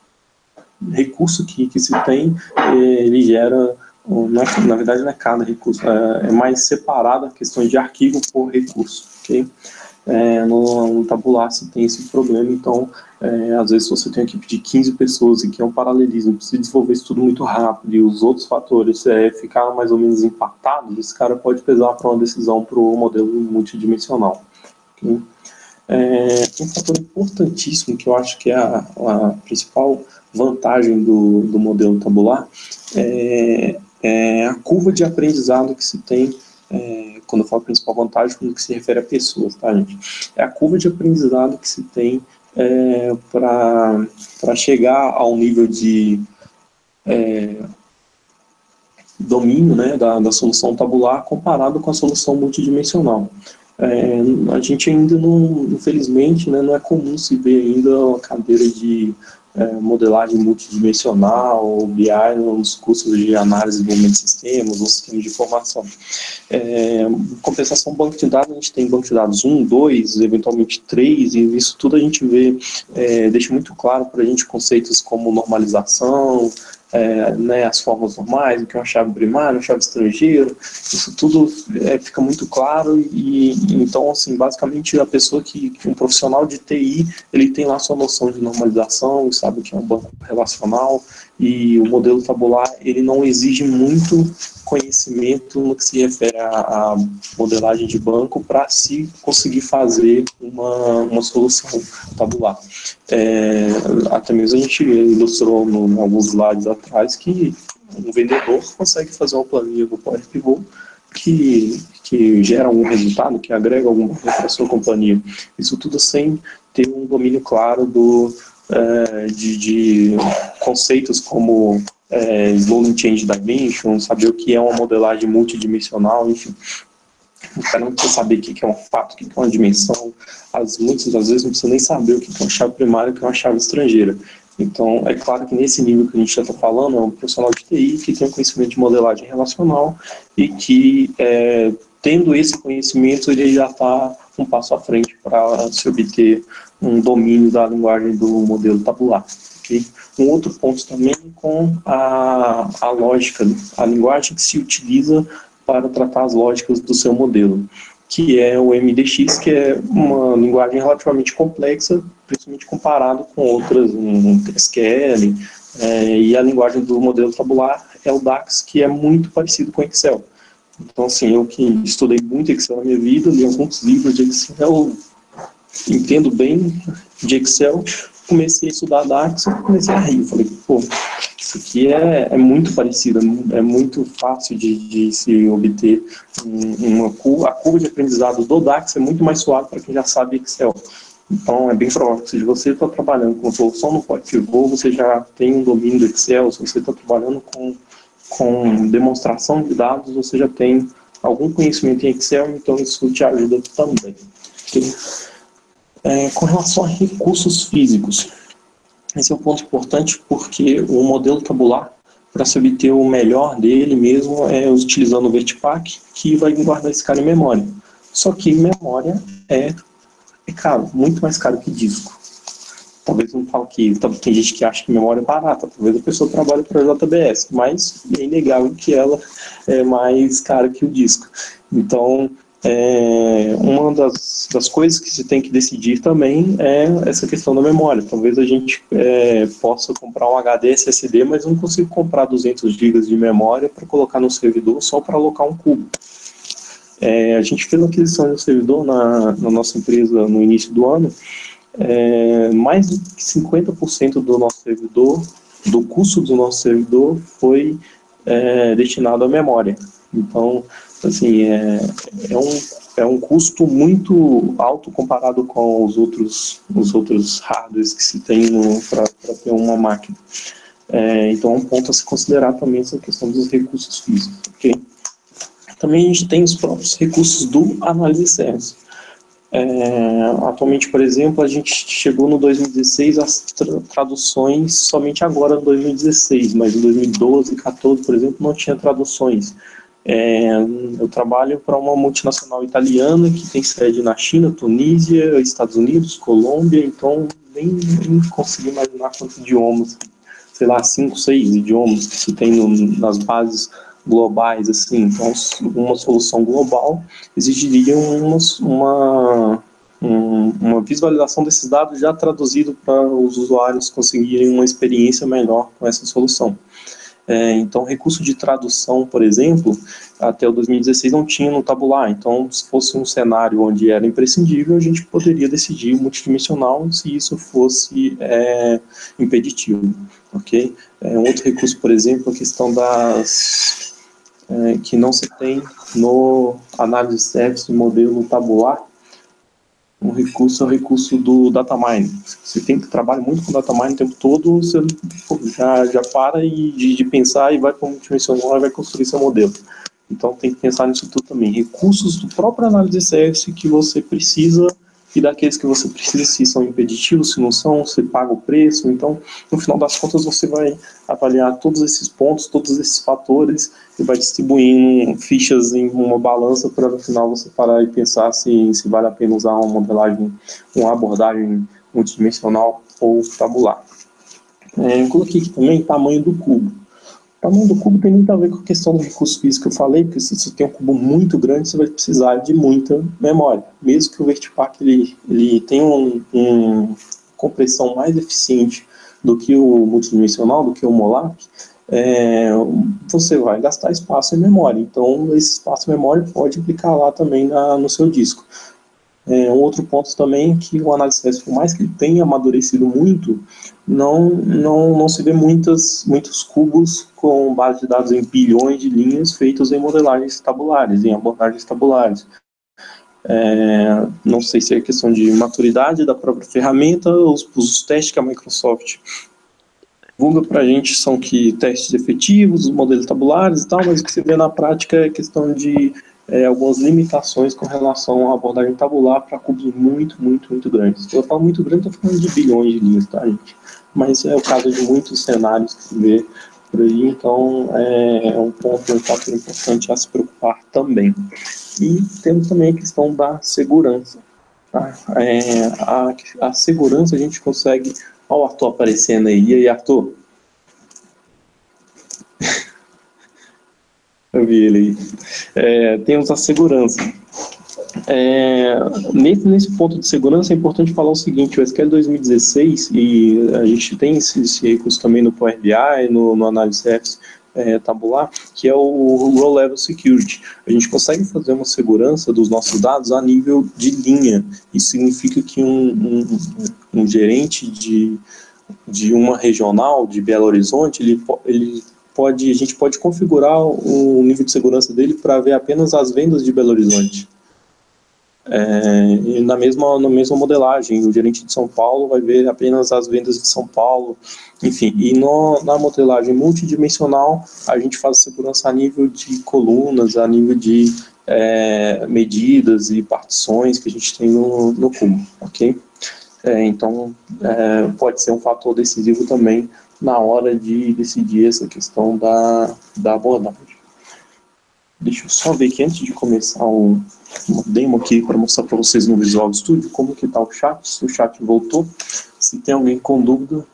recurso que, que se tem, ele gera, não é, na verdade não é cada recurso, é, é mais separada a questão de arquivo por recurso, ok? É, no, no tabular se tem esse problema, então é, às vezes você tem uma equipe de quinze pessoas e que é um paralelismo, precisa desenvolver isso tudo muito rápido e os outros fatores é, ficaram mais ou menos empatados, esse cara pode pesar para uma decisão para o modelo multidimensional, ok? É, um fator importantíssimo que eu acho que é a, a principal vantagem do, do modelo tabular é, é a curva de aprendizado que se tem, é, quando eu falo principal vantagem, quando se refere a pessoas, tá, gente? É a curva de aprendizado que se tem é, para chegar ao nível de é, domínio, né, da, da solução tabular comparado com a solução multidimensional. É, a gente ainda não, infelizmente, né, não é comum se ver ainda uma cadeira de é, modelagem multidimensional ou B I nos cursos de análise de desenvolvimento de sistemas ou sistemas de informação. É, compensação, banco de dados, a gente tem banco de dados um, dois, eventualmente três, e isso tudo a gente vê, é, deixa muito claro para a gente conceitos como normalização, É, né, as formas normais, o que é uma chave primária, uma chave estrangeira, isso tudo é, fica muito claro e, e então, assim, basicamente a pessoa que, que um profissional de T I, ele tem lá sua noção de normalização, sabe o que é um banco relacional, e o modelo tabular, ele não exige muito conhecimento no que se refere à, à modelagem de banco para se conseguir fazer uma, uma solução tabular. É, até mesmo a gente ilustrou no, em alguns slides atrás que um vendedor consegue fazer uma planilha do Power Pivot que, que gera algum resultado, que agrega algum valor para a sua companhia. Isso tudo sem ter um domínio claro do, é, de, de conceitos como é, Slowing Change Dimension, saber o que é uma modelagem multidimensional, enfim. O cara não precisa saber o que é um fato, o que é uma dimensão. As, muitas das vezes não precisa nem saber o que é uma chave primária e o que é uma chave estrangeira. Então, é claro que nesse nível que a gente já está falando, é um profissional de T I que tem um conhecimento de modelagem relacional e que, é, tendo esse conhecimento, ele já está um passo à frente para se obter um domínio da linguagem do modelo tabular. Okay? Um outro ponto também com a, a lógica, a linguagem que se utiliza para tratar as lógicas do seu modelo, que é o M D X, que é uma linguagem relativamente complexa, principalmente comparado com outras, um S Q L, é, e a linguagem do modelo tabular é o DAX, que é muito parecido com Excel. Então, assim, eu que estudei muito Excel na minha vida, li alguns livros de Excel, entendo bem de Excel, comecei a estudar DAX e comecei a rir, falei, pô, isso aqui é, é muito parecido, é muito fácil de, de se obter uma curva. A curva de aprendizado do DAX é muito mais suave para quem já sabe Excel. Então, é bem provável que se você está trabalhando com solução no Power Pivot, você já tem um domínio do Excel. Se você está trabalhando com, com demonstração de dados, você já tem algum conhecimento em Excel, então isso te ajuda também. Okay? É, com relação a recursos físicos, esse é um ponto importante porque o modelo tabular, para se obter o melhor dele mesmo, é utilizando o Vertipack, que vai guardar esse cara em memória. Só que memória é, é caro, muito mais caro que disco. Talvez não fale que tem gente que acha que memória é barata, talvez a pessoa trabalhe para a J B S, mas é inegável que ela é mais cara que o disco. Então, É, uma das, das coisas que se tem que decidir também é essa questão da memória. Talvez a gente é, possa comprar um H D S S D, mas não consigo comprar duzentos gigas de memória para colocar no servidor só para alocar um cubo. É, a gente fez uma aquisição de um servidor na, na nossa empresa no início do ano. É, mais de cinquenta por cento do nosso servidor, do custo do nosso servidor, foi é, destinado à memória. Então, assim, é, é, um, é um custo muito alto comparado com os outros, os outros hardwares que se tem para ter uma máquina. É, então, é um ponto a se considerar também essa questão dos recursos físicos. Okay? Também a gente tem os próprios recursos do análise de serviço. É, atualmente, por exemplo, a gente chegou no dois mil e dezesseis às tra traduções somente agora no dois mil e dezesseis, mas em dois mil e doze, dois mil e quatorze, por exemplo, não tinha traduções. É, eu trabalho para uma multinacional italiana que tem sede na China, Tunísia, Estados Unidos, Colômbia, então nem, nem consegui imaginar quantos idiomas, sei lá, cinco, seis idiomas que se tem no, nas bases globais, assim. Então, uma solução global exigiria uma, uma, uma visualização desses dados já traduzido para os usuários conseguirem uma experiência melhor com essa solução. É, então, recurso de tradução, por exemplo, até o dois mil e dezesseis não tinha no tabular. Então, se fosse um cenário onde era imprescindível, a gente poderia decidir multidimensional se isso fosse é, impeditivo. Okay? É, um outro recurso, por exemplo, a questão das é, que não se tem no análise de serviço do modelo tabular, Um recurso é o recurso do data mining. Você tem que trabalhar muito com data mining o tempo todo, você pô, já, já para e, de, de pensar e vai para o multidimensional e vai construir seu modelo. Então tem que pensar nisso tudo também. Recursos do próprio análise C S que você precisa e daqueles que você precisa, se são impeditivos, se não são, você paga o preço. Então, no final das contas, você vai avaliar todos esses pontos, todos esses fatores e vai distribuindo fichas em uma balança para no final você parar e pensar se, se vale a pena usar uma modelagem, uma abordagem multidimensional ou tabular. É, eu coloquei aqui também o tamanho do cubo. O tamanho do cubo tem muito a ver com a questão do recurso físico que eu falei, porque se você tem um cubo muito grande, você vai precisar de muita memória. Mesmo que o Vertipack ele, ele tenha uma um compressão mais eficiente do que o multidimensional, do que o Molap, é, você vai gastar espaço em memória. Então, esse espaço em memória pode implicar lá também na, no seu disco. É, um outro ponto também é que o análise C S, por mais que ele tenha amadurecido muito, não, não, não se vê muitas, muitos cubos com base de dados em bilhões de linhas feitos em modelagens tabulares, em abordagens tabulares. É, não sei se é questão de maturidade da própria ferramenta, os, os testes que a Microsoft divulga para a gente são que testes efetivos, os modelos tabulares e tal, mas o que se vê na prática é questão de É, algumas limitações com relação à abordagem tabular para cubos muito, muito, muito grandes. Eu falo muito grande, estou falando de bilhões de linhas, tá, gente? Mas é o caso de muitos cenários que se vê por aí, então é, é um ponto, um fator importante a se preocupar também. E temos também a questão da segurança. Tá? É, a, a segurança a gente consegue... Olha o Arthur aparecendo aí. E aí, Arthur? Eu vi ele aí. É, temos a segurança. É, nesse, nesse ponto de segurança é importante falar o seguinte: o S Q L dois mil e dezesseis, e a gente tem esse, esse recurso também no Power B I, no, no Analysis C S é, tabular, que é o Row Level Security. A gente consegue fazer uma segurança dos nossos dados a nível de linha. Isso significa que um, um, um gerente de, de uma regional de Belo Horizonte, ele, ele Pode, a gente pode configurar o nível de segurança dele para ver apenas as vendas de Belo Horizonte. É, e na mesma, na mesma modelagem, o gerente de São Paulo vai ver apenas as vendas de São Paulo, enfim. E no, na modelagem multidimensional, a gente faz segurança a nível de colunas, a nível de é, medidas e partições que a gente tem no, no cubo, ok? É, então, é, pode ser um fator decisivo também na hora de decidir essa questão da, da abordagem. Deixa eu só ver aqui, antes de começar o, uma demo aqui, para mostrar para vocês no Visual Studio, como que está o chat, se o chat voltou, se tem alguém com dúvida.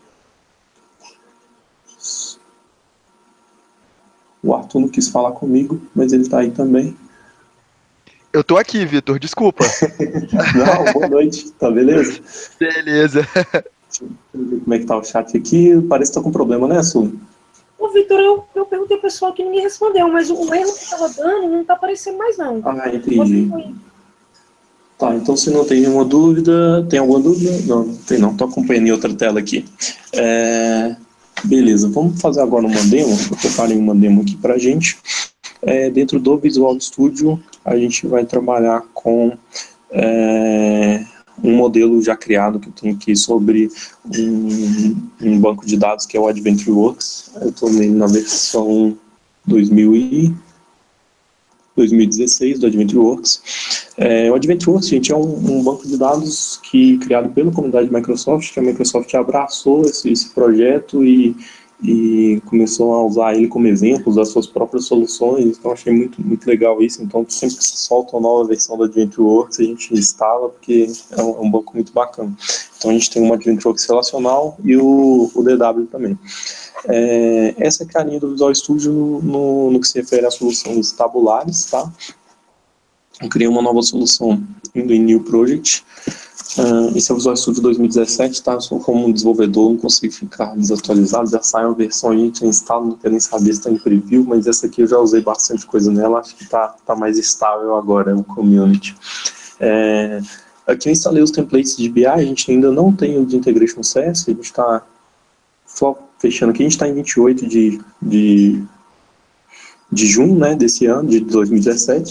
O Arthur não quis falar comigo, mas ele está aí também. Eu tô aqui, Vitor, desculpa. Não, boa noite, tá beleza? Beleza. Deixa eu ver como é que tá o chat aqui. Parece que tá com problema, né, Su? Ô, Vitor, eu, eu perguntei ao pessoal que ninguém respondeu, mas o, o erro que tava dando não tá aparecendo mais, não. Ah, entendi. Tá, então se não tem nenhuma dúvida... Tem alguma dúvida? Não, não tem não. Tô acompanhando em outra tela aqui. É... Beleza, vamos fazer agora uma demo. Eu preparei uma demo aqui pra gente. É, dentro do Visual Studio, a gente vai trabalhar com... É... um modelo já criado que eu tenho aqui sobre um, um banco de dados que é o AdventureWorks. Eu estou na versão dois mil e dezesseis do AdventureWorks. É, o AdventureWorks, gente, é um, um banco de dados que criado pela comunidade Microsoft, que a Microsoft abraçou esse, esse projeto e, e começou a usar ele como exemplo das suas próprias soluções. Então achei muito, muito legal isso. Então sempre que se solta uma nova versão do AdventureWorks, a gente instala, porque é um, é um banco muito bacana. Então a gente tem uma AdventureWorks relacional e o, o D W também. É, essa é a carinha do Visual Studio no, no, no que se refere a soluções tabulares, tá? Eu criei uma nova solução indo em New Project. Uh, esse é o Visual Studio dois mil e dezessete, tá? Eu sou como desenvolvedor, não consigo ficar desatualizado, já sai uma versão, a gente instala, não quero nem saber se está em preview, mas essa aqui eu já usei bastante coisa nela, acho que está tá mais estável agora, o community. É, aqui eu instalei os templates de B I, a gente ainda não tem o de Integration C S, a gente está só fechando aqui, a gente está em vinte e oito de, de, de junho, né, desse ano, de dois mil e dezessete,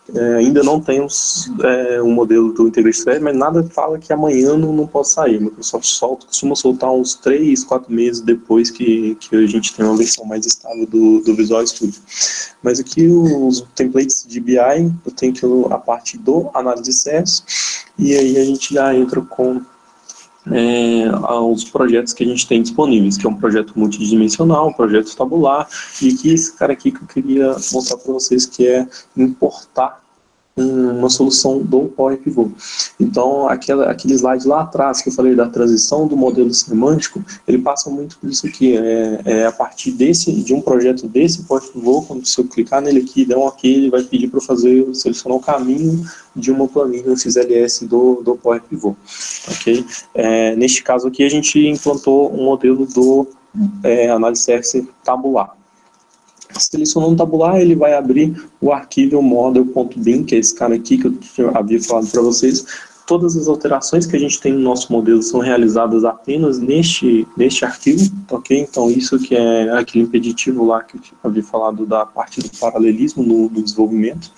É, ainda não temos é, um modelo do Integrated Thread, mas nada fala que amanhã não, não possa sair. A Microsoft solta, costuma soltar uns três, quatro meses depois que, que a gente tem uma versão mais estável do, do Visual Studio. Mas aqui os templates de B I, eu tenho que a parte do análise de acesso, e aí a gente já entra com É, aos projetos que a gente tem disponíveis, que é um projeto multidimensional, um projeto tabular, e aqui esse cara aqui que eu queria mostrar para vocês, que é importar uma solução do Power Pivot. Então, aquela, aquele slide lá atrás que eu falei da transição do modelo semântico, ele passa muito por isso aqui, é, é a partir desse, de um projeto desse Power Pivot, quando se eu clicar nele aqui, der um ok, ele vai pedir para eu fazer, selecionar o caminho de uma planilha, um X L S do, do Power Pivot. Okay? É, neste caso aqui, a gente implantou um modelo do é, análise surface tabular. Selecionando o tabular, ele vai abrir o arquivo model.bin, que é esse cara aqui que eu havia falado para vocês. Todas as alterações que a gente tem no nosso modelo são realizadas apenas neste, neste arquivo, ok? Então isso que é aquele impeditivo lá que eu havia falado da parte do paralelismo no, no desenvolvimento.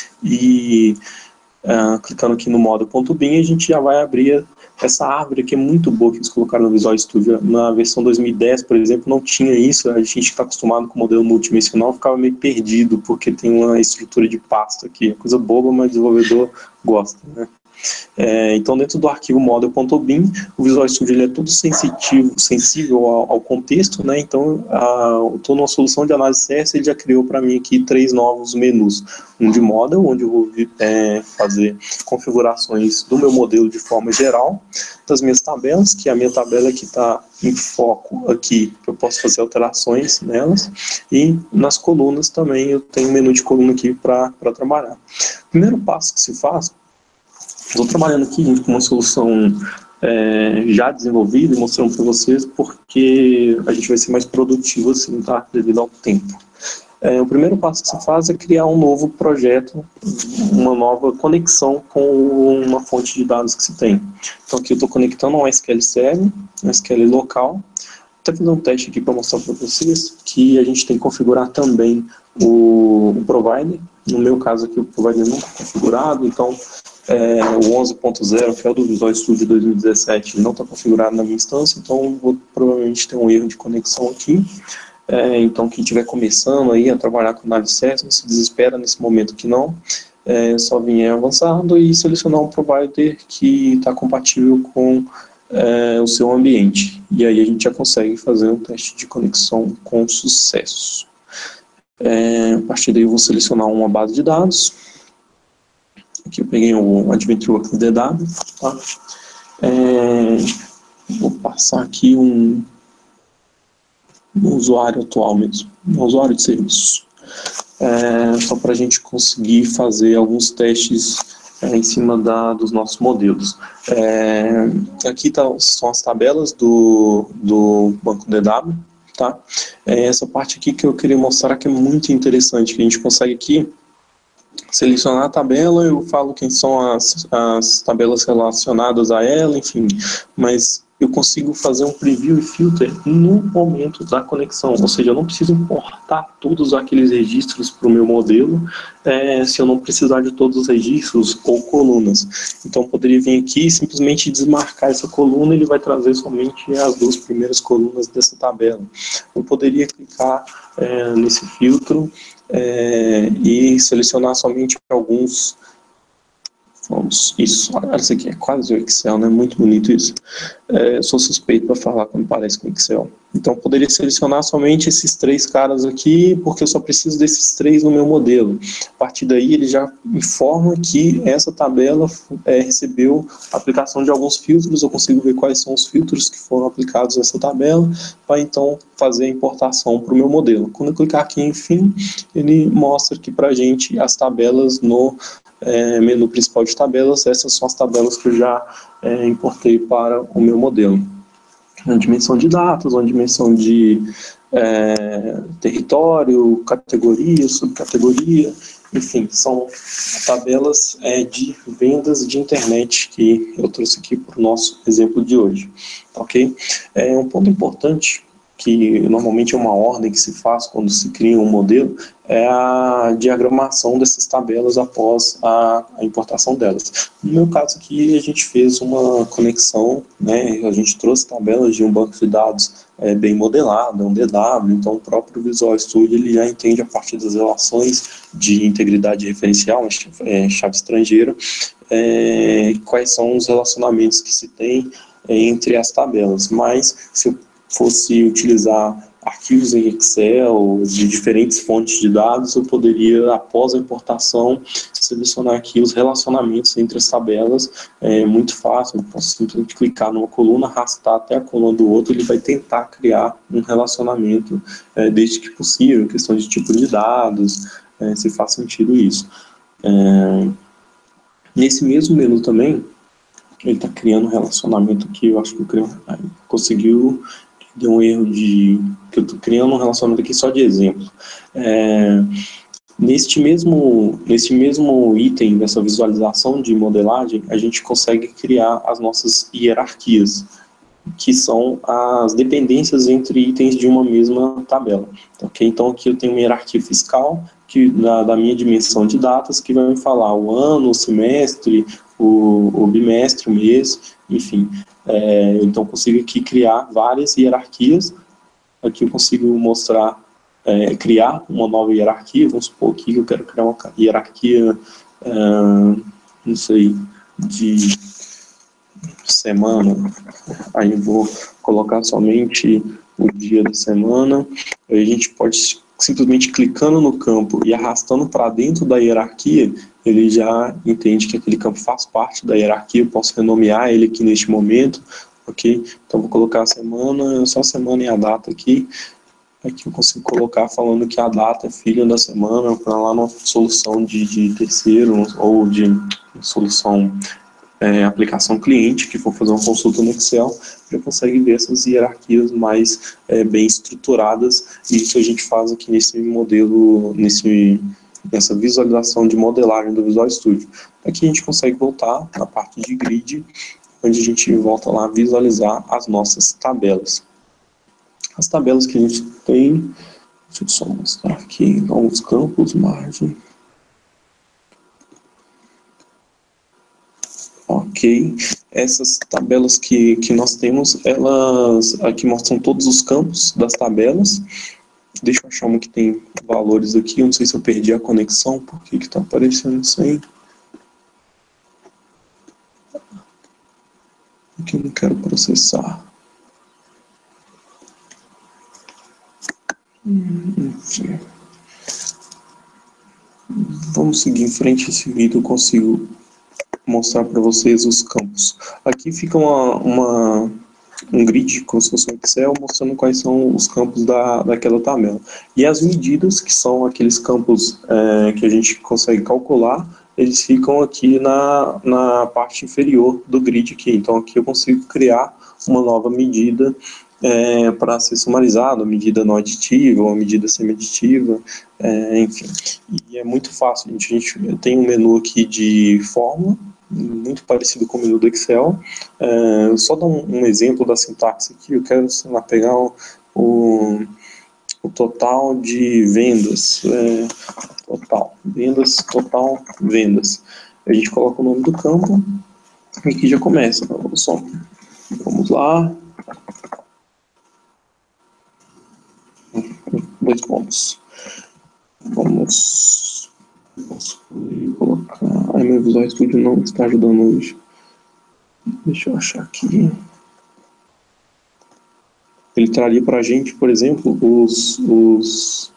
E uh, clicando aqui no model.bin, a gente já vai abrir essa árvore que é muito boa que eles colocaram no Visual Studio. Na versão dois mil e dez, por exemplo, não tinha isso. A gente está acostumado com o modelo multidimensional, ficava meio perdido, porque tem uma estrutura de pasta aqui. É coisa boba, mas o desenvolvedor gosta, né? É, então, dentro do arquivo model.bin, o Visual Studio ele é todo sensitivo, sensível ao, ao contexto, né? Então, estou numa solução de análise C S, ele já criou para mim aqui três novos menus. Um de model, onde eu vou é, fazer configurações do meu modelo de forma geral, das minhas tabelas, que é a minha tabela que está em foco aqui, que eu posso fazer alterações nelas, e nas colunas também eu tenho um menu de coluna aqui para trabalhar. O primeiro passo que se faz, estou trabalhando aqui com uma solução é, já desenvolvida e mostrando para vocês porque a gente vai ser mais produtivo assim, tá? Devido ao tempo. É, o primeiro passo que se faz é criar um novo projeto, uma nova conexão com uma fonte de dados que se tem. Então aqui eu estou conectando um S Q L Server, um S Q L local. Vou até fazer um teste aqui para mostrar para vocês que a gente tem que configurar também o, o provider. No meu caso aqui o provider não está configurado, então É, o onze ponto zero, que é o do Visual Studio dois mil e dezessete, não está configurado na minha instância, então vou provavelmente ter um erro de conexão aqui. É, então, quem estiver começando aí a trabalhar com análise C S, não se desespera nesse momento que não. É só vir em avançado e selecionar um provider que está compatível com é, o seu ambiente. E aí a gente já consegue fazer um teste de conexão com sucesso. É, a partir daí eu vou selecionar uma base de dados. Aqui eu peguei o Adventure Works D W, tá? É, vou passar aqui um, um usuário atual mesmo, um usuário de serviço. É, só para a gente conseguir fazer alguns testes é, em cima da, dos nossos modelos. É, aqui tá, são as tabelas do, do banco D W, tá? É essa parte aqui que eu queria mostrar que é muito interessante, que a gente consegue aqui selecionar a tabela, eu falo quem são as, as tabelas relacionadas a ela, enfim, mas eu consigo fazer um preview e filter no momento da conexão, ou seja, eu não preciso importar todos aqueles registros para o meu modelo, é, se eu não precisar de todos os registros ou colunas. Então eu poderia vir aqui e simplesmente desmarcar essa coluna, ele vai trazer somente as duas primeiras colunas dessa tabela. Eu poderia clicar é, nesse filtro É, e selecionar somente alguns. Vamos, isso, olha, isso aqui é quase o Excel, né? Muito bonito isso. É, eu sou suspeito para falar quando parece com o Excel. Então, eu poderia selecionar somente esses três caras aqui, porque eu só preciso desses três no meu modelo. A partir daí, ele já informa que essa tabela é, recebeu a aplicação de alguns filtros. Eu consigo ver quais são os filtros que foram aplicados nessa tabela, para então fazer a importação para o meu modelo. Quando eu clicar aqui em fim, ele mostra aqui para a gente as tabelas no É, menu principal de tabelas. Essas são as tabelas que eu já é, importei para o meu modelo. Uma dimensão de datas, uma dimensão de é, território, categoria, subcategoria, enfim, são tabelas é, de vendas de internet que eu trouxe aqui para o nosso exemplo de hoje. Ok? É, um ponto importante que normalmente é uma ordem que se faz quando se cria um modelo, é a diagramação dessas tabelas após a, a importação delas. No meu caso aqui, a gente fez uma conexão, né, a gente trouxe tabelas de um banco de dados é, bem modelado, um D W, então o próprio Visual Studio ele já entende a partir das relações de integridade referencial, é, chave estrangeira, é, quais são os relacionamentos que se tem é, entre as tabelas. Mas se eu fosse utilizar arquivos em Excel de diferentes fontes de dados, eu poderia, após a importação, selecionar aqui os relacionamentos entre as tabelas. É muito fácil, eu posso simplesmente clicar numa coluna, arrastar até a coluna do outro, ele vai tentar criar um relacionamento, é, desde que possível, questão de tipo de dados, é, se faz sentido isso. É, nesse mesmo menu também, ele está criando um relacionamento aqui, eu acho que eu conseguiu... Deu um erro de... que eu estou criando um relacionamento aqui só de exemplo. É, neste, mesmo, neste mesmo item dessa visualização de modelagem, a gente consegue criar as nossas hierarquias, que são as dependências entre itens de uma mesma tabela. Okay? Então aqui eu tenho uma hierarquia fiscal, que, da, da minha dimensão de datas, que vai me falar o ano, o semestre, o, o bimestre, o mês, enfim. É, então eu consigo aqui criar várias hierarquias. Aqui eu consigo mostrar, é, criar uma nova hierarquia. Vamos supor aqui que eu quero criar uma hierarquia, é, não sei, de semana. Aí eu vou colocar somente o dia da semana. Aí a gente pode simplesmente clicando no campo e arrastando para dentro da hierarquia, ele já entende que aquele campo faz parte da hierarquia. Eu posso renomear ele aqui neste momento, ok? Então vou colocar a semana, só a semana e a data aqui. Aqui eu consigo colocar falando que a data é filha da semana, para lá na solução de, de terceiro ou de solução é, aplicação cliente, que for fazer uma consulta no Excel, já consegue ver essas hierarquias mais é, bem estruturadas, e isso a gente faz aqui nesse modelo, nesse, nessa visualização de modelagem do Visual Studio. Aqui a gente consegue voltar na parte de grid, onde a gente volta lá a visualizar as nossas tabelas. As tabelas que a gente tem, deixa eu só mostrar aqui, alguns campos, margem. Ok, essas tabelas que, que nós temos, elas aqui mostram todos os campos das tabelas. Deixa eu achar uma que tem valores aqui, eu não sei se eu perdi a conexão, por que que tá aparecendo isso aí? Aqui eu não quero processar. Enfim. Vamos seguir em frente, esse vídeo eu consigo mostrar para vocês os campos. Aqui fica uma, uma, um grid, como se fosse um Excel, mostrando quais são os campos da, daquela tabela. E as medidas, que são aqueles campos é, que a gente consegue calcular, eles ficam aqui na, na parte inferior do grid aqui. Então aqui eu consigo criar uma nova medida é, para ser sumarizada, uma medida não aditiva, uma medida semi-aditiva, é, enfim. E é muito fácil, a gente, a gente tem um menu aqui de fórmula, muito parecido com o menu do Excel. É, só dar um, um exemplo da sintaxe aqui, eu quero, sei lá, pegar o, o, o total de vendas, é, total, vendas, total, vendas. A gente coloca o nome do campo, e aqui já começa, só, vamos lá, dois pontos, vamos... Posso colocar... Ai, meu Visual Studio não está ajudando hoje. Deixa eu achar aqui. Ele traria para a gente, por exemplo, os... os...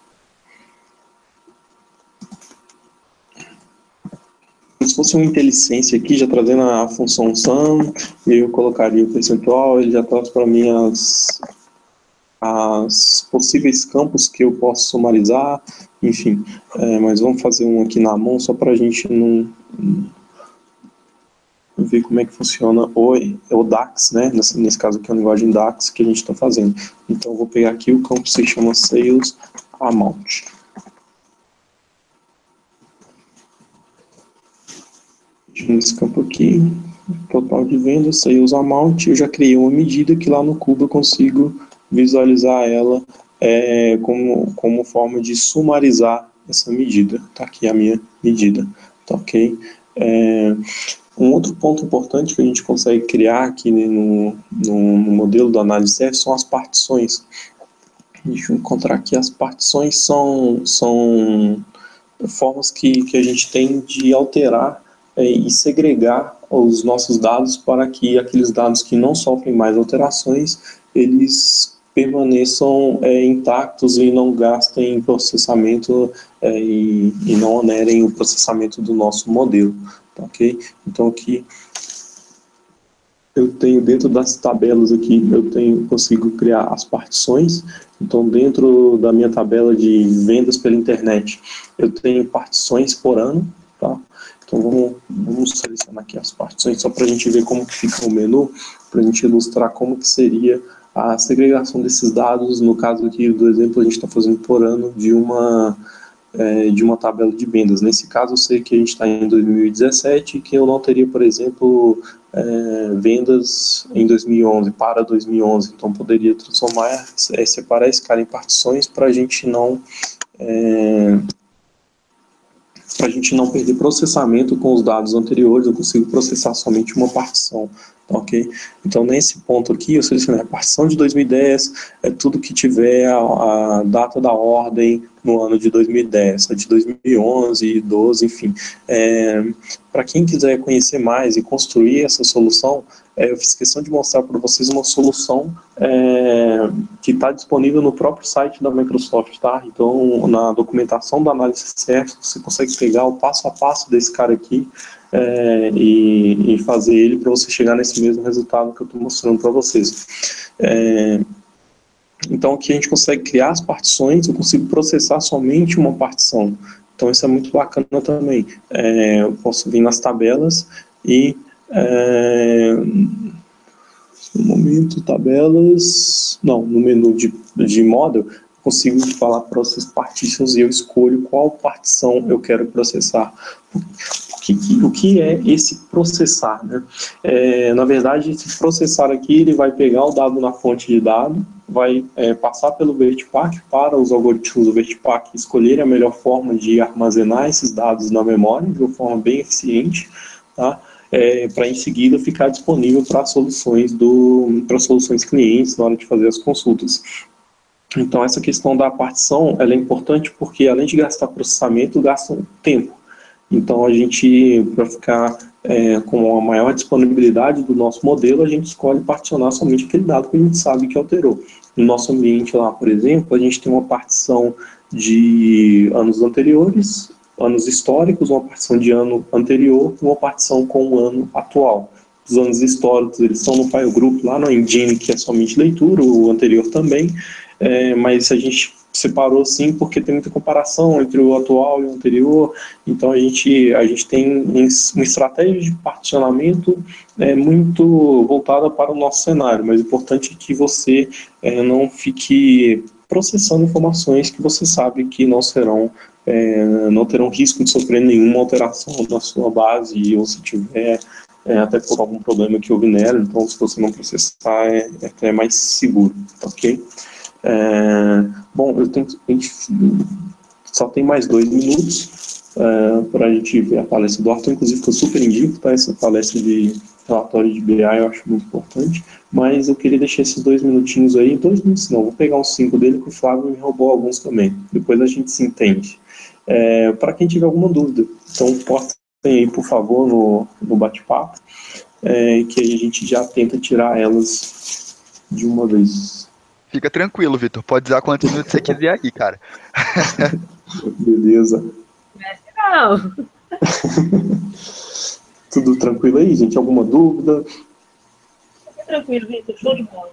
se fosse uma inteligência aqui, já trazendo a função sum, eu colocaria o percentual, ele já traz para mim as... as possíveis campos que eu posso sumarizar, enfim, é, mas vamos fazer um aqui na mão só para a gente não, não ver como é que funciona o, o DAX, né? Nesse, nesse caso aqui é a linguagem DAX que a gente está fazendo. Então eu vou pegar aqui o campo que se chama Sales Amount. Nesse campo aqui, total de vendas, Sales Amount, eu já criei uma medida que lá no cubo eu consigo visualizar ela é, como, como forma de sumarizar essa medida. Está aqui a minha medida, tá ok? É, um outro ponto importante que a gente consegue criar aqui no, no, no modelo da análise C F são as partições. Deixa eu encontrar aqui, as partições são, são formas que, que a gente tem de alterar é, e segregar os nossos dados para que aqueles dados que não sofrem mais alterações, eles permaneçam é, intactos e não gastem processamento é, e, e não onerem o processamento do nosso modelo, tá, ok? Então aqui eu tenho dentro das tabelas aqui, eu tenho, consigo criar as partições. Então dentro da minha tabela de vendas pela internet, eu tenho partições por ano, tá? Então vamos, vamos selecionar aqui as partições só para a gente ver como que fica o menu, para a gente ilustrar como que seria a segregação desses dados. No caso aqui do exemplo, a gente está fazendo por ano de uma, é, de uma tabela de vendas. Nesse caso eu sei que a gente está em dois mil e dezessete e que eu não teria, por exemplo, É, vendas em dois mil e onze, para dois mil e onze, então poderia transformar, é, separar esse cara em partições para a gente não é, para a gente não perder processamento com os dados anteriores. Eu consigo processar somente uma partição, ok? Então nesse ponto aqui eu selecionei a partição de dois mil e dez, é tudo que tiver a, a data da ordem no ano de dois mil e dez, a de dois mil e onze, doze, enfim. É, para quem quiser conhecer mais e construir essa solução, é, eu fiz questão de mostrar para vocês uma solução é, que está disponível no próprio site da Microsoft, tá? Então, na documentação da análise C F, você consegue pegar o passo a passo desse cara aqui é, e, e fazer ele para você chegar nesse mesmo resultado que eu estou mostrando para vocês. É, então, aqui a gente consegue criar as partições, eu consigo processar somente uma partição. Então, isso é muito bacana também. É, eu posso vir nas tabelas e... É, no momento, tabelas... Não, no menu de, de model, eu consigo falar process partitions e eu escolho qual partição eu quero processar. O que, o que é esse processar, né? É, na verdade, esse processar aqui, ele vai pegar o dado na fonte de dado, vai é, passar pelo VertiPack para os algoritmos do VertiPack escolherem a melhor forma de armazenar esses dados na memória de uma forma bem eficiente, tá? É, para em seguida ficar disponível para soluções do para soluções clientes na hora de fazer as consultas. Então essa questão da partição, ela é importante porque além de gastar processamento, gasta tempo. Então a gente, para ficar é, com a maior disponibilidade do nosso modelo, a gente escolhe particionar somente aquele dado que a gente sabe que alterou. No nosso ambiente lá, por exemplo, a gente tem uma partição de anos anteriores, anos históricos, uma partição de ano anterior e uma partição com o ano atual. Os anos históricos, eles estão no file group lá no engine, que é somente leitura, o anterior também, é, mas a gente separou sim porque tem muita comparação entre o atual e o anterior. Então a gente, a gente tem uma estratégia de particionamento é, muito voltada para o nosso cenário, mas o importante é que você é, não fique processando informações que você sabe que não serão É, não terão risco de sofrer nenhuma alteração na sua base, ou se tiver é, até por algum problema que houve nela. Então se você não processar é, é até mais seguro, ok? É, bom, eu tenho, a gente só tem mais dois minutos é, para a gente ver a palestra do Arthur, inclusive que eu super indico, tá? Essa palestra de relatório de B I eu acho muito importante, mas eu queria deixar esses dois minutinhos aí, dois minutos não, vou pegar uns cinco dele, que o Flávio me roubou alguns também, depois a gente se entende. É, para quem tiver alguma dúvida, então postem aí, por favor, no, no bate-papo, é, que aí a gente já tenta tirar elas de uma vez. Fica tranquilo, Vitor, pode usar quantos minutos você quiser aí, cara. Beleza. Não. Tudo tranquilo aí, gente? Alguma dúvida? Fica tranquilo, Vitor, show de bola.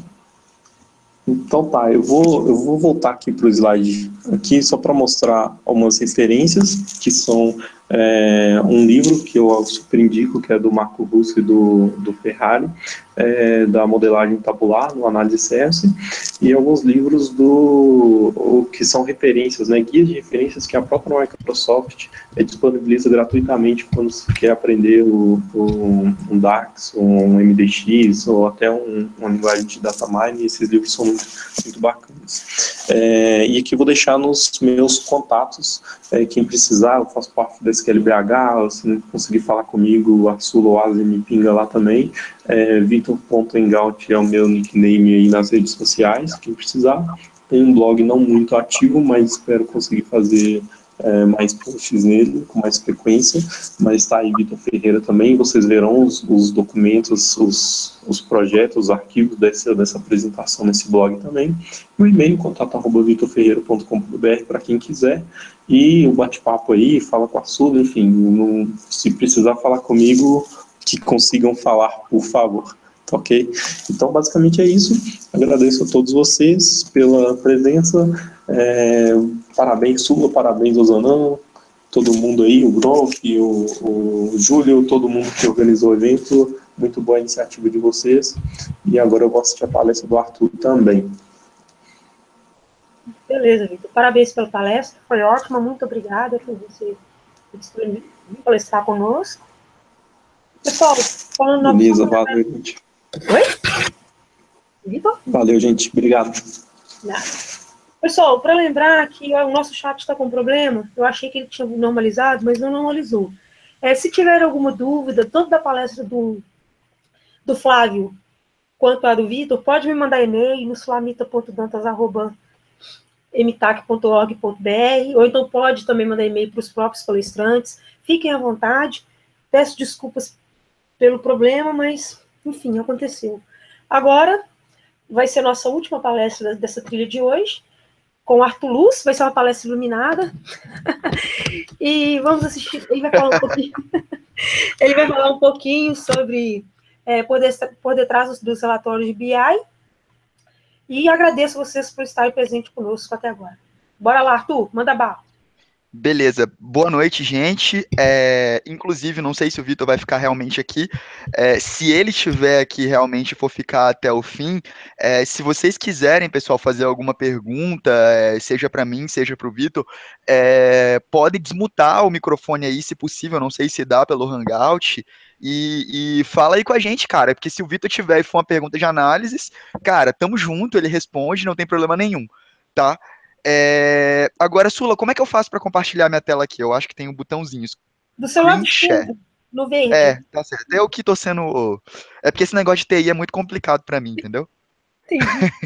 Então tá, eu vou, eu vou voltar aqui para o slide aqui só para mostrar algumas referências que são é, um livro que eu super indico, que é do Marco Russo e do, do Ferrari, é, da modelagem tabular, no Análise C S, e alguns livros do, o, que são referências, né, guias de referências que a própria Microsoft é, disponibiliza gratuitamente quando você quer aprender o, o, um DAX, um M D X, ou até um, uma linguagem de data mining. Esses livros são muito, muito bacanas. É, e aqui eu vou deixar nos meus contatos, é, quem precisar, eu faço parte da S Q L B H, se não conseguir falar comigo, a Sula ou a Asa me pinga lá também. É, vitor ponto engaut é o meu nickname aí nas redes sociais, quem precisar. Tem um blog não muito ativo, mas espero conseguir fazer é, mais posts nele, com mais frequência, mas está aí Vitor Ferreira também, vocês verão os, os documentos, os, os projetos, os arquivos dessa, dessa apresentação nesse blog também. O e-mail, contato arroba vitor ferreira ponto com ponto b r para quem quiser, e o bate-papo aí, fala com a Sula, enfim, não, se precisar falar comigo, que consigam falar, por favor, tá ok? Então, basicamente é isso. Agradeço a todos vocês pela presença. É, parabéns, Sula, parabéns, Ozanão, todo mundo aí, o Gronk, o, o Júlio, todo mundo que organizou o evento. Muito boa a iniciativa de vocês. E agora eu vou assistir a palestra do Arthur também. Beleza, Vitor. Parabéns pela palestra. Foi ótima. Muito obrigada por você vir palestrar conosco. Pessoal, falando... Beleza, valeu, gente. Oi? Vitor? Valeu, gente. Obrigado. Nada. Pessoal, para lembrar que o nosso chat está com problema, eu achei que ele tinha normalizado, mas não normalizou. É, se tiver alguma dúvida, tanto da palestra do, do Flávio quanto a do Vitor, pode me mandar e-mail no sulamita ponto dantas arroba emitac ponto org ponto b r, ou então pode também mandar e-mail para os próprios palestrantes. Fiquem à vontade. Peço desculpas pelo problema, mas, enfim, aconteceu. Agora, vai ser a nossa última palestra dessa trilha de hoje, com o Arthur Luz, vai ser uma palestra iluminada, e vamos assistir, ele vai falar um pouquinho, ele vai falar um pouquinho sobre é, por, de, por detrás dos, dos relatórios de B I, e agradeço vocês por estarem presentes conosco até agora. Bora lá, Arthur, manda bala. Beleza, boa noite, gente. É, inclusive, não sei se o Vitor vai ficar realmente aqui. É, se ele estiver aqui realmente for ficar até o fim, é, se vocês quiserem, pessoal, fazer alguma pergunta, é, seja para mim, seja para o Vitor, é, pode desmutar o microfone aí, se possível. Não sei se dá pelo Hangout. E, e fala aí com a gente, cara, porque se o Vitor tiver e for uma pergunta de análises, cara, tamo junto, ele responde, não tem problema nenhum, tá? É... Agora, Sula, como é que eu faço para compartilhar minha tela aqui? Eu acho que tem um botãozinho. Do seu lado esquerdo, no verde. É, tá certo. Eu que tô sendo... É porque esse negócio de T I é muito complicado para mim, entendeu? Sim.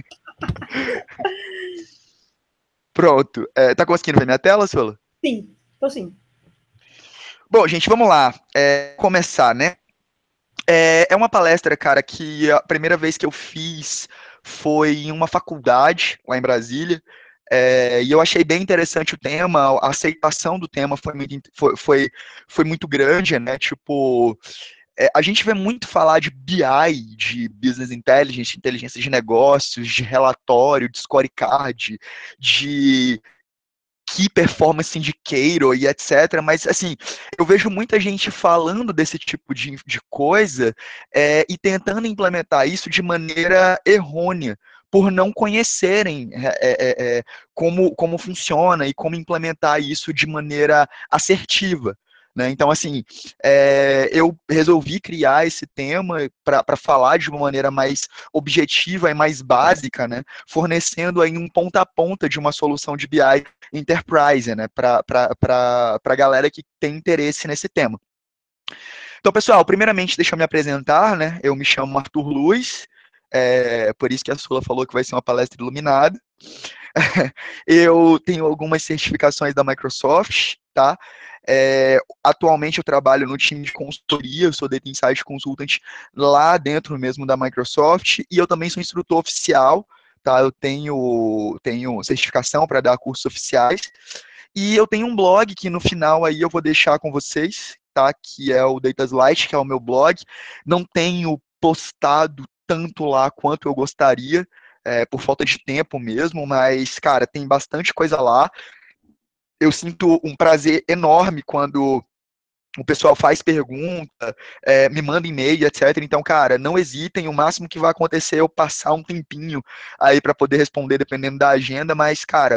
Pronto. É, tá conseguindo ver minha tela, Sula? Sim, tô sim. Bom, gente, vamos lá. É, começar, né? É, é uma palestra, cara, que a primeira vez que eu fiz foi em uma faculdade, lá em Brasília. É, e eu achei bem interessante o tema, a aceitação do tema foi muito, foi, foi, foi muito grande, né? Tipo, é, a gente vê muito falar de B I, de Business Intelligence, inteligência de negócios, de relatório, de scorecard, de Key Performance Indicator e etcétera. Mas, assim, eu vejo muita gente falando desse tipo de, de coisa é, e tentando implementar isso de maneira errônea, por não conhecerem é, é, é, como, como funciona e como implementar isso de maneira assertiva. Né? Então, assim, é, eu resolvi criar esse tema para falar de uma maneira mais objetiva e mais básica, né? Fornecendo aí um ponta a ponta de uma solução de B I Enterprise, né? Para a galera que tem interesse nesse tema. Então, pessoal, primeiramente, deixa eu me apresentar, né? Eu me chamo Arthur Luz, é, por isso que a Sula falou que vai ser uma palestra iluminada. Eu tenho algumas certificações da Microsoft, tá? É, atualmente eu trabalho no time de consultoria, eu sou Data Insight Consultant lá dentro mesmo da Microsoft, e eu também sou instrutor oficial, tá? Eu tenho, tenho certificação para dar cursos oficiais, e eu tenho um blog que no final aí eu vou deixar com vocês, tá? Que é o Dataslight, que é o meu blog. Não tenho postado tanto lá quanto eu gostaria, é, por falta de tempo mesmo, mas, cara, tem bastante coisa lá. Eu sinto um prazer enorme quando o pessoal faz pergunta, é, me manda e-mail, etcétera. Então, cara, não hesitem, o máximo que vai acontecer é eu passar um tempinho aí para poder responder, dependendo da agenda, mas, cara,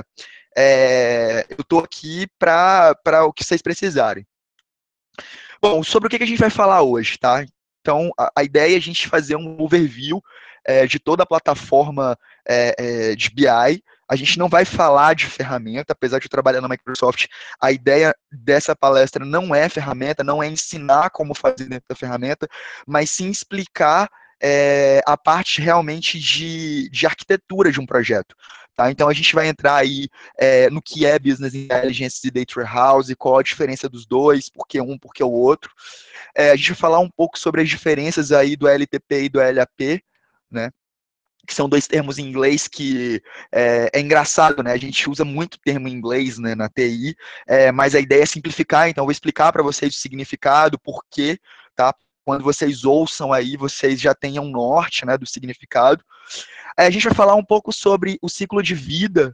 é, eu tô aqui para o que vocês precisarem. Bom, sobre o que a gente vai falar hoje, tá? Então, a, a ideia é a gente fazer um overview é, de toda a plataforma é, é, de B I. A gente não vai falar de ferramenta, apesar de eu trabalhar na Microsoft, a ideia dessa palestra não é ferramenta, não é ensinar como fazer dentro da ferramenta, mas sim explicar é, a parte realmente de, de arquitetura de um projeto. Tá? Então, a gente vai entrar aí é, no que é Business Intelligence e Data Warehouse, qual a diferença dos dois, por que um, por que o outro. É, a gente vai falar um pouco sobre as diferenças aí do L T P e do L A P, né? Que são dois termos em inglês que é, é engraçado, né? A gente usa muito termo em inglês, né, na T I, é, mas a ideia é simplificar, então eu vou explicar para vocês o significado, por quê, tá? Quando vocês ouçam aí, vocês já tenham um norte, né, do significado. Aí a gente vai falar um pouco sobre o ciclo de vida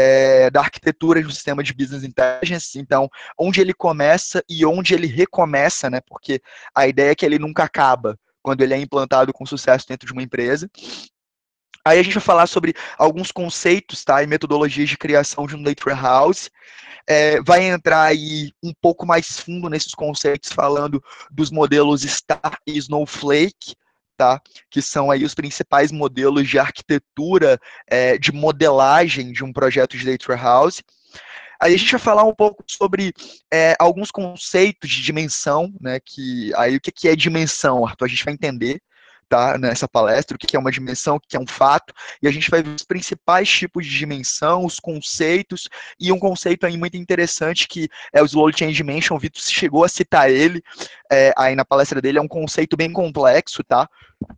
é, da arquitetura de um sistema de Business Intelligence, então, onde ele começa e onde ele recomeça, né? Porque a ideia é que ele nunca acaba quando ele é implantado com sucesso dentro de uma empresa. Aí a gente vai falar sobre alguns conceitos, tá, e metodologias de criação de um Data Warehouse. É, vai entrar aí um pouco mais fundo nesses conceitos, falando dos modelos Star e Snowflake, tá, que são aí os principais modelos de arquitetura, é, de modelagem de um projeto de Data Warehouse. Aí a gente vai falar um pouco sobre é, alguns conceitos de dimensão, né, que aí o que é dimensão, Arthur? A gente vai entender, tá, nessa palestra, o que é uma dimensão, o que é um fato, e a gente vai ver os principais tipos de dimensão, os conceitos, e um conceito aí muito interessante que é o Slow Change Dimension, o Vitor chegou a citar ele é, aí na palestra dele, é um conceito bem complexo, tá,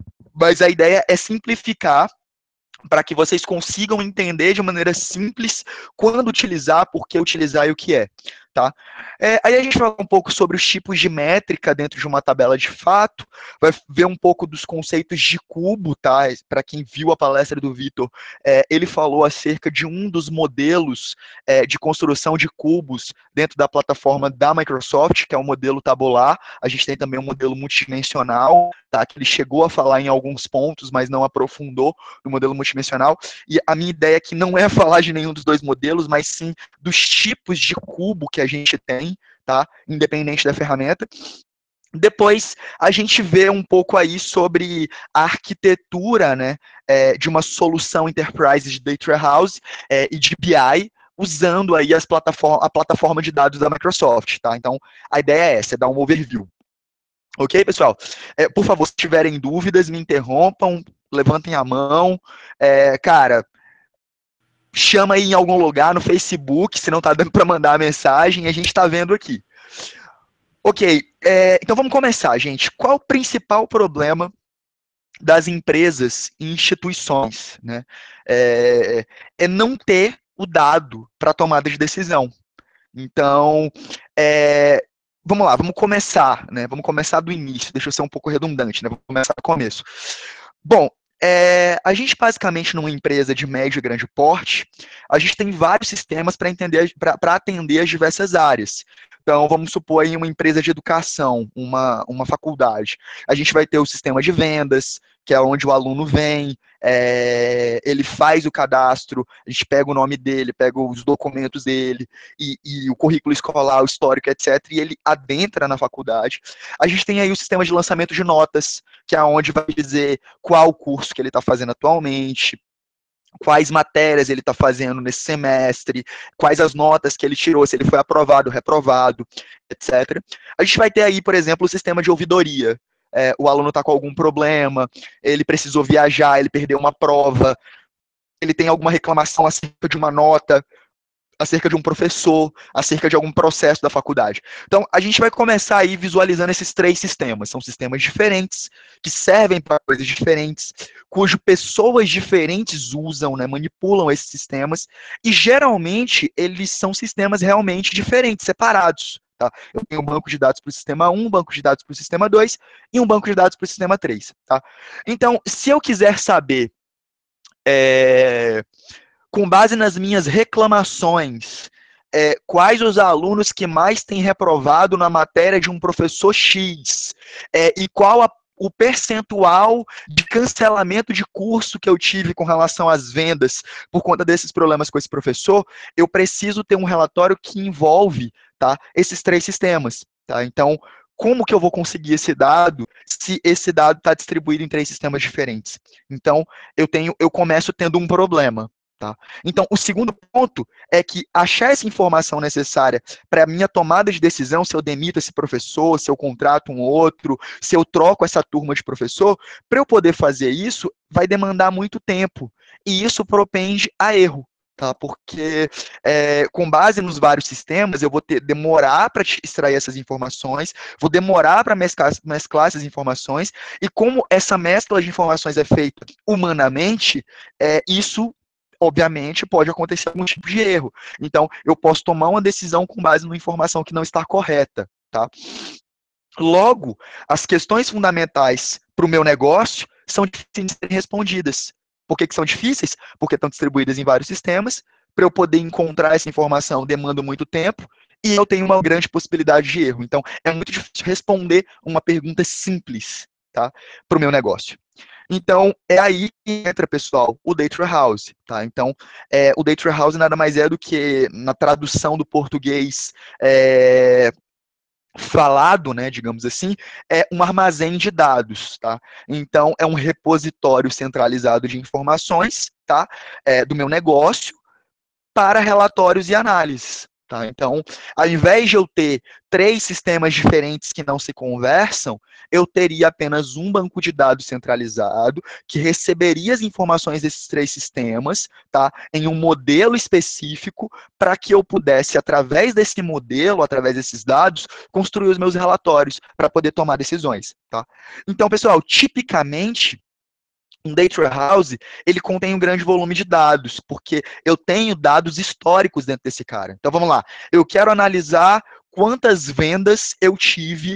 mas a ideia é simplificar para que vocês consigam entender de maneira simples quando utilizar, por que utilizar e o que é, tá? É, aí a gente vai falar um pouco sobre os tipos de métrica dentro de uma tabela de fato, vai ver um pouco dos conceitos de cubo, tá? Para quem viu a palestra do Vitor, é, ele falou acerca de um dos modelos é, de construção de cubos dentro da plataforma da Microsoft, que é o modelo tabular. A gente tem também um modelo multidimensional, tá? Que ele chegou a falar em alguns pontos, mas não aprofundou no modelo multidimensional. E a minha ideia aqui não é falar de nenhum dos dois modelos, mas sim dos tipos de cubo que a gente tem, tá? Independente da ferramenta. Depois a gente vê um pouco aí sobre a arquitetura, né, é, de uma solução enterprise de Data Warehouse é, e de B I, usando aí as plataforma, a plataforma de dados da Microsoft, tá? Então, a ideia é essa, é dar um overview. Ok, pessoal? É, por favor, se tiverem dúvidas, me interrompam, levantem a mão. É, cara, chama aí em algum lugar no Facebook, se não tá dando para mandar a mensagem, a gente tá vendo aqui. Ok, é, então vamos começar, gente. Qual o principal problema das empresas e instituições, né? É, é não ter o dado para tomada de decisão. Então, é, vamos lá, vamos começar, né? Vamos começar do início, deixa eu ser um pouco redundante, né? Vamos começar do começo. Bom, é, a gente basicamente numa empresa de médio e grande porte, a gente tem vários sistemas para entender, para atender as diversas áreas. Então, vamos supor aí uma empresa de educação, uma, uma faculdade. A gente vai ter o sistema de vendas, que é onde o aluno vem, é, ele faz o cadastro, a gente pega o nome dele, pega os documentos dele, e, e o currículo escolar, o histórico, etcétera, e ele adentra na faculdade. A gente tem aí o sistema de lançamento de notas, que é onde vai dizer qual curso que ele está fazendo atualmente, quais matérias ele está fazendo nesse semestre, quais as notas que ele tirou, se ele foi aprovado, reprovado, etcétera. A gente vai ter aí, por exemplo, o sistema de ouvidoria. É, o aluno está com algum problema, ele precisou viajar, ele perdeu uma prova, ele tem alguma reclamação acerca de uma nota, acerca de um professor, acerca de algum processo da faculdade. Então, a gente vai começar aí visualizando esses três sistemas. São sistemas diferentes, que servem para coisas diferentes, cujo pessoas diferentes usam, né, manipulam esses sistemas, e geralmente eles são sistemas realmente diferentes, separados. Tá? Eu tenho um banco de dados para o sistema um, um banco de dados para o sistema dois e um banco de dados para o sistema três. Tá? Então, se eu quiser saber... É... com base nas minhas reclamações, é, quais os alunos que mais têm reprovado na matéria de um professor X, é, e qual a, o percentual de cancelamento de curso que eu tive com relação às vendas por conta desses problemas com esse professor, eu preciso ter um relatório que envolve, tá, esses três sistemas. Tá? Então, como que eu vou conseguir esse dado se esse dado está distribuído em três sistemas diferentes? Então, eu, tenho, eu começo tendo um problema. Tá? Então, o segundo ponto é que achar essa informação necessária para a minha tomada de decisão, se eu demito esse professor, se eu contrato um outro, se eu troco essa turma de professor, para eu poder fazer isso, vai demandar muito tempo. E isso propende a erro. Tá? Porque, é, com base nos vários sistemas, eu vou ter, demorar para extrair essas informações, vou demorar para mesclar, mesclar essas informações, e como essa mescla de informações é feita humanamente, é, isso obviamente, pode acontecer algum tipo de erro. Então, eu posso tomar uma decisão com base numa informação que não está correta, tá? Logo, as questões fundamentais para o meu negócio são difíceis de serem respondidas. Por que que são difíceis? Porque estão distribuídas em vários sistemas. Para eu poder encontrar essa informação, demanda muito tempo, e eu tenho uma grande possibilidade de erro. Então, é muito difícil responder uma pergunta simples, tá? Para o meu negócio. Então, é aí que entra, pessoal, o Data Warehouse, tá? Então, é, o Data Warehouse nada mais é do que, na tradução do português é, falado, né, digamos assim, é um armazém de dados, tá? Então, é um repositório centralizado de informações, tá? É, do meu negócio para relatórios e análises. Tá? Então, ao invés de eu ter três sistemas diferentes que não se conversam, eu teria apenas um banco de dados centralizado que receberia as informações desses três sistemas, tá? Em um modelo específico para que eu pudesse, através desse modelo, através desses dados, construir os meus relatórios para poder tomar decisões. Tá? Então, pessoal, tipicamente, um Data Warehouse, ele contém um grande volume de dados, porque eu tenho dados históricos dentro desse cara. Então, vamos lá. Eu quero analisar quantas vendas eu tive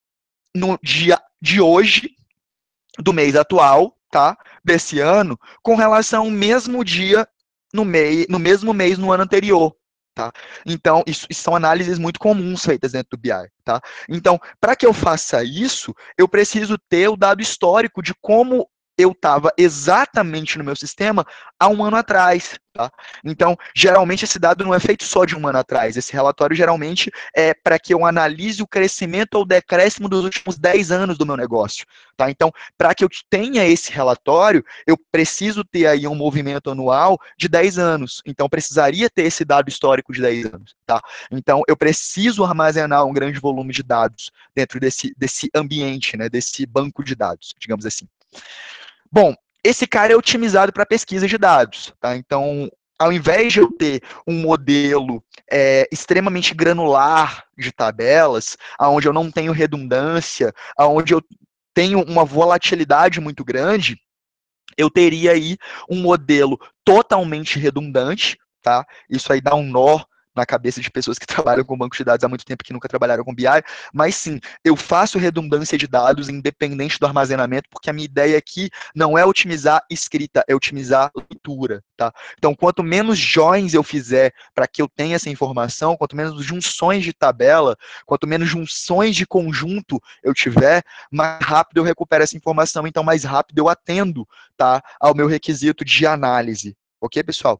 no dia de hoje, do mês atual, tá? Desse ano, com relação ao mesmo dia no, mei, no mesmo mês no ano anterior. Tá? Então, isso, isso são análises muito comuns feitas dentro do B I. Tá? Então, para que eu faça isso, eu preciso ter o dado histórico de como eu estava exatamente no meu sistema há um ano atrás. Tá? Então, geralmente, esse dado não é feito só de um ano atrás. Esse relatório, geralmente, é para que eu analise o crescimento ou decréscimo dos últimos dez anos do meu negócio. Tá? Então, para que eu tenha esse relatório, eu preciso ter aí um movimento anual de dez anos. Então, precisaria ter esse dado histórico de dez anos. Tá? Então, eu preciso armazenar um grande volume de dados dentro desse, desse ambiente, né, desse banco de dados, digamos assim. Bom, esse cara é otimizado para pesquisa de dados, tá? Então, ao invés de eu ter um modelo é, extremamente granular de tabelas, onde eu não tenho redundância, onde eu tenho uma volatilidade muito grande, eu teria aí um modelo totalmente redundante, tá? Isso aí dá um nó na cabeça de pessoas que trabalham com banco de dados há muito tempo que nunca trabalharam com B I, mas sim, eu faço redundância de dados independente do armazenamento, porque a minha ideia aqui não é otimizar escrita, é otimizar leitura, tá? Então, quanto menos joins eu fizer para que eu tenha essa informação, quanto menos junções de tabela, quanto menos junções de conjunto eu tiver, mais rápido eu recupero essa informação, então mais rápido eu atendo, tá, ao meu requisito de análise. Ok, pessoal?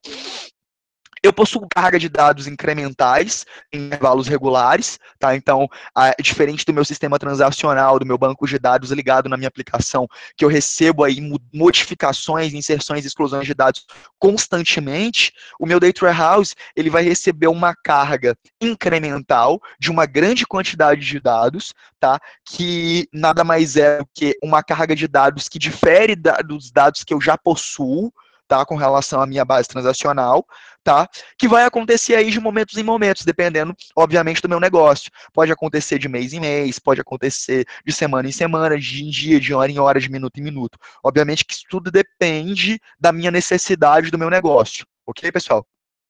Eu possuo carga de dados incrementais em intervalos regulares, tá? Então, é diferente do meu sistema transacional, do meu banco de dados ligado na minha aplicação, que eu recebo aí modificações, inserções e exclusões de dados constantemente, o meu Data Warehouse, ele vai receber uma carga incremental de uma grande quantidade de dados, tá? Que nada mais é do que uma carga de dados que difere da, dos dados que eu já possuo, tá, com relação à minha base transacional, tá, que vai acontecer aí de momentos em momentos, dependendo, obviamente, do meu negócio. Pode acontecer de mês em mês, pode acontecer de semana em semana, de dia em dia, de hora em hora, de minuto em minuto. Obviamente que isso tudo depende da minha necessidade do meu negócio, ok, pessoal?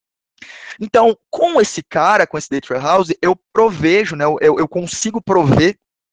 Então, com esse cara, com esse Data Warehouse, eu provejo, né, eu, eu consigo prover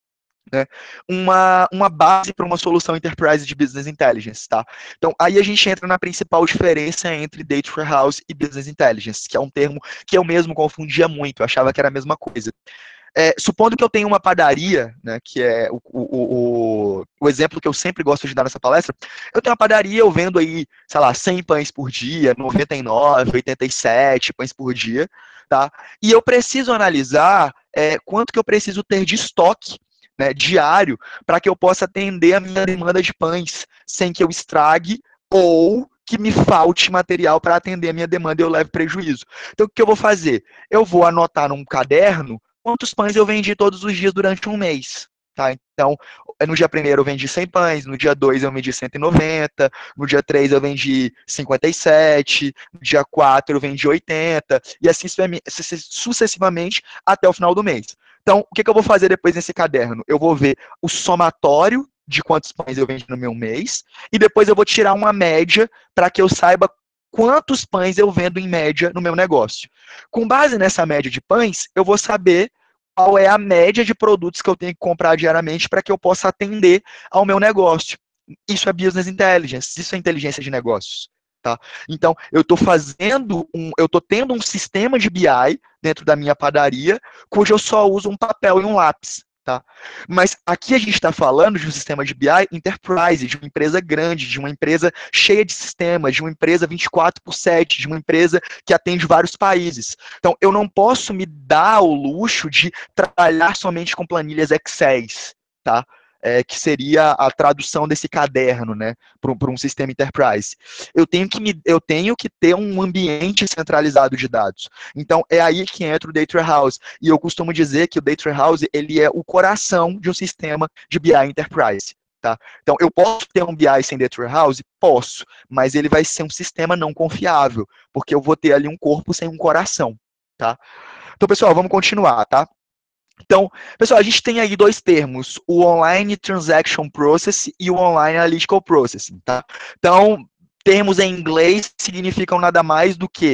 né, uma, uma base para uma solução enterprise de business intelligence, tá? Então, aí a gente entra na principal diferença entre data warehouse e business intelligence, que é um termo que eu mesmo confundia muito, eu achava que era a mesma coisa. É, supondo que eu tenho uma padaria, né, que é o, o, o, o exemplo que eu sempre gosto de dar nessa palestra, eu tenho uma padaria, eu vendo aí, sei lá, cem pães por dia, noventa e nove, oitenta e sete pães por dia, tá? E eu preciso analisar é, quanto que eu preciso ter de estoque, né, diário, para que eu possa atender a minha demanda de pães, sem que eu estrague ou que me falte material para atender a minha demanda e eu leve prejuízo. Então, o que eu vou fazer? Eu vou anotar num caderno quantos pães eu vendi todos os dias durante um mês. Tá? Então, no dia primeiro eu vendi cem pães, no dia dois eu vendi cento e noventa, no dia três eu vendi cinquenta e sete, no dia quatro eu vendi oitenta, e assim sucessivamente até o final do mês. Então, o que, que eu vou fazer depois nesse caderno? Eu vou ver o somatório de quantos pães eu vendi no meu mês, e depois eu vou tirar uma média para que eu saiba quantos pães eu vendo em média no meu negócio. Com base nessa média de pães, eu vou saber qual é a média de produtos que eu tenho que comprar diariamente para que eu possa atender ao meu negócio. Isso é business intelligence, isso é inteligência de negócios. Tá? Então, eu estou fazendo um, eu estou tendo um sistema de B I dentro da minha padaria, cujo eu só uso um papel e um lápis. Tá? Mas aqui a gente está falando de um sistema de B I enterprise, de uma empresa grande, de uma empresa cheia de sistemas, de uma empresa vinte e quatro por sete, de uma empresa que atende vários países. Então, eu não posso me dar o luxo de trabalhar somente com planilhas Excel, tá? É, que seria a tradução desse caderno, né, para um sistema enterprise. Eu tenho, que me, eu tenho que ter um ambiente centralizado de dados. Então, é aí que entra o Data Warehouse. E eu costumo dizer que o Data Warehouse ele é o coração de um sistema de B I enterprise. Tá? Então, eu posso ter um B I sem Data Warehouse? Posso, mas ele vai ser um sistema não confiável, porque eu vou ter ali um corpo sem um coração. Tá? Então, pessoal, vamos continuar, tá? Então, pessoal, a gente tem aí dois termos, o Online Transaction Process e o Online Analytical Processing, tá? Então, termos em inglês significam nada mais do que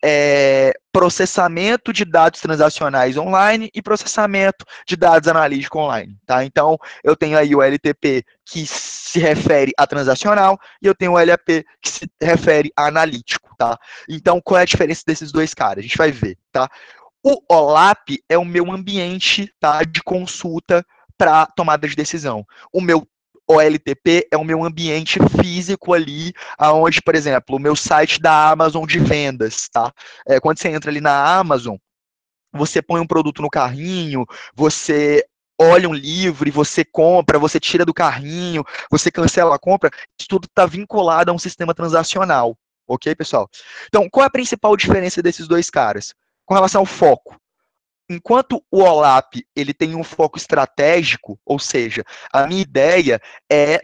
é, processamento de dados transacionais online e processamento de dados analíticos online, tá? Então, eu tenho aí o L T P que se refere a transacional e eu tenho o L A P que se refere a analítico, tá? Então, qual é a diferença desses dois caras? A gente vai ver, tá? O O L A P é o meu ambiente, tá, de consulta para tomada de decisão. O meu O L T P é o meu ambiente físico ali, aonde, por exemplo, o meu site da Amazon de vendas, tá? É, quando você entra ali na Amazon, você põe um produto no carrinho, você olha um livro e você compra, você tira do carrinho, você cancela a compra, isso tudo está vinculado a um sistema transacional, ok, pessoal? Então, qual é a principal diferença desses dois caras? Com relação ao foco. Enquanto o O L A P ele tem um foco estratégico, ou seja, a minha ideia é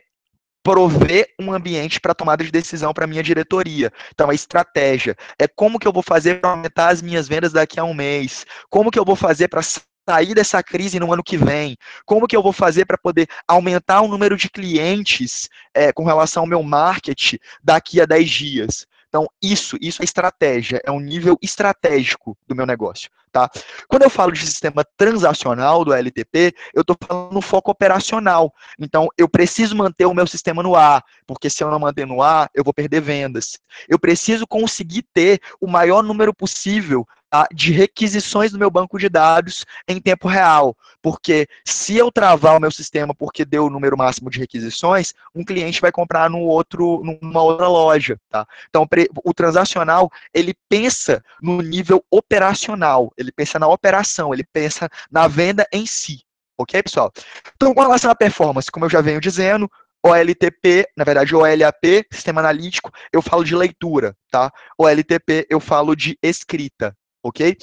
prover um ambiente para tomada de decisão para a minha diretoria. Então, a estratégia é como que eu vou fazer para aumentar as minhas vendas daqui a um mês, como que eu vou fazer para sair dessa crise no ano que vem, como que eu vou fazer para poder aumentar o número de clientes é, com relação ao meu marketing daqui a dez dias. Então, isso, isso é estratégia, é um nível estratégico do meu negócio, tá? Quando eu falo de sistema transacional do L T P, eu estou falando no foco operacional. Então, eu preciso manter o meu sistema no ar, porque se eu não manter no ar, eu vou perder vendas. Eu preciso conseguir ter o maior número possível, tá, de requisições do meu banco de dados em tempo real, porque se eu travar o meu sistema porque deu o número máximo de requisições, um cliente vai comprar no outro, numa outra loja, tá? Então, o transacional, ele pensa no nível operacional, ele pensa na operação, ele pensa na venda em si, ok, pessoal? Então, com relação à performance, como eu já venho dizendo, O L T P, na verdade, O L A P, sistema analítico, eu falo de leitura, tá? O L T P, eu falo de escrita, ok?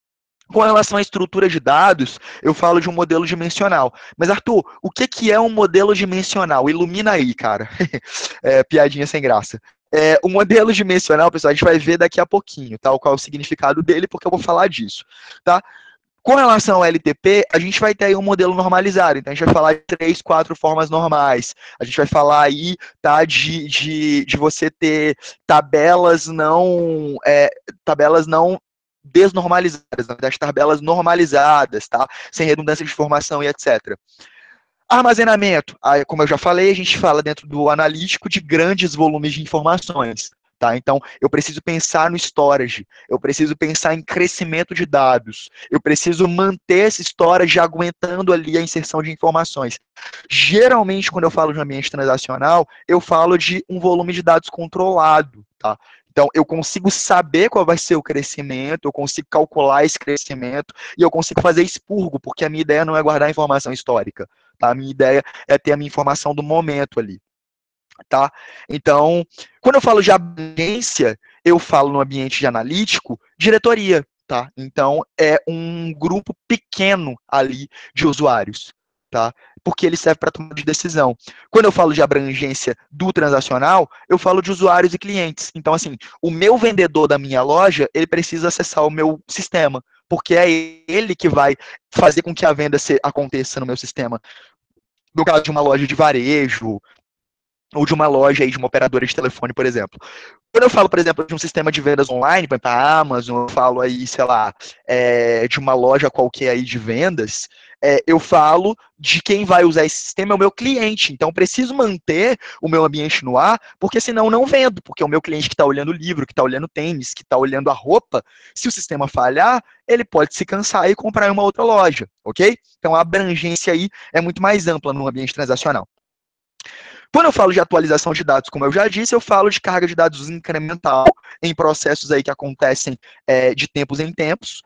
Com relação à estrutura de dados, eu falo de um modelo dimensional. Mas, Arthur, o que, que é um modelo dimensional? Ilumina aí, cara. É, piadinha sem graça. É, o modelo dimensional, pessoal, a gente vai ver daqui a pouquinho, tá? Qual é o significado dele, porque eu vou falar disso, tá? Com relação ao L T P, a gente vai ter aí um modelo normalizado. Então, a gente vai falar de três, quatro formas normais. A gente vai falar aí, tá, de, de, de você ter tabelas não, é, tabelas não desnormalizadas, na verdade, tabelas normalizadas, tá? Sem redundância de informação e etcétera. Armazenamento, aí, como eu já falei, a gente fala dentro do analítico de grandes volumes de informações. Tá? Então, eu preciso pensar no storage, eu preciso pensar em crescimento de dados, eu preciso manter esse storage aguentando ali a inserção de informações. Geralmente, quando eu falo de ambiente transacional, eu falo de um volume de dados controlado. Tá? Então, eu consigo saber qual vai ser o crescimento, eu consigo calcular esse crescimento e eu consigo fazer expurgo, porque a minha ideia não é guardar informação histórica. Tá? A minha ideia é ter a minha informação do momento ali. Tá? Então, quando eu falo de abrangência, eu falo no ambiente de analítico, diretoria, tá? Então, é um grupo pequeno ali de usuários, tá? Porque ele serve para tomar de decisão. Quando eu falo de abrangência do transacional, eu falo de usuários e clientes. Então, assim, o meu vendedor da minha loja, ele precisa acessar o meu sistema, porque é ele que vai fazer com que a venda se, aconteça no meu sistema. No caso de uma loja de varejo, ou de uma loja aí, de uma operadora de telefone, por exemplo. Quando eu falo, por exemplo, de um sistema de vendas online, para a Amazon, eu falo aí, sei lá, é, de uma loja qualquer aí de vendas, é, eu falo de quem vai usar esse sistema é o meu cliente. Então, eu preciso manter o meu ambiente no ar, porque senão eu não vendo, porque é o meu cliente que está olhando o livro, que está olhando o tênis, que está olhando a roupa, se o sistema falhar, ele pode se cansar e comprar em uma outra loja, ok? Então, a abrangência aí é muito mais ampla no ambiente transacional. Quando eu falo de atualização de dados, como eu já disse, eu falo de carga de dados incremental em processos aí que acontecem é, de tempos em tempos,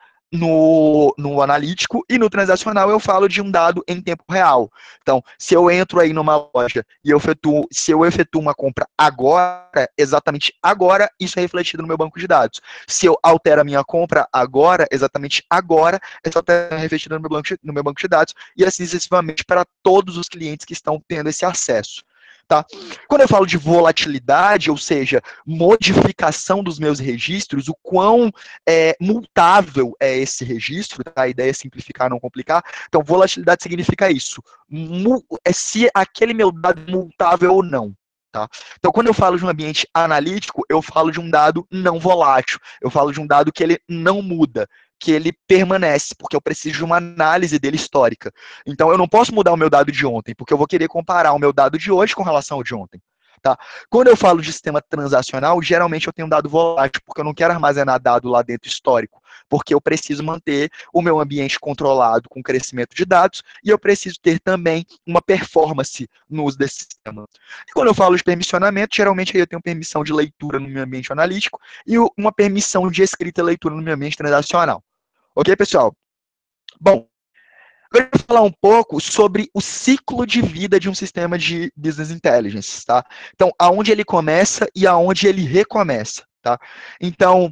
no, no analítico, e no transacional eu falo de um dado em tempo real. Então, se eu entro aí numa loja e eu efetuo, se eu efetuo uma compra agora, exatamente agora, isso é refletido no meu banco de dados. Se eu altero a minha compra agora, exatamente agora, isso é refletido no meu banco de, no meu banco de dados, e assim sucessivamente para todos os clientes que estão tendo esse acesso. Tá? Quando eu falo de volatilidade, ou seja, modificação dos meus registros, o quão é, multável é esse registro, tá? A ideia é simplificar, não complicar. Então, volatilidade significa isso. É se aquele meu dado é multável ou não. Tá? Então, quando eu falo de um ambiente analítico, eu falo de um dado não volátil. Eu falo de um dado que ele não muda, que ele permanece, porque eu preciso de uma análise dele histórica. Então, eu não posso mudar o meu dado de ontem, porque eu vou querer comparar o meu dado de hoje com relação ao de ontem. Tá? Quando eu falo de sistema transacional, geralmente eu tenho um dado volátil, porque eu não quero armazenar dado lá dentro histórico, porque eu preciso manter o meu ambiente controlado com crescimento de dados, e eu preciso ter também uma performance no uso desse sistema. E quando eu falo de permissionamento, geralmente eu tenho permissão de leitura no meu ambiente analítico e uma permissão de escrita e leitura no meu ambiente transacional. Ok, pessoal? Bom, agora eu vou falar um pouco sobre o ciclo de vida de um sistema de business intelligence, tá? Então, aonde ele começa e aonde ele recomeça, tá? Então,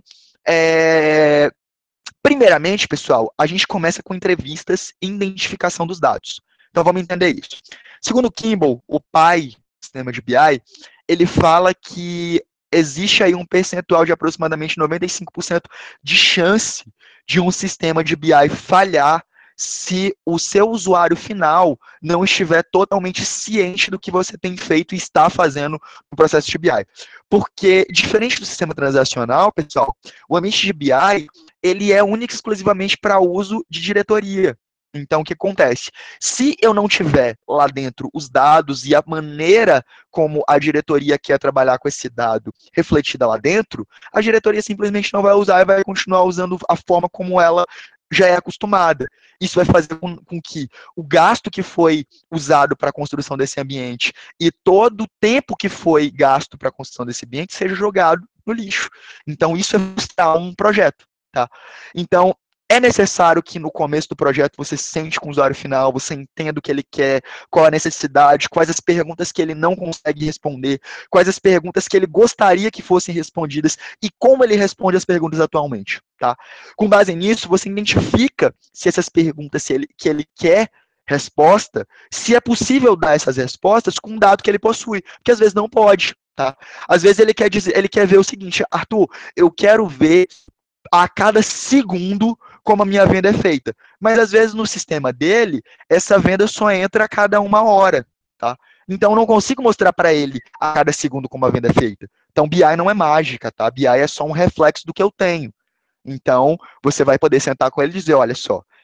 é... primeiramente, pessoal, a gente começa com entrevistas e identificação dos dados. Então, vamos entender isso. Segundo Kimball, o pai do sistema de B I, ele fala que existe aí um percentual de aproximadamente noventa e cinco por cento de chance de um sistema de B I falhar se o seu usuário final não estiver totalmente ciente do que você tem feito e está fazendo no processo de B I. Porque, diferente do sistema transacional, pessoal, o ambiente de B I, ele é único e exclusivamente para uso de diretoria. Então, o que acontece? Se eu não tiver lá dentro os dados e a maneira como a diretoria quer trabalhar com esse dado refletida lá dentro, a diretoria simplesmente não vai usar e vai continuar usando a forma como ela já é acostumada. Isso vai fazer com, com que o gasto que foi usado para a construção desse ambiente e todo o tempo que foi gasto para a construção desse ambiente seja jogado no lixo. Então, isso é frustrar um projeto. Tá? Então, é necessário que no começo do projeto você sente com o usuário final, você entenda o que ele quer, qual a necessidade, quais as perguntas que ele não consegue responder, quais as perguntas que ele gostaria que fossem respondidas e como ele responde as perguntas atualmente. Tá? Com base nisso, você identifica se essas perguntas se ele, que ele quer resposta, se é possível dar essas respostas com um dado que ele possui, porque às vezes não pode. Tá? Às vezes ele quer, dizer, ele quer ver o seguinte: Arthur, eu quero ver a cada segundo como a minha venda é feita. Mas, às vezes, no sistema dele, essa venda só entra a cada uma hora. Tá? Então, eu não consigo mostrar para ele a cada segundo como a venda é feita. Então, B I não é mágica. Tá? B I é só um reflexo do que eu tenho. Então, você vai poder sentar com ele e dizer, olha só,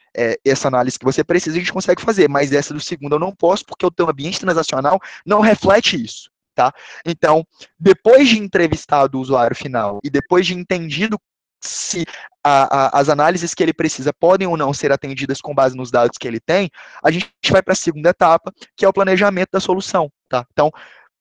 é, essa análise que você precisa, a gente consegue fazer, mas essa do segundo eu não posso, porque o teu ambiente transacional não reflete isso, tá? Então, depois de entrevistado o usuário final e depois de entendido se a, a, as análises que ele precisa podem ou não ser atendidas com base nos dados que ele tem, a gente vai para a segunda etapa, que é o planejamento da solução, tá? Então,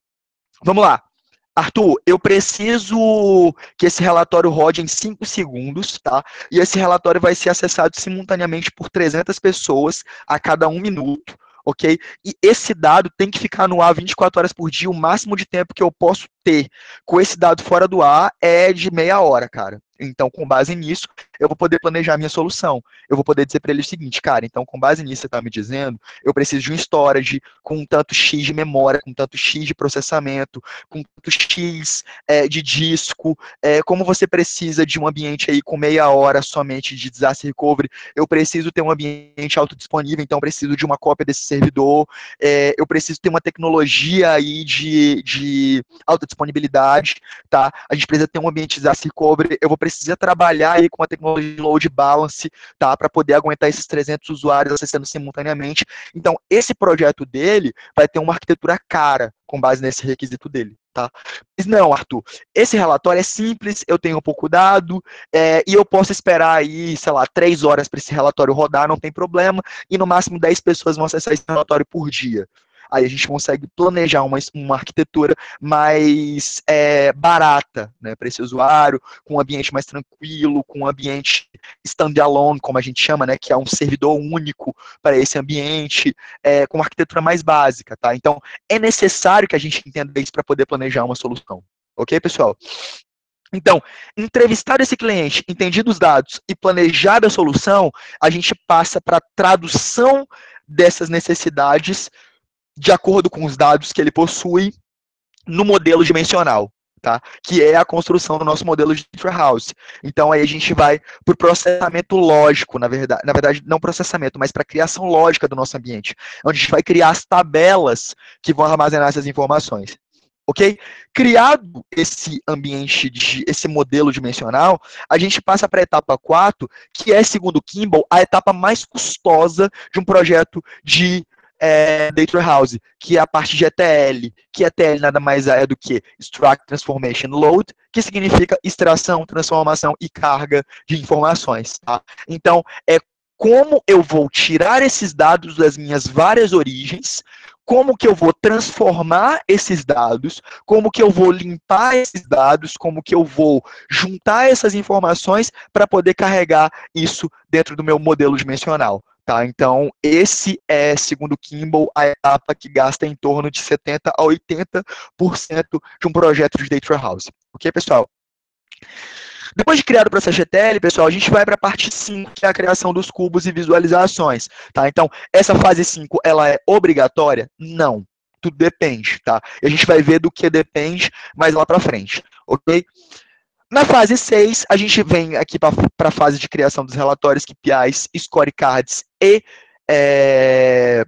vamos lá. Arthur, eu preciso que esse relatório rode em cinco segundos, tá? E esse relatório vai ser acessado simultaneamente por trezentas pessoas a cada um minuto, ok? E esse dado tem que ficar no ar vinte e quatro horas por dia, o máximo de tempo que eu posso ter com esse dado fora do ar é de meia hora, cara. Então, com base nisso, eu vou poder planejar a minha solução. Eu vou poder dizer para ele o seguinte, cara, então, com base nisso que você está me dizendo, eu preciso de um storage com tanto X de memória, com tanto X de processamento, com tanto X é, de disco. É, como você precisa de um ambiente aí com meia hora somente de disaster recovery, eu preciso ter um ambiente autodisponível, então eu preciso de uma cópia desse servidor, é, eu preciso ter uma tecnologia aí de, de autodisponibilidade, tá? A gente precisa ter um ambiente de disaster recovery, eu vou precisar trabalhar aí com a tecnologia de load balance, tá, para poder aguentar esses trezentos usuários acessando simultaneamente. Então, esse projeto dele vai ter uma arquitetura cara com base nesse requisito dele, tá? Mas não, Arthur, esse relatório é simples, eu tenho pouco dado, é, e eu posso esperar aí, sei lá, três horas para esse relatório rodar, não tem problema, e no máximo dez pessoas vão acessar esse relatório por dia. Aí a gente consegue planejar uma, uma arquitetura mais é, barata, né, para esse usuário, com um ambiente mais tranquilo, com um ambiente standalone, como a gente chama, né, que é um servidor único para esse ambiente, é, com uma arquitetura mais básica, tá? Então, é necessário que a gente entenda isso para poder planejar uma solução. Ok, pessoal? Então, entrevistar esse cliente, entendido os dados e planejar a solução, a gente passa para a tradução dessas necessidades de acordo com os dados que ele possui no modelo dimensional, tá? Que é a construção do nosso modelo de data house. Então, aí a gente vai para o processamento lógico, na verdade, na verdade, não processamento, mas para a criação lógica do nosso ambiente, onde a gente vai criar as tabelas que vão armazenar essas informações. Ok? Criado esse ambiente, de, esse modelo dimensional, a gente passa para a etapa quatro, que é, segundo Kimball, a etapa mais custosa de um projeto de É, Data House, que é a parte de E T L, que E T L nada mais é do que Extract, Transformation, Load, que significa extração, transformação e carga de informações. Tá? Então, é como eu vou tirar esses dados das minhas várias origens, como que eu vou transformar esses dados, como que eu vou limpar esses dados, como que eu vou juntar essas informações para poder carregar isso dentro do meu modelo dimensional. Tá, então, esse é, segundo Kimball, a etapa que gasta em torno de setenta a oitenta por cento de um projeto de Data House. Ok, pessoal? Depois de criar o processo G T L, pessoal, a gente vai para a parte cinco, que é a criação dos cubos e visualizações. Tá? Então, essa fase cinco, ela é obrigatória? Não. Tudo depende, tá? E a gente vai ver do que depende mais lá para frente, ok? Na fase seis, a gente vem aqui para a fase de criação dos relatórios, K P Is, scorecards e é,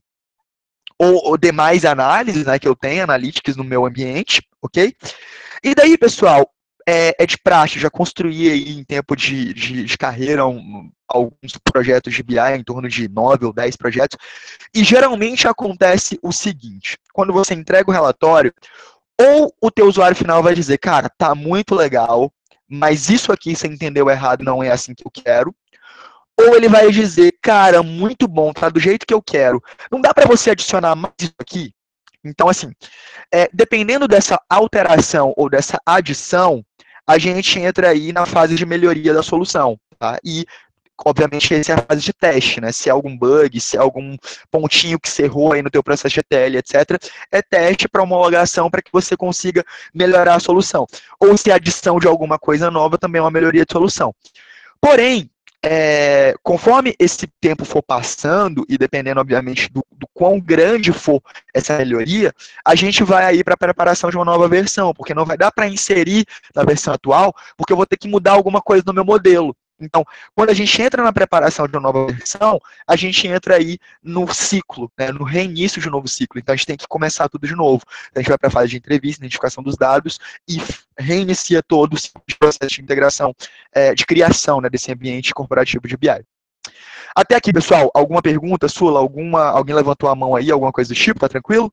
ou, ou demais análises, né, que eu tenho, analytics no meu ambiente, ok? E daí, pessoal, é, é de praxe, já construí aí em tempo de, de, de carreira um, alguns projetos de B I, em torno de nove ou dez projetos, e geralmente acontece o seguinte, quando você entrega o relatório, ou o teu usuário final vai dizer, cara, tá muito legal, mas isso aqui você entendeu errado, não é assim que eu quero. Ou ele vai dizer, cara, muito bom, tá do jeito que eu quero. Não dá para você adicionar mais isso aqui? Então, assim, é, dependendo dessa alteração ou dessa adição, a gente entra aí na fase de melhoria da solução, tá? E obviamente, essa é a fase de teste, né? Se é algum bug, se é algum pontinho que você errou aí no teu processo de E T L, etcétera, é teste para homologação para que você consiga melhorar a solução. Ou se é adição de alguma coisa nova, também é uma melhoria de solução. Porém, é, conforme esse tempo for passando, e dependendo, obviamente, do, do quão grande for essa melhoria, a gente vai aí para a preparação de uma nova versão, porque não vai dar para inserir na versão atual, porque eu vou ter que mudar alguma coisa no meu modelo. Então, quando a gente entra na preparação de uma nova versão, a gente entra aí no ciclo, né, no reinício de um novo ciclo. Então, a gente tem que começar tudo de novo. Então, a gente vai para a fase de entrevista, identificação dos dados e reinicia todo o processo de integração, é, de criação, né, desse ambiente corporativo de B I. Até aqui, pessoal, alguma pergunta, Sula? Alguma, alguém levantou a mão aí, alguma coisa do tipo? Tá tranquilo?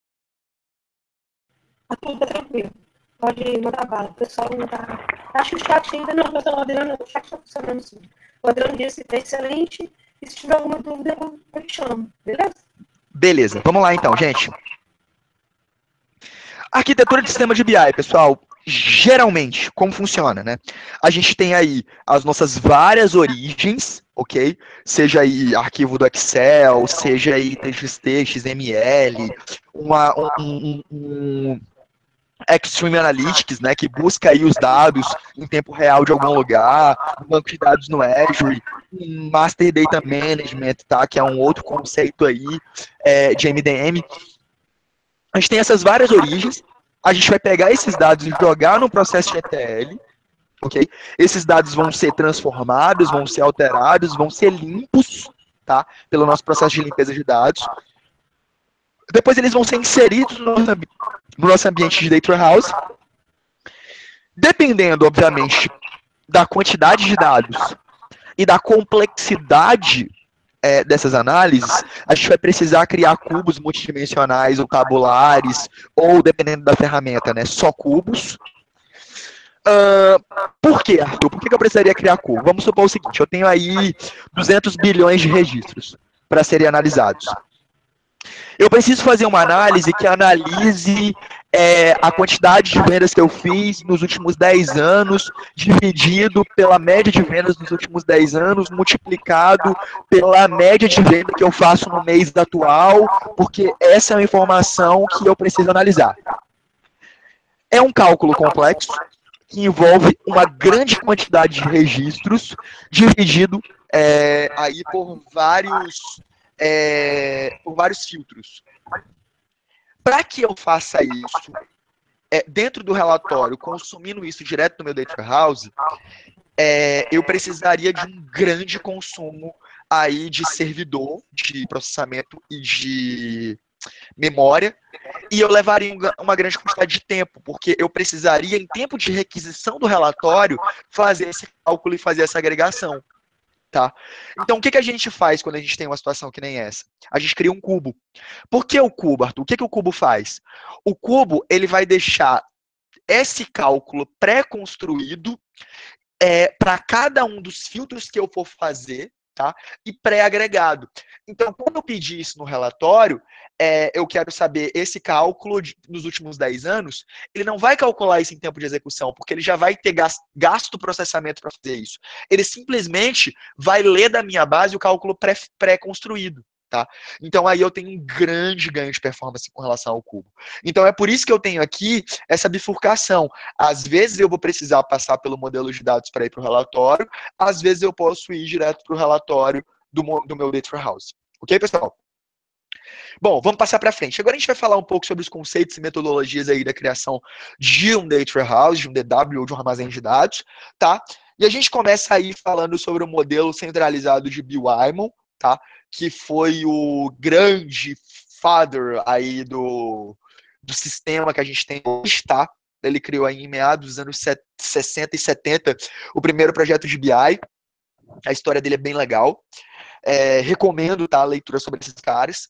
Tá tudo tranquilo. Pode mandar bala. O pessoal não tá... Acho que o chat ainda não, mas o Adriano, o chat tá funcionando sim. O Adriano disse que tá excelente. E se tiver alguma dúvida, eu te chamo. Beleza? Beleza, vamos lá então, gente. Arquitetura de sistema de B I, pessoal. Geralmente, como funciona, né? A gente tem aí as nossas várias origens, ok? Seja aí arquivo do Excel, seja aí T X T, X M L, uma, um, um, um Extreme Analytics, né, que busca aí os dados em tempo real de algum lugar, um banco de dados no Azure, um Master Data Management, tá, que é um outro conceito aí é, de M D M. A gente tem essas várias origens, a gente vai pegar esses dados e jogar no processo de E T L, ok? Esses dados vão ser transformados, vão ser alterados, vão ser limpos, tá, pelo nosso processo de limpeza de dados. Depois eles vão ser inseridos no nosso, no nosso ambiente de Data Warehouse. Dependendo, obviamente, da quantidade de dados e da complexidade é, dessas análises, a gente vai precisar criar cubos multidimensionais ou tabulares, ou, dependendo da ferramenta, né, só cubos. Uh, por quê, Arthur? Por que eu precisaria criar cubo? Vamos supor o seguinte, eu tenho aí duzentos bilhões de registros para serem analisados. Eu preciso fazer uma análise que analise é, a quantidade de vendas que eu fiz nos últimos dez anos, dividido pela média de vendas nos últimos dez anos, multiplicado pela média de venda que eu faço no mês atual, porque essa é uma informação que eu preciso analisar. É um cálculo complexo, que envolve uma grande quantidade de registros, dividido é, aí por vários... É, por vários filtros. Para que eu faça isso é, dentro do relatório, consumindo isso direto no meu Data Warehouse, é, eu precisaria de um grande consumo aí de servidor, de processamento e de memória, e eu levaria uma grande quantidade de tempo, porque eu precisaria, em tempo de requisição do relatório, fazer esse cálculo e fazer essa agregação. Tá? Então, o que, que a gente faz quando a gente tem uma situação que nem essa? A gente cria um cubo. Por que o cubo, Arthur? O que, que o cubo faz? O cubo ele vai deixar esse cálculo pré-construído é, para cada um dos filtros que eu for fazer, tá? E pré-agregado. Então, quando eu pedir isso no relatório, é, eu quero saber esse cálculo de, nos últimos dez anos, ele não vai calcular isso em tempo de execução, porque ele já vai ter gasto processamento para fazer isso. Ele simplesmente vai ler da minha base o cálculo pré, pré-construído. Tá? Então aí eu tenho um grande ganho de performance com relação ao cubo. Então é por isso que eu tenho aqui essa bifurcação. Às vezes eu vou precisar passar pelo modelo de dados para ir para o relatório, às vezes eu posso ir direto para o relatório do, do meu Data Warehouse. Ok, pessoal? Bom, vamos passar para frente. Agora a gente vai falar um pouco sobre os conceitos e metodologias aí da criação de um Data Warehouse, de um D W ou de um armazém de dados, tá? E a gente começa aí falando sobre o modelo centralizado de Bill Wyman, tá? Que foi o grande father aí do, do sistema que a gente tem hoje, tá? Ele criou aí em meados dos anos sessenta e setenta o primeiro projeto de B I. A história dele é bem legal. É, recomendo, tá, a leitura sobre esses caras.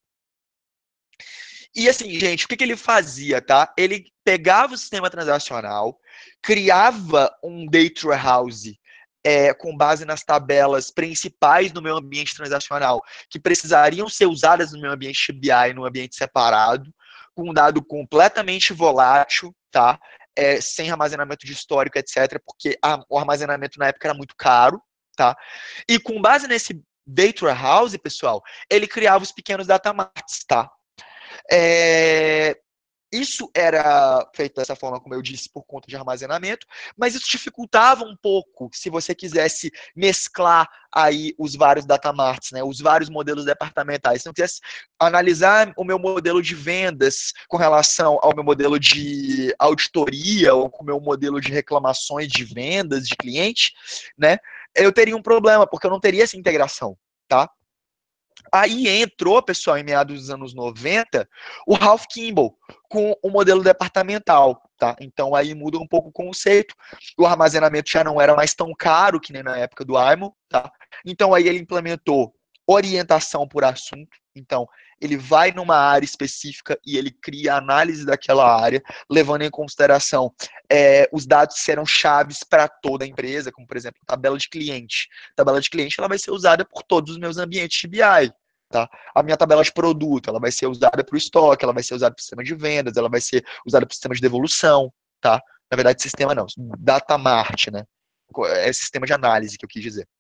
E assim, gente, o que, que ele fazia, tá? Ele pegava o sistema transacional, criava um Data Warehouse É, com base nas tabelas principais do meu ambiente transacional, que precisariam ser usadas no meu ambiente B I, no ambiente separado, com um dado completamente volátil, tá? É, sem armazenamento de histórico, etcétera, porque a, o armazenamento na época era muito caro, tá? E com base nesse Data Warehouse, pessoal, ele criava os pequenos datamarts, tá? É... Isso era feito dessa forma, como eu disse, por conta de armazenamento, mas isso dificultava um pouco se você quisesse mesclar aí os vários datamarts, né, os vários modelos departamentais. Se eu quisesse analisar o meu modelo de vendas com relação ao meu modelo de auditoria ou com o meu modelo de reclamações de vendas de cliente, né, eu teria um problema, porque eu não teria essa integração, tá? Aí entrou, pessoal, em meados dos anos noventa, o Ralph Kimball, com o modelo departamental, tá? Então aí muda um pouco o conceito, o armazenamento já não era mais tão caro que nem na época do Wyman, tá? Então aí ele implementou orientação por assunto. Então, ele vai numa área específica e ele cria a análise daquela área, levando em consideração é, os dados que serão chaves para toda a empresa, como, por exemplo, tabela de cliente. A tabela de cliente ela vai ser usada por todos os meus ambientes de B I. Tá? A minha tabela de produto ela vai ser usada para o estoque, ela vai ser usada para o sistema de vendas, ela vai ser usada para o sistema de devolução. Tá? Na verdade, sistema não, Datamart, né? É sistema de análise que eu quis dizer.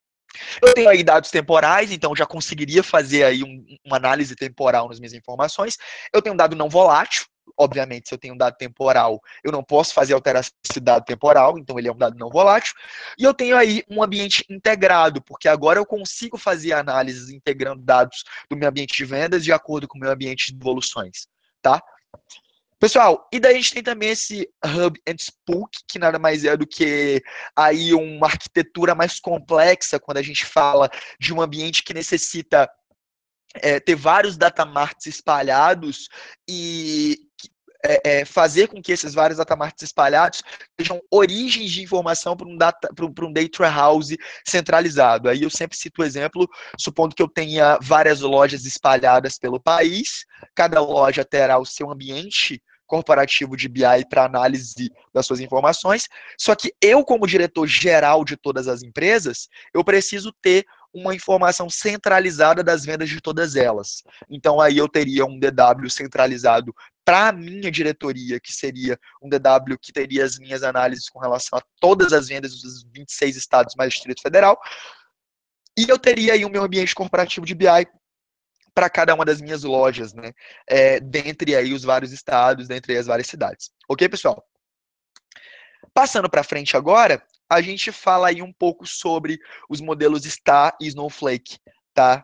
Eu tenho aí dados temporais, então já conseguiria fazer aí um, uma análise temporal nas minhas informações. Eu tenho um dado não volátil, obviamente, se eu tenho um dado temporal, eu não posso fazer alteração desse dado temporal, então ele é um dado não volátil. E eu tenho aí um ambiente integrado, porque agora eu consigo fazer análises integrando dados do meu ambiente de vendas de acordo com o meu ambiente de devoluções, tá? Pessoal, e daí a gente tem também esse Hub and Spoke, que nada mais é do que aí uma arquitetura mais complexa quando a gente fala de um ambiente que necessita é, ter vários datamarts espalhados e é, é, fazer com que esses vários datamarts espalhados sejam origens de informação para um, data, para um, para um data warehouse centralizado. Aí eu sempre cito o exemplo, supondo que eu tenha várias lojas espalhadas pelo país, cada loja terá o seu ambiente corporativo de B I para análise das suas informações, só que eu, como diretor geral de todas as empresas, eu preciso ter uma informação centralizada das vendas de todas elas. Então aí eu teria um D W centralizado para a minha diretoria, que seria um D W que teria as minhas análises com relação a todas as vendas dos vinte e seis estados mais Distrito Federal, e eu teria aí o meu ambiente corporativo de B I para cada uma das minhas lojas, né? É, dentre aí os vários estados, dentre as várias cidades. Ok, pessoal? Passando para frente agora, a gente fala aí um pouco sobre os modelos Star e Snowflake, tá?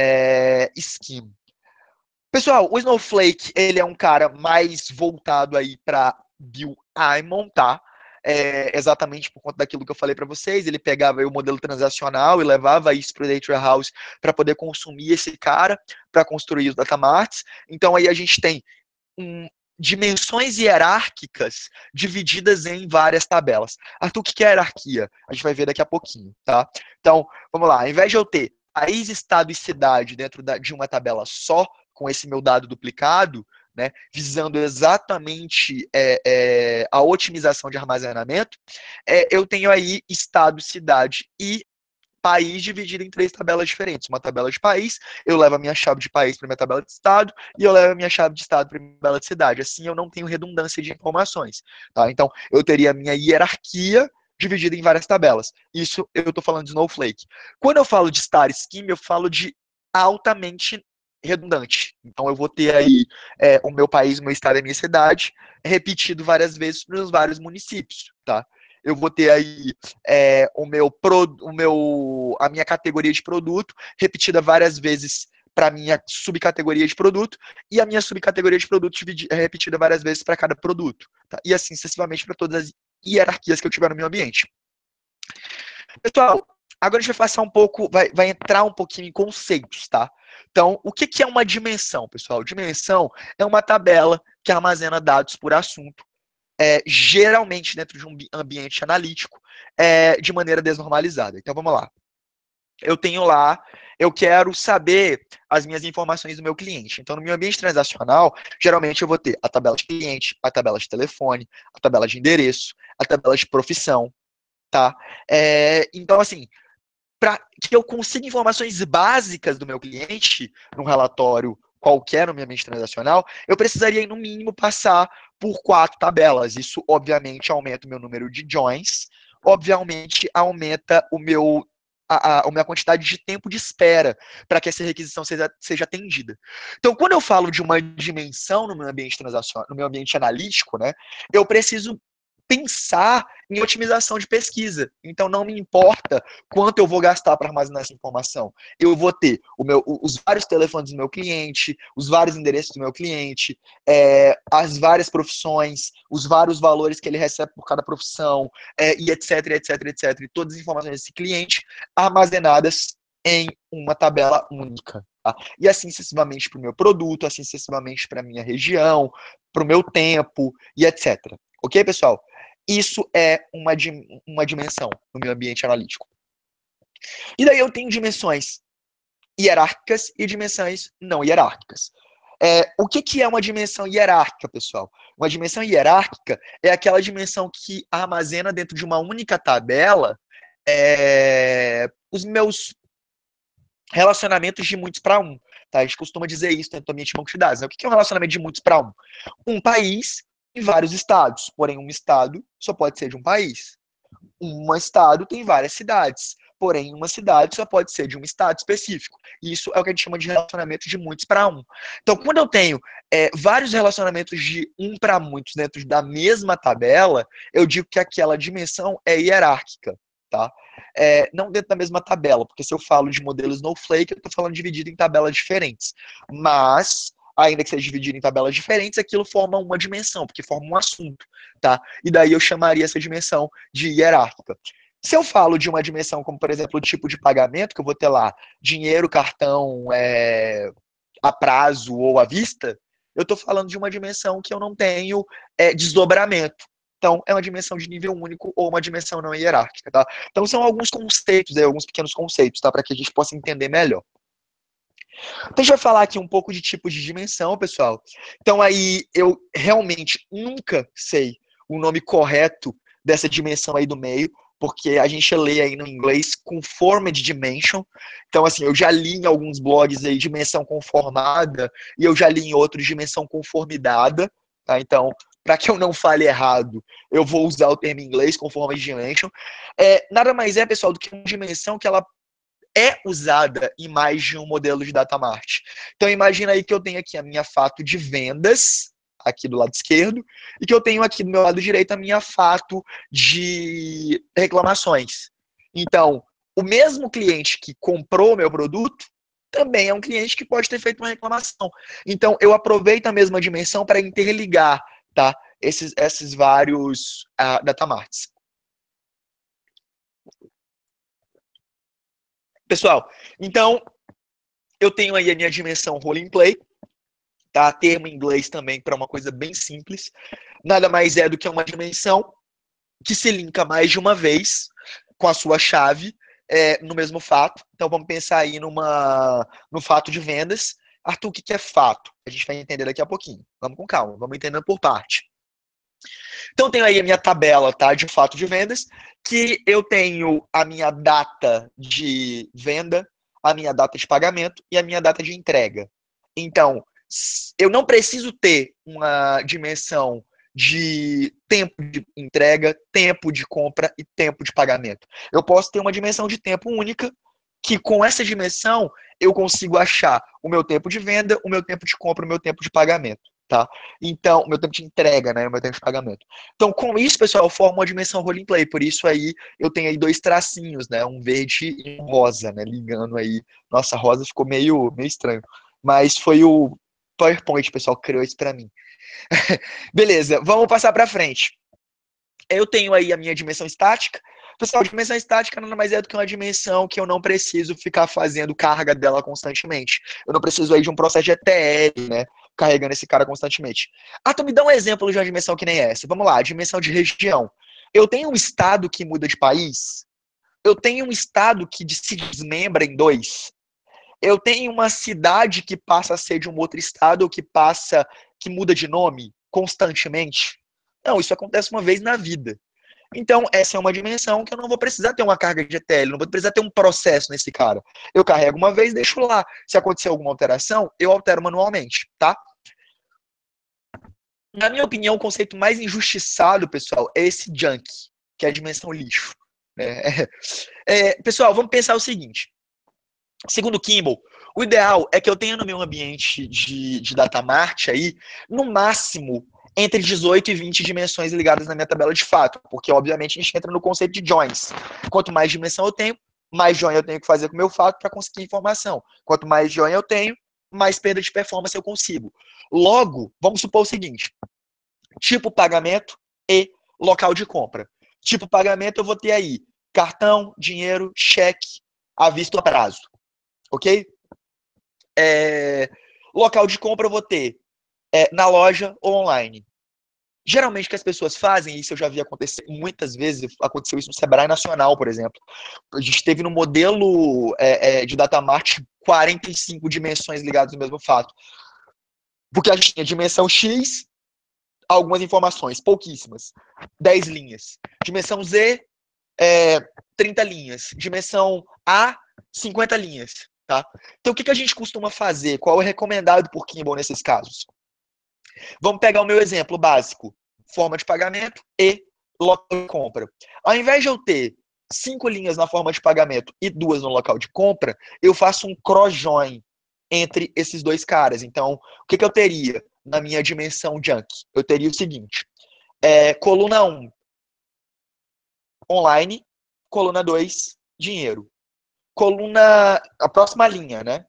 É, Scheme. Pessoal, o Snowflake, ele é um cara mais voltado aí para Bill Aymon, tá? É, exatamente por conta daquilo que eu falei para vocês, ele pegava aí o modelo transacional e levava isso para o Data Warehouse para poder consumir esse cara, para construir os datamarts. Então aí a gente tem um, dimensões hierárquicas divididas em várias tabelas. Arthur, o que é hierarquia? A gente vai ver daqui a pouquinho, tá? Então, vamos lá, ao invés de eu ter país, estado e cidade dentro de uma tabela só, com esse meu dado duplicado, né, visando exatamente é, é, a otimização de armazenamento, é, eu tenho aí estado, cidade e país dividido em três tabelas diferentes. Uma tabela de país, eu levo a minha chave de país para minha tabela de estado e eu levo a minha chave de estado para minha tabela de cidade. Assim eu não tenho redundância de informações. Tá? Então, eu teria a minha hierarquia dividida em várias tabelas. Isso eu estou falando de Snowflake. Quando eu falo de Star Scheme, eu falo de altamente redundante. Então eu vou ter aí é, o meu país, o meu estado e a minha cidade repetido várias vezes nos vários municípios, tá? Eu vou ter aí é, o meu, pro, o meu, a minha categoria de produto repetida várias vezes para a minha subcategoria de produto e a minha subcategoria de produto repetida várias vezes para cada produto. Tá? E assim sucessivamente para todas as hierarquias que eu tiver no meu ambiente. Pessoal, agora a gente vai passar um pouco, vai, vai entrar um pouquinho em conceitos, tá? Então, o que, que é uma dimensão, pessoal? Dimensão é uma tabela que armazena dados por assunto, é, geralmente dentro de um ambiente analítico, é, de maneira desnormalizada. Então, vamos lá. Eu tenho lá, eu quero saber as minhas informações do meu cliente. Então, no meu ambiente transacional, geralmente eu vou ter a tabela de cliente, a tabela de telefone, a tabela de endereço, a tabela de profissão, tá? É, então, assim, para que eu consiga informações básicas do meu cliente, num relatório qualquer no meu ambiente transacional, eu precisaria, no mínimo, passar por quatro tabelas. Isso, obviamente, aumenta o meu número de joins, obviamente, aumenta o meu, a, a, a minha quantidade de tempo de espera para que essa requisição seja, seja atendida. Então, quando eu falo de uma dimensão no meu ambiente transacional, no meu ambiente analítico, né, eu preciso pensar em otimização de pesquisa. Então, não me importa quanto eu vou gastar para armazenar essa informação. Eu vou ter o meu, os vários telefones do meu cliente, os vários endereços do meu cliente, é, as várias profissões, os vários valores que ele recebe por cada profissão, é, e etc, etc, etc. E todas as informações desse cliente armazenadas em uma tabela única. Tá? E assim sucessivamente para o meu produto, assim sucessivamente para a minha região, para o meu tempo e etcétera. Ok, pessoal? Isso é uma, uma dimensão no meu ambiente analítico. E daí eu tenho dimensões hierárquicas e dimensões não hierárquicas. É, o que, que é uma dimensão hierárquica, pessoal? Uma dimensão hierárquica é aquela dimensão que armazena dentro de uma única tabela é, os meus relacionamentos de muitos para um. Tá? A gente costuma dizer isso dentro do ambiente de banco de dados. Né? O que, que é um relacionamento de muitos para um? Um país em vários estados, porém um estado só pode ser de um país. Um estado tem várias cidades, porém uma cidade só pode ser de um estado específico. Isso é o que a gente chama de relacionamento de muitos para um. Então, quando eu tenho é, vários relacionamentos de um para muitos dentro da mesma tabela, eu digo que aquela dimensão é hierárquica, tá? É, não dentro da mesma tabela, porque se eu falo de modelo Snowflake, eu estou falando dividido em tabelas diferentes. Mas, ainda que seja dividido em tabelas diferentes, aquilo forma uma dimensão, porque forma um assunto, tá? E daí eu chamaria essa dimensão de hierárquica. Se eu falo de uma dimensão como, por exemplo, o tipo de pagamento, que eu vou ter lá dinheiro, cartão, é, a prazo ou à vista, eu estou falando de uma dimensão que eu não tenho é, desdobramento. Então, é uma dimensão de nível único ou uma dimensão não hierárquica, tá? Então, são alguns conceitos, aí, alguns pequenos conceitos, tá? Para que a gente possa entender melhor. Então, a gente vai falar aqui um pouco de tipo de dimensão, pessoal. Então, aí, eu realmente nunca sei o nome correto dessa dimensão aí do meio, porque a gente lê aí no inglês conformed dimension. Então, assim, eu já li em alguns blogs aí dimensão conformada, e eu já li em outros dimensão conformidada, tá? Então, para que eu não fale errado, eu vou usar o termo em inglês, conformed dimension. É, nada mais é, pessoal, do que uma dimensão que ela é usada em mais de um modelo de data mart. Então, imagina aí que eu tenho aqui a minha fato de vendas, aqui do lado esquerdo, e que eu tenho aqui do meu lado direito a minha fato de reclamações. Então, o mesmo cliente que comprou meu produto também é um cliente que pode ter feito uma reclamação. Então, eu aproveito a mesma dimensão para interligar, tá, esses, esses vários uh, data marts. Pessoal, então, eu tenho aí a minha dimensão role in play, tá? Termo em inglês também para uma coisa bem simples. Nada mais é do que uma dimensão que se linka mais de uma vez com a sua chave é, no mesmo fato. Então, vamos pensar aí numa, no fato de vendas. Arthur, o que é fato? A gente vai entender daqui a pouquinho. Vamos com calma, vamos entendendo por parte. Então, tenho aí a minha tabela, tá, de fato de vendas, que eu tenho a minha data de venda, a minha data de pagamento e a minha data de entrega. Então, eu não preciso ter uma dimensão de tempo de entrega, tempo de compra e tempo de pagamento. Eu posso ter uma dimensão de tempo única, que com essa dimensão eu consigo achar o meu tempo de venda, o meu tempo de compra, o meu tempo de pagamento. Tá? Então, o meu tempo de entrega, né? O meu tempo de pagamento. Então, com isso, pessoal, eu formo uma dimensão role in play. Por isso aí eu tenho aí dois tracinhos, né? Um verde e um rosa, né? Ligando aí. Nossa, rosa ficou meio, meio estranho. Mas foi o PowerPoint, pessoal, que criou isso pra mim. Beleza, vamos passar pra frente. Eu tenho aí a minha dimensão estática. Pessoal, dimensão estática nada mais é do que uma dimensão que eu não preciso ficar fazendo carga dela constantemente. Eu não preciso aí de um processo de E T L, né? Carregando esse cara constantemente. Ah, então me dá um exemplo de uma dimensão que nem essa. Vamos lá, dimensão de região. Eu tenho um estado que muda de país. Eu tenho um estado que se desmembra em dois. Eu tenho uma cidade que passa a ser de um outro estado, ou que passa, que muda de nome constantemente. Não, isso acontece uma vez na vida. Então, essa é uma dimensão que eu não vou precisar ter uma carga de E T L, não vou precisar ter um processo nesse cara. Eu carrego uma vez, deixo lá. Se acontecer alguma alteração, eu altero manualmente, tá? Na minha opinião, o conceito mais injustiçado, pessoal, é esse junk, que é a dimensão lixo. É, é, pessoal, vamos pensar o seguinte. Segundo Kimball, o ideal é que eu tenha no meu ambiente de, de data mart aí, no máximo, entre dezoito e vinte dimensões ligadas na minha tabela de fato, porque obviamente a gente entra no conceito de joins. Quanto mais dimensão eu tenho, mais join eu tenho que fazer com o meu fato para conseguir informação. Quanto mais join eu tenho, mais perda de performance eu consigo. Logo, vamos supor o seguinte, tipo pagamento e local de compra. Tipo pagamento eu vou ter aí cartão, dinheiro, cheque, à vista ou a prazo. Ok? É, local de compra eu vou ter é, na loja ou online. Geralmente o que as pessoas fazem, isso eu já vi acontecer muitas vezes, aconteceu isso no Sebrae Nacional, por exemplo. A gente teve no modelo é, é, de data mart quarenta e cinco dimensões ligadas ao mesmo fato. Porque a gente tinha dimensão X, algumas informações, pouquíssimas, dez linhas. Dimensão Z, é, trinta linhas. Dimensão A, cinquenta linhas. Tá? Então, o que, que a gente costuma fazer? Qual é o recomendado por Kimball nesses casos? Vamos pegar o meu exemplo básico. Forma de pagamento e local de compra. Ao invés de eu ter cinco linhas na forma de pagamento e duas no local de compra, eu faço um cross-join entre esses dois caras. Então, o que, que eu teria na minha dimensão junk? Eu teria o seguinte. É, coluna um, online. Coluna dois, dinheiro. Coluna, a próxima linha, né?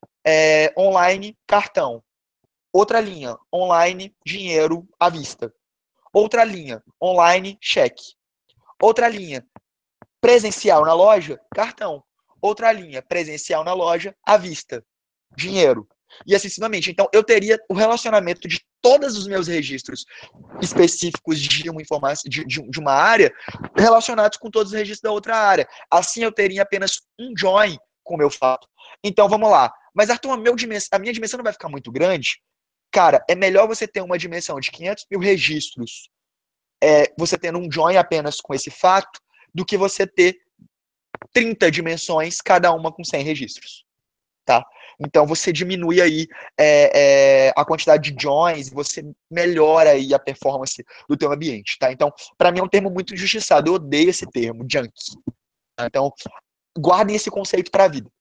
É, online, cartão. Outra linha, online, dinheiro à vista. Outra linha, online, cheque. Outra linha, presencial na loja, cartão. Outra linha, presencial na loja, à vista, dinheiro. E assim sucessivamente. Então, eu teria o relacionamento de todos os meus registros específicos de uma informação, de, de, de uma área, relacionados com todos os registros da outra área. Assim, eu teria apenas um join com o meu fato. Então, vamos lá. Mas, Arthur, a, meu dimens... a minha dimensão não vai ficar muito grande? Cara, é melhor você ter uma dimensão de quinhentos mil registros, é, você tendo um join apenas com esse fato, do que você ter trinta dimensões, cada uma com cem registros. Tá? Então você diminui aí é, é, a quantidade de joins, você melhora aí a performance do teu ambiente, tá? Então, para mim é um termo muito injustiçado, eu odeio esse termo, junk. Tá? Então, guardem esse conceito para a vida.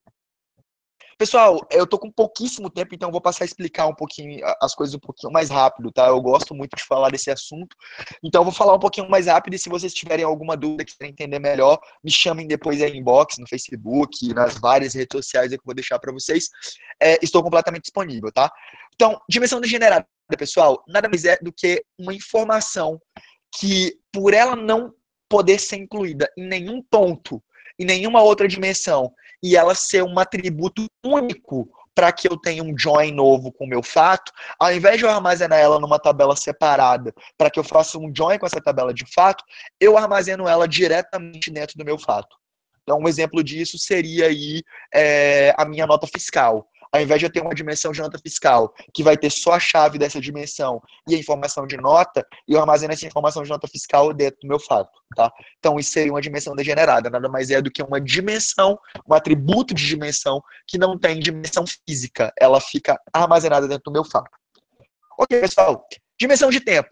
Pessoal, eu tô com pouquíssimo tempo, então eu vou passar a explicar um pouquinho as coisas um pouquinho mais rápido, tá? Eu gosto muito de falar desse assunto, então eu vou falar um pouquinho mais rápido e se vocês tiverem alguma dúvida que querem entender melhor, me chamem depois aí em inbox, no Facebook, nas várias redes sociais que eu vou deixar para vocês. É, estou completamente disponível, tá? Então, dimensão degenerada, pessoal, nada mais é do que uma informação que, por ela não poder ser incluída em nenhum ponto, em nenhuma outra dimensão, e ela ser um atributo único para que eu tenha um join novo com o meu fato, ao invés de eu armazenar ela numa tabela separada para que eu faça um join com essa tabela de fato, eu armazeno ela diretamente dentro do meu fato. Então, um exemplo disso seria aí é, a minha nota fiscal. Ao invés de eu ter uma dimensão de nota fiscal que vai ter só a chave dessa dimensão e a informação de nota, eu armazeno essa informação de nota fiscal dentro do meu fato, tá? Então isso seria uma dimensão degenerada, nada mais é do que uma dimensão, um atributo de dimensão que não tem dimensão física, ela fica armazenada dentro do meu fato. Ok, pessoal, dimensão de tempo.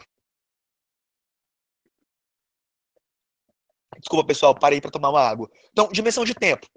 Desculpa, pessoal, parei para tomar uma água. Então, dimensão de tempo.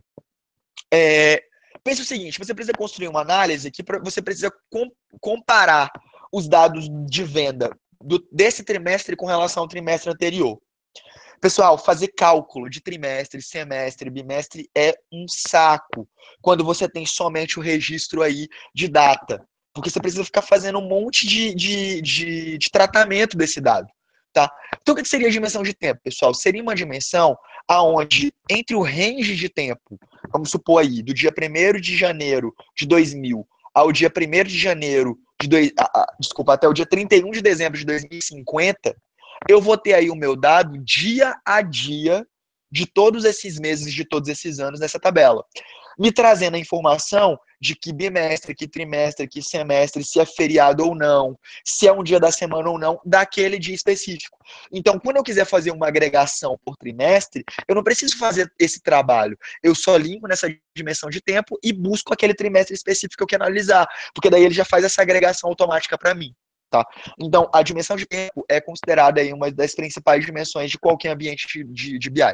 É... Pense o seguinte, você precisa construir uma análise que você precisa com, comparar os dados de venda do, desse trimestre com relação ao trimestre anterior. Pessoal, fazer cálculo de trimestre, semestre, bimestre é um saco quando você tem somente o registro aí de data. Porque você precisa ficar fazendo um monte de, de, de, de tratamento desse dado. Tá? Então, o que seria a dimensão de tempo, pessoal? Seria uma dimensão aonde, entre o range de tempo, vamos supor aí, do dia primeiro de janeiro de dois mil ao dia primeiro de janeiro de dois, ah, ah, desculpa, até o dia trinta e um de dezembro de dois mil e cinquenta, eu vou ter aí o meu dado dia a dia de todos esses meses, de todos esses anos nessa tabela. Me trazendo a informação de que bimestre, que trimestre, que semestre, se é feriado ou não, se é um dia da semana ou não, daquele dia específico. Então, quando eu quiser fazer uma agregação por trimestre, eu não preciso fazer esse trabalho. Eu só limpo nessa dimensão de tempo e busco aquele trimestre específico que eu quero analisar, porque daí ele já faz essa agregação automática para mim. Tá? Então, a dimensão de tempo é considerada aí uma das principais dimensões de qualquer ambiente de, de B I.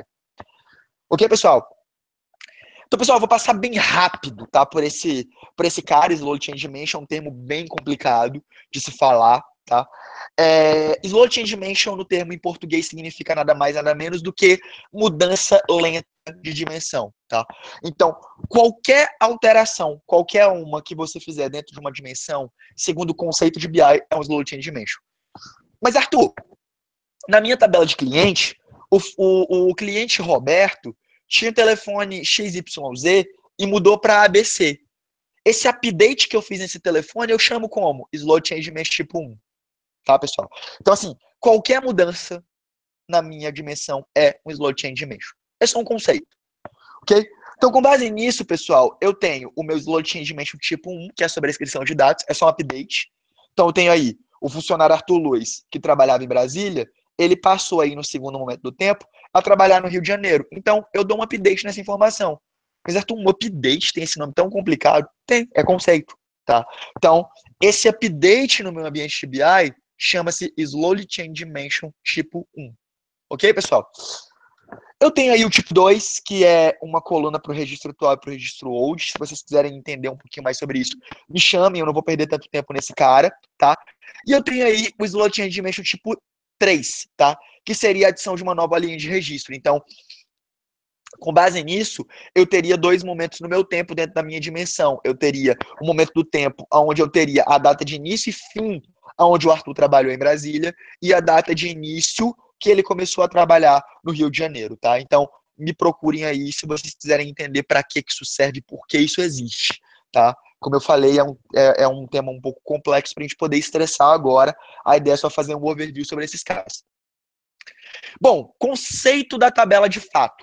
Ok, pessoal? Então, pessoal, eu vou passar bem rápido, tá? Por esse, por esse cara, Slow Change Dimension, é um termo bem complicado de se falar, tá? É, Slow Change Dimension, no termo em português, significa nada mais, nada menos do que mudança lenta de dimensão, tá? Então, qualquer alteração, qualquer uma que você fizer dentro de uma dimensão, segundo o conceito de B I, é um Slow Change Dimension. Mas, Arthur, na minha tabela de cliente, o, o, o cliente Roberto tinha telefone X Y Z e mudou para A B C. Esse update que eu fiz nesse telefone, eu chamo como? Slow Change Mesh tipo um. Tá, pessoal? Então, assim, qualquer mudança na minha dimensão é um Slow Change Mesh. Esse é um conceito. Ok? Então, com base nisso, pessoal, eu tenho o meu Slowly Change Dimension tipo um, que é sobre a inscrição de dados, é só um update. Então, eu tenho aí o funcionário Arthur Luiz, que trabalhava em Brasília, ele passou aí no segundo momento do tempo a trabalhar no Rio de Janeiro. Então, eu dou um update nessa informação. Mas, Arthur, um update tem esse nome tão complicado? Tem, é conceito, tá? Então, esse update no meu ambiente de B I chama-se Slowly Change Dimension tipo um. Ok, pessoal? Eu tenho aí o tipo dois, que é uma coluna para o registro atual e para o registro old. Se vocês quiserem entender um pouquinho mais sobre isso, me chamem, eu não vou perder tanto tempo nesse cara, tá? E eu tenho aí o Slowly Change Dimension tipo três, tá? Que seria a adição de uma nova linha de registro. Então, com base nisso, eu teria dois momentos no meu tempo dentro da minha dimensão. Eu teria o momento do tempo onde eu teria a data de início e fim, onde o Arthur trabalhou em Brasília, e a data de início que ele começou a trabalhar no Rio de Janeiro, tá? Então, me procurem aí se vocês quiserem entender para que isso serve e por que isso existe, tá? Como eu falei, é um, é, é um tema um pouco complexo para a gente poder estressar agora. A ideia é só fazer um overview sobre esses caras. Bom, conceito da tabela de fato.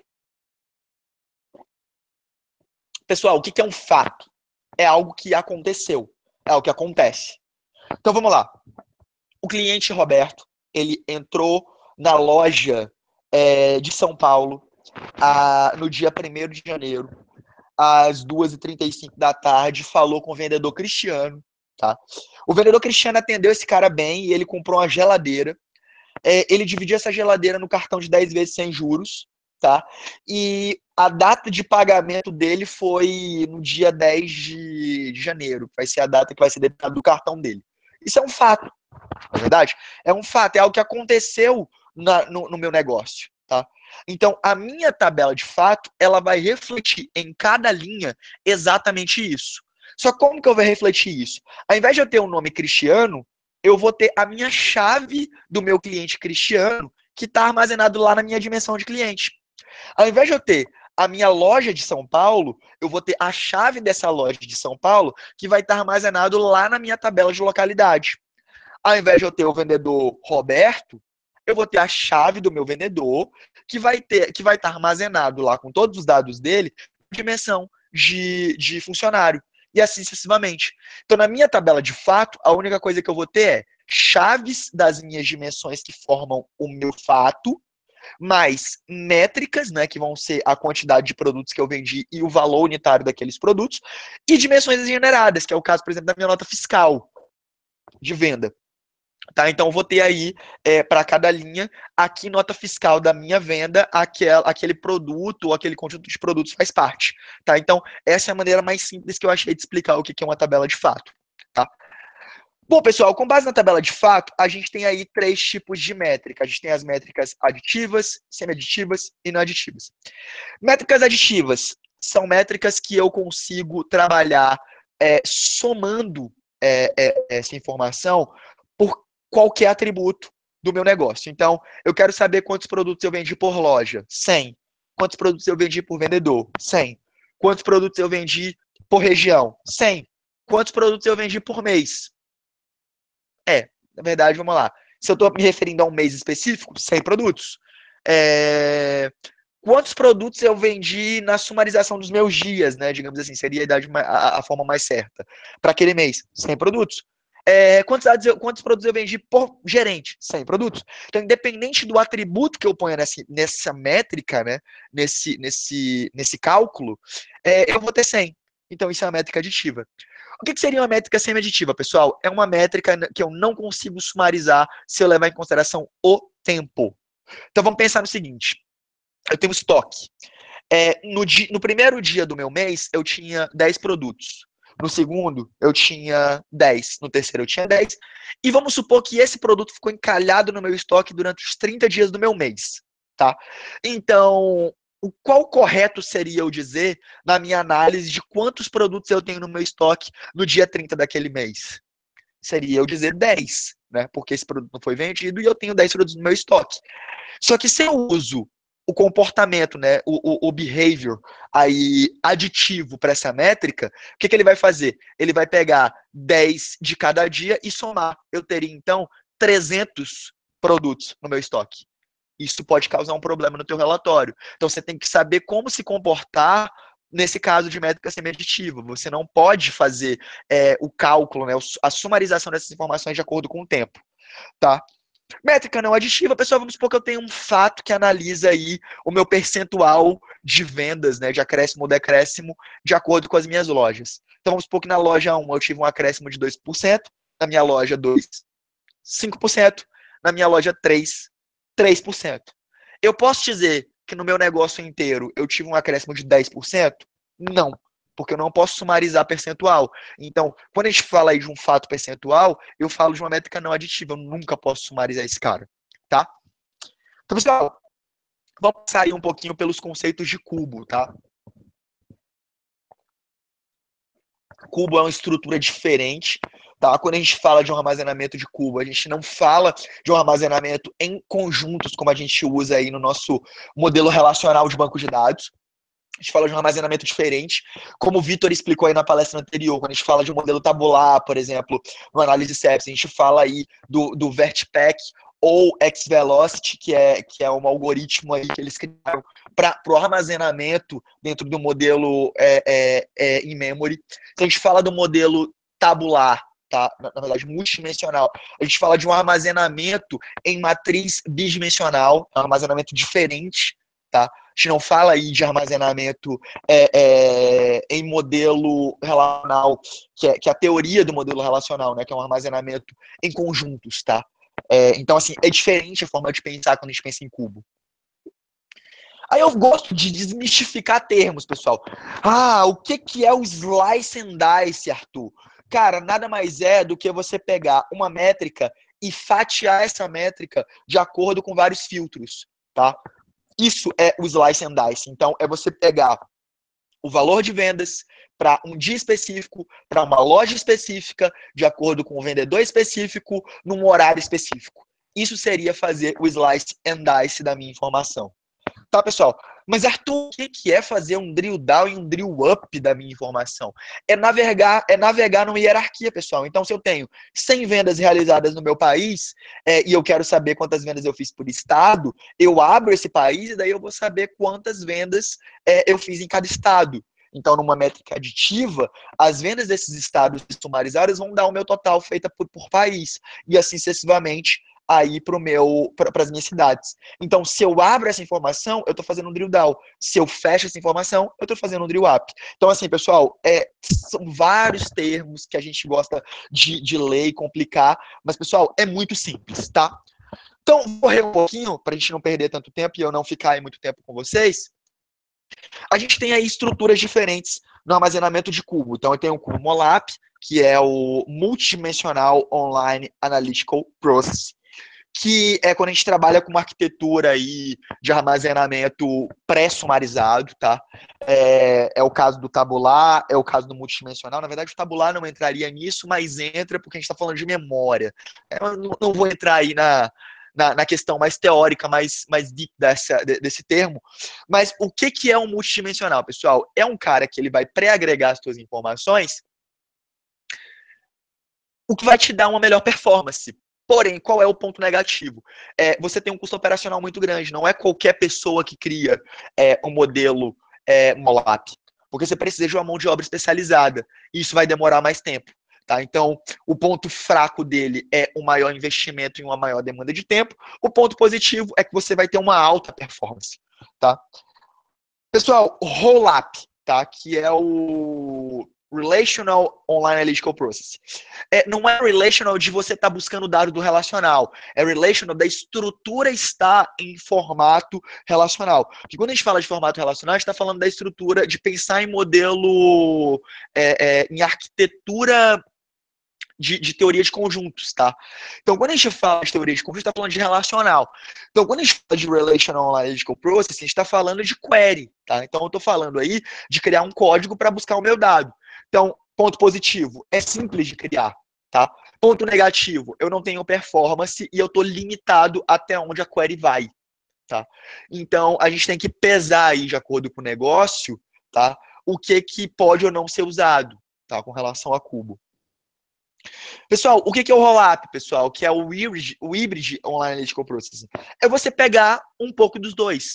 Pessoal, o que é um fato? É algo que aconteceu, é algo que acontece. Então, vamos lá. O cliente Roberto, ele entrou na loja é, de São Paulo a, no dia primeiro de janeiro, às duas e trinta e cinco da tarde, falou com o vendedor Cristiano. Tá? O vendedor Cristiano atendeu esse cara bem e ele comprou uma geladeira. É, ele dividiu essa geladeira no cartão de dez vezes sem juros. Tá? E a data de pagamento dele foi no dia dez de janeiro. Vai ser a data que vai ser debitada do cartão dele. Isso é um fato. Na verdade, é um fato, é algo que aconteceu na, no, no meu negócio, tá? Então, a minha tabela de fato, ela vai refletir em cada linha exatamente isso. Só como que eu vou refletir isso? Ao invés de eu ter o um nome Cristiano, eu vou ter a minha chave do meu cliente Cristiano, que está armazenado lá na minha dimensão de cliente. Ao invés de eu ter a minha loja de São Paulo, eu vou ter a chave dessa loja de São Paulo, que vai estar armazenado lá na minha tabela de localidade. Ao invés de eu ter o vendedor Roberto, eu vou ter a chave do meu vendedor, que vai ter, que vai estar armazenado lá com todos os dados dele, dimensão de, de funcionário, e assim sucessivamente. Então, na minha tabela de fato, a única coisa que eu vou ter é chaves das minhas dimensões que formam o meu fato, mais métricas, né, que vão ser a quantidade de produtos que eu vendi e o valor unitário daqueles produtos, e dimensões generadas, que é o caso, por exemplo, da minha nota fiscal de venda. Tá, então eu vou ter aí, é, para cada linha, aqui nota fiscal da minha venda, aquel, aquele produto ou aquele conjunto de produtos faz parte. Tá? Então, essa é a maneira mais simples que eu achei de explicar o que é uma tabela de fato. Tá? Bom, pessoal, com base na tabela de fato, a gente tem aí três tipos de métrica. A gente tem as métricas aditivas, semi-aditivas e não aditivas. Métricas aditivas são métricas que eu consigo trabalhar é, somando é, é, essa informação por qualquer atributo do meu negócio. Então, eu quero saber quantos produtos eu vendi por loja. cem. Quantos produtos eu vendi por vendedor? cem. Quantos produtos eu vendi por região? cem. Quantos produtos eu vendi por mês? É, na verdade, vamos lá. Se eu estou me referindo a um mês específico, cem produtos. É... Quantos produtos eu vendi na sumarização dos meus dias, né? Digamos assim, seria a, idade, a, a forma mais certa. Para aquele mês, cem produtos. É, quantos, eu, quantos produtos eu vendi por gerente? cem produtos. Então, independente do atributo que eu ponha nessa, nessa métrica, né, nesse, nesse, nesse cálculo, é, eu vou ter cem. Então, isso é uma métrica aditiva. O que, que seria uma métrica semi-aditiva, pessoal? É uma métrica que eu não consigo sumarizar se eu levar em consideração o tempo. Então, vamos pensar no seguinte. Eu tenho estoque. É, no, di, no primeiro dia do meu mês, eu tinha dez produtos. No segundo, eu tinha dez. No terceiro, eu tinha dez. E vamos supor que esse produto ficou encalhado no meu estoque durante os trinta dias do meu mês. Tá? Então, o qual correto seria eu dizer na minha análise de quantos produtos eu tenho no meu estoque no dia trinta daquele mês? Seria eu dizer dez, né? Porque esse produto não foi vendido e eu tenho dez produtos no meu estoque. Só que se eu uso o comportamento, né, o, o, o behavior aí, aditivo para essa métrica, o que, que ele vai fazer? Ele vai pegar dez de cada dia e somar. Eu teria, então, trezentos produtos no meu estoque. Isso pode causar um problema no teu relatório. Então, você tem que saber como se comportar nesse caso de métrica semi-aditiva. Você não pode fazer é, o cálculo, né, a sumarização dessas informações de acordo com o tempo, tá? Métrica não aditiva, pessoal, vamos supor que eu tenho um fato que analisa aí o meu percentual de vendas, né, de acréscimo ou decréscimo, de acordo com as minhas lojas. Então, vamos supor que na loja um eu tive um acréscimo de dois por cento, na minha loja dois, cinco por cento, na minha loja três, três por cento. Eu posso dizer que no meu negócio inteiro eu tive um acréscimo de dez por cento? Não, porque eu não posso sumarizar percentual. Então, quando a gente fala aí de um fato percentual, eu falo de uma métrica não aditiva, eu nunca posso sumarizar esse cara, tá? Então, pessoal, vamos sair um pouquinho pelos conceitos de cubo, tá? Cubo é uma estrutura diferente, tá? Quando a gente fala de um armazenamento de cubo, a gente não fala de um armazenamento em conjuntos, como a gente usa aí no nosso modelo relacional de banco de dados. A gente fala de um armazenamento diferente, como o Vitor explicou aí na palestra anterior, quando a gente fala de um modelo tabular, por exemplo, no análise sepsis, a gente fala aí do, do VertPack ou XVelocity, que é, que é um algoritmo aí que eles criaram para o armazenamento dentro do modelo é, é, é, in memory. Então a gente fala do modelo tabular, tá? Na, na verdade, multidimensional. A gente fala de um armazenamento em matriz bidimensional, um armazenamento diferente, tá? A gente não fala aí de armazenamento é, é, em modelo relacional, que é, que é a teoria do modelo relacional, né? Que é um armazenamento em conjuntos, tá? É, então, assim, é diferente a forma de pensar quando a gente pensa em cubo. Aí eu gosto de desmistificar termos, pessoal. Ah, o que, que é o slice and dice, Arthur? Cara, nada mais é do que você pegar uma métrica e fatiar essa métrica de acordo com vários filtros, tá? Isso é o slice and dice. Então, é você pegar o valor de vendas para um dia específico, para uma loja específica, de acordo com o vendedor específico, num horário específico. Isso seria fazer o slice and dice da minha informação. Tá, pessoal? Mas, Arthur, o que é fazer um drill down e um drill up da minha informação? É navegar, é navegar numa hierarquia, pessoal. Então, se eu tenho cem vendas realizadas no meu país é, e eu quero saber quantas vendas eu fiz por estado, eu abro esse país e daí eu vou saber quantas vendas é, eu fiz em cada estado. Então, numa métrica aditiva, as vendas desses estados sumarizadas vão dar o meu total feita por, por país. E assim sucessivamente aí para as minhas cidades. Então, se eu abro essa informação, eu estou fazendo um drill down. Se eu fecho essa informação, eu estou fazendo um drill up. Então, assim, pessoal, é, são vários termos que a gente gosta de, de ler e complicar, mas, pessoal, é muito simples, tá? Então, vou correr um pouquinho, para a gente não perder tanto tempo e eu não ficar aí muito tempo com vocês. A gente tem aí estruturas diferentes no armazenamento de cubo. Então, eu tenho o cubo MOLAP, que é o Multidimensional Online Analytical Process, que é quando a gente trabalha com uma arquitetura aí de armazenamento pré-sumarizado, tá? É, é o caso do tabular, é o caso do multidimensional. Na verdade, o tabular não entraria nisso, mas entra porque a gente está falando de memória. Eu não, não vou entrar aí na, na, na questão mais teórica, mais, mais deep dessa, desse termo. Mas o que, que é um multidimensional, pessoal? É um cara que ele vai pré-agregar as suas informações, o que vai te dar uma melhor performance. Porém, qual é o ponto negativo? É, você tem um custo operacional muito grande. Não é qualquer pessoa que cria é, um modelo é, MOLAP. Porque você precisa de uma mão de obra especializada. E isso vai demorar mais tempo. Tá? Então, o ponto fraco dele é um maior investimento e uma maior demanda de tempo. O ponto positivo é que você vai ter uma alta performance. Tá? Pessoal, o Rollup, tá? Que é o Relational Online Analytical Process. É, não é relational de você estar tá buscando dado do relacional. É relational da estrutura estar em formato relacional. Porque quando a gente fala de formato relacional, a gente está falando da estrutura de pensar em modelo, é, é, em arquitetura de, de teoria de conjuntos, tá? Então, quando a gente fala de teoria de conjuntos, a gente está falando de relacional. Então, quando a gente fala de Relational Analytical Process, a gente está falando de query, tá? Então, eu estou falando aí de criar um código para buscar o meu dado. Então, ponto positivo, é simples de criar, tá? Ponto negativo, eu não tenho performance e eu estou limitado até onde a query vai, tá? Então, a gente tem que pesar aí, de acordo com o negócio, tá? O que, que pode ou não ser usado, tá? Com relação a cubo. Pessoal, o que é o Rollup, pessoal? Que é o hybrid, o hybrid Online Analytical Processing. É você pegar um pouco dos dois.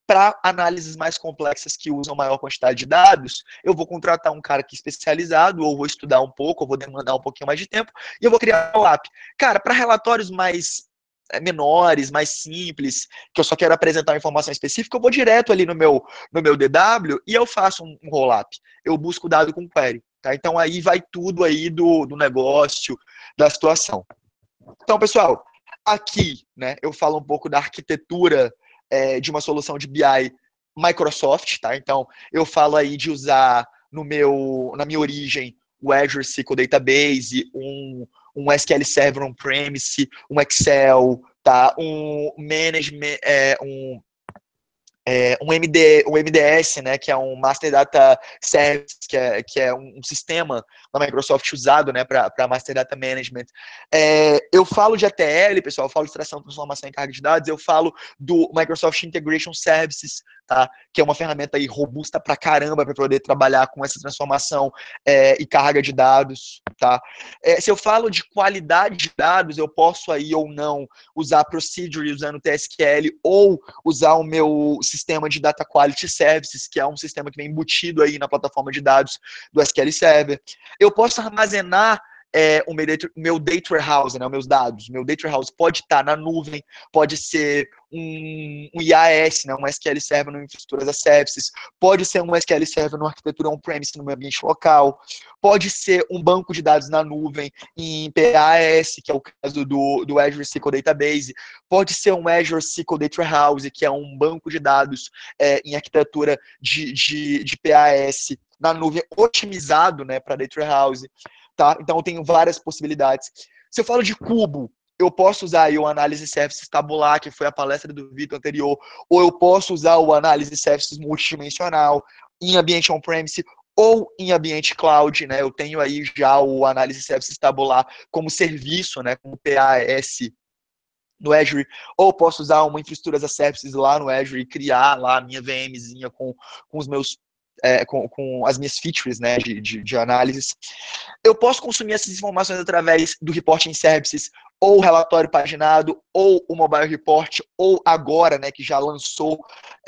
para análises mais complexas que usam maior quantidade de dados, eu vou contratar um cara que é especializado, ou vou estudar um pouco, ou vou demandar um pouquinho mais de tempo, e eu vou criar um app. Cara, para relatórios mais menores, mais simples, que eu só quero apresentar uma informação específica, eu vou direto ali no meu, no meu D W e eu faço um, um roll-up. Eu busco o dado com query. Tá? Então aí vai tudo aí do, do negócio, da situação. Então, pessoal, aqui, né, eu falo um pouco da arquitetura é, de uma solução de B I Microsoft, tá? Então, eu falo aí de usar no meu, na minha origem o Azure S Q L Database, um, um S Q L Server on-premise, um Excel, tá? Um management, é, um É, um, M D, um M D S, né, que é um Master Data Service, que é, que é um, um sistema da Microsoft usado, né, para Master Data Management. É, eu falo de A T L, pessoal, eu falo de extração, transformação em carga de dados, eu falo do Microsoft Integration Services, tá, que é uma ferramenta aí robusta pra caramba para poder trabalhar com essa transformação é, e carga de dados, tá. É, se eu falo de qualidade de dados, eu posso aí ou não usar Procedure usando T S Q L ou usar o meu sistema de Data Quality Services, que é um sistema que vem embutido aí na plataforma de dados do S Q L Server. Eu posso armazenar é, o, meu data, o meu data warehouse, né, os meus dados. O meu data warehouse pode estar na nuvem, pode ser um, um I A S, né, um S Q L Server no infraestrutura as a services, pode ser um S Q L Server numa arquitetura on-premise no meu ambiente local, pode ser um banco de dados na nuvem em P A S, que é o caso do, do Azure S Q L Database, pode ser um Azure S Q L Data Warehouse, que é um banco de dados é, em arquitetura de, de, de P A S na nuvem otimizado, né, para Data Warehouse, tá? Então eu tenho várias possibilidades. Se eu falo de cubo, eu posso usar aí o Analysis Services Tabular, que foi a palestra do Vitor anterior, ou eu posso usar o Analysis Services Multidimensional em ambiente on-premise, ou em ambiente cloud, né? Eu tenho aí já o Analysis Services Tabular como serviço, né? Como P A S no Azure, ou posso usar uma infraestrutura as a services lá no Azure e criar lá a minha VMzinha com, com os meus É, com, com as minhas features, né, de, de, de análise. Eu posso consumir essas informações através do Reporting Services, ou o relatório paginado, ou o Mobile Report, ou agora, né, que já lançou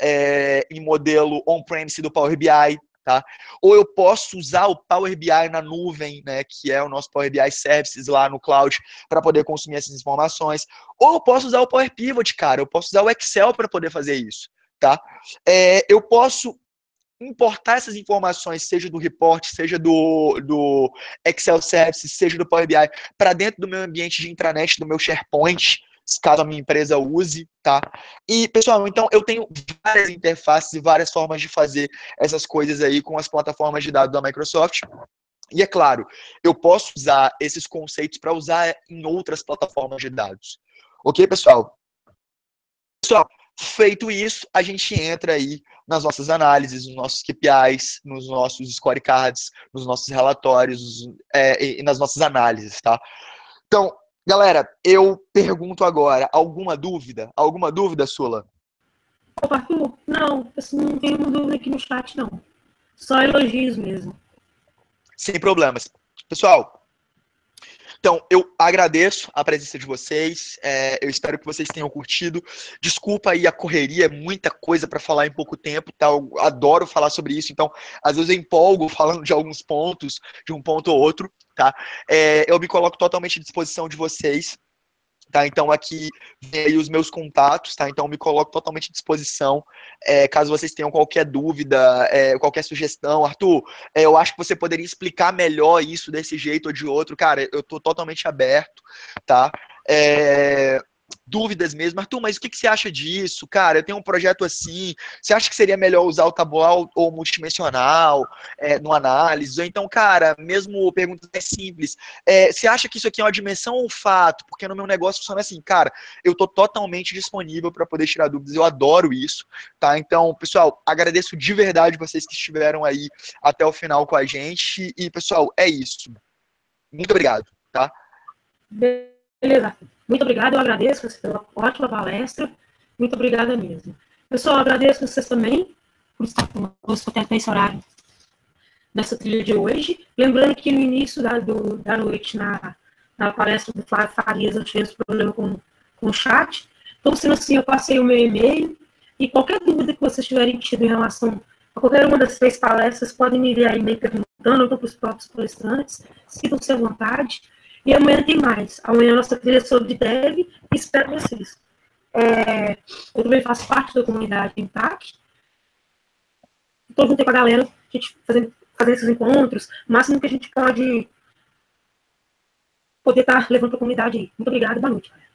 é, em modelo on-premise do Power B I, tá? Ou eu posso usar o Power B I na nuvem, né, que é o nosso Power B I Services lá no cloud, para poder consumir essas informações. Ou eu posso usar o Power Pivot, cara, eu posso usar o Excel para poder fazer isso, tá? É, eu posso importar essas informações, seja do report, seja do, do Excel Services, seja do Power B I, para dentro do meu ambiente de intranet, do meu SharePoint, caso a minha empresa use, tá? E, pessoal, então eu tenho várias interfaces e várias formas de fazer essas coisas aí com as plataformas de dados da Microsoft. E, é claro, eu posso usar esses conceitos para usar em outras plataformas de dados. Ok, pessoal? Pessoal, feito isso, a gente entra aí nas nossas análises, nos nossos K P Is, nos nossos scorecards, nos nossos relatórios é, e nas nossas análises, tá? Então, galera, eu pergunto agora, alguma dúvida? Alguma dúvida, Sula? Opa, Arthur, não, eu não tenho uma dúvida aqui no chat, não. Só elogios mesmo. Sem problemas. Pessoal, então, eu agradeço a presença de vocês, é, eu espero que vocês tenham curtido. Desculpa aí a correria, é muita coisa para falar em pouco tempo, tá? Eu adoro falar sobre isso, então, às vezes eu empolgo falando de alguns pontos, de um ponto ou outro, tá? É, eu me coloco totalmente à disposição de vocês, tá? Então, aqui vem aí os meus contatos, tá? Então, eu me coloco totalmente à disposição, é, caso vocês tenham qualquer dúvida, é, qualquer sugestão. Arthur, é, eu acho que você poderia explicar melhor isso desse jeito ou de outro. Cara, eu tô totalmente aberto, tá? É... Dúvidas mesmo. Arthur, mas o que, que você acha disso? Cara, eu tenho um projeto assim, você acha que seria melhor usar o tabular ou multidimensional é, no análise? Ou então, cara, mesmo perguntas mais simples, é, você acha que isso aqui é uma dimensão ou um fato? Porque no meu negócio funciona assim, cara, eu tô totalmente disponível para poder tirar dúvidas, eu adoro isso, tá? Então, pessoal, agradeço de verdade vocês que estiveram aí até o final com a gente, e, pessoal, é isso. Muito obrigado, tá? Beleza. Muito obrigada, eu agradeço pela ótima palestra. Muito obrigada mesmo. Pessoal, agradeço vocês também por estar conosco até esse horário dessa trilha de hoje. Lembrando que no início da, do, da noite, na, na palestra do Flávio Farias, eu tive esse problema com, com o chat. Então, sendo assim, eu passei o meu e-mail. E qualquer dúvida que vocês tiverem tido em relação a qualquer uma das três palestras, podem me enviar e-mail perguntando, ou para os próprios palestrantes, sintam-se à vontade. E amanhã tem mais. Amanhã a nossa trilha é sobre dev e espero vocês. É, eu também faço parte da comunidade Intact. Estou junto com a galera, a gente fazendo, fazendo esses encontros, o máximo que a gente pode poder estar levando para a comunidade aí. Muito obrigado, boa noite.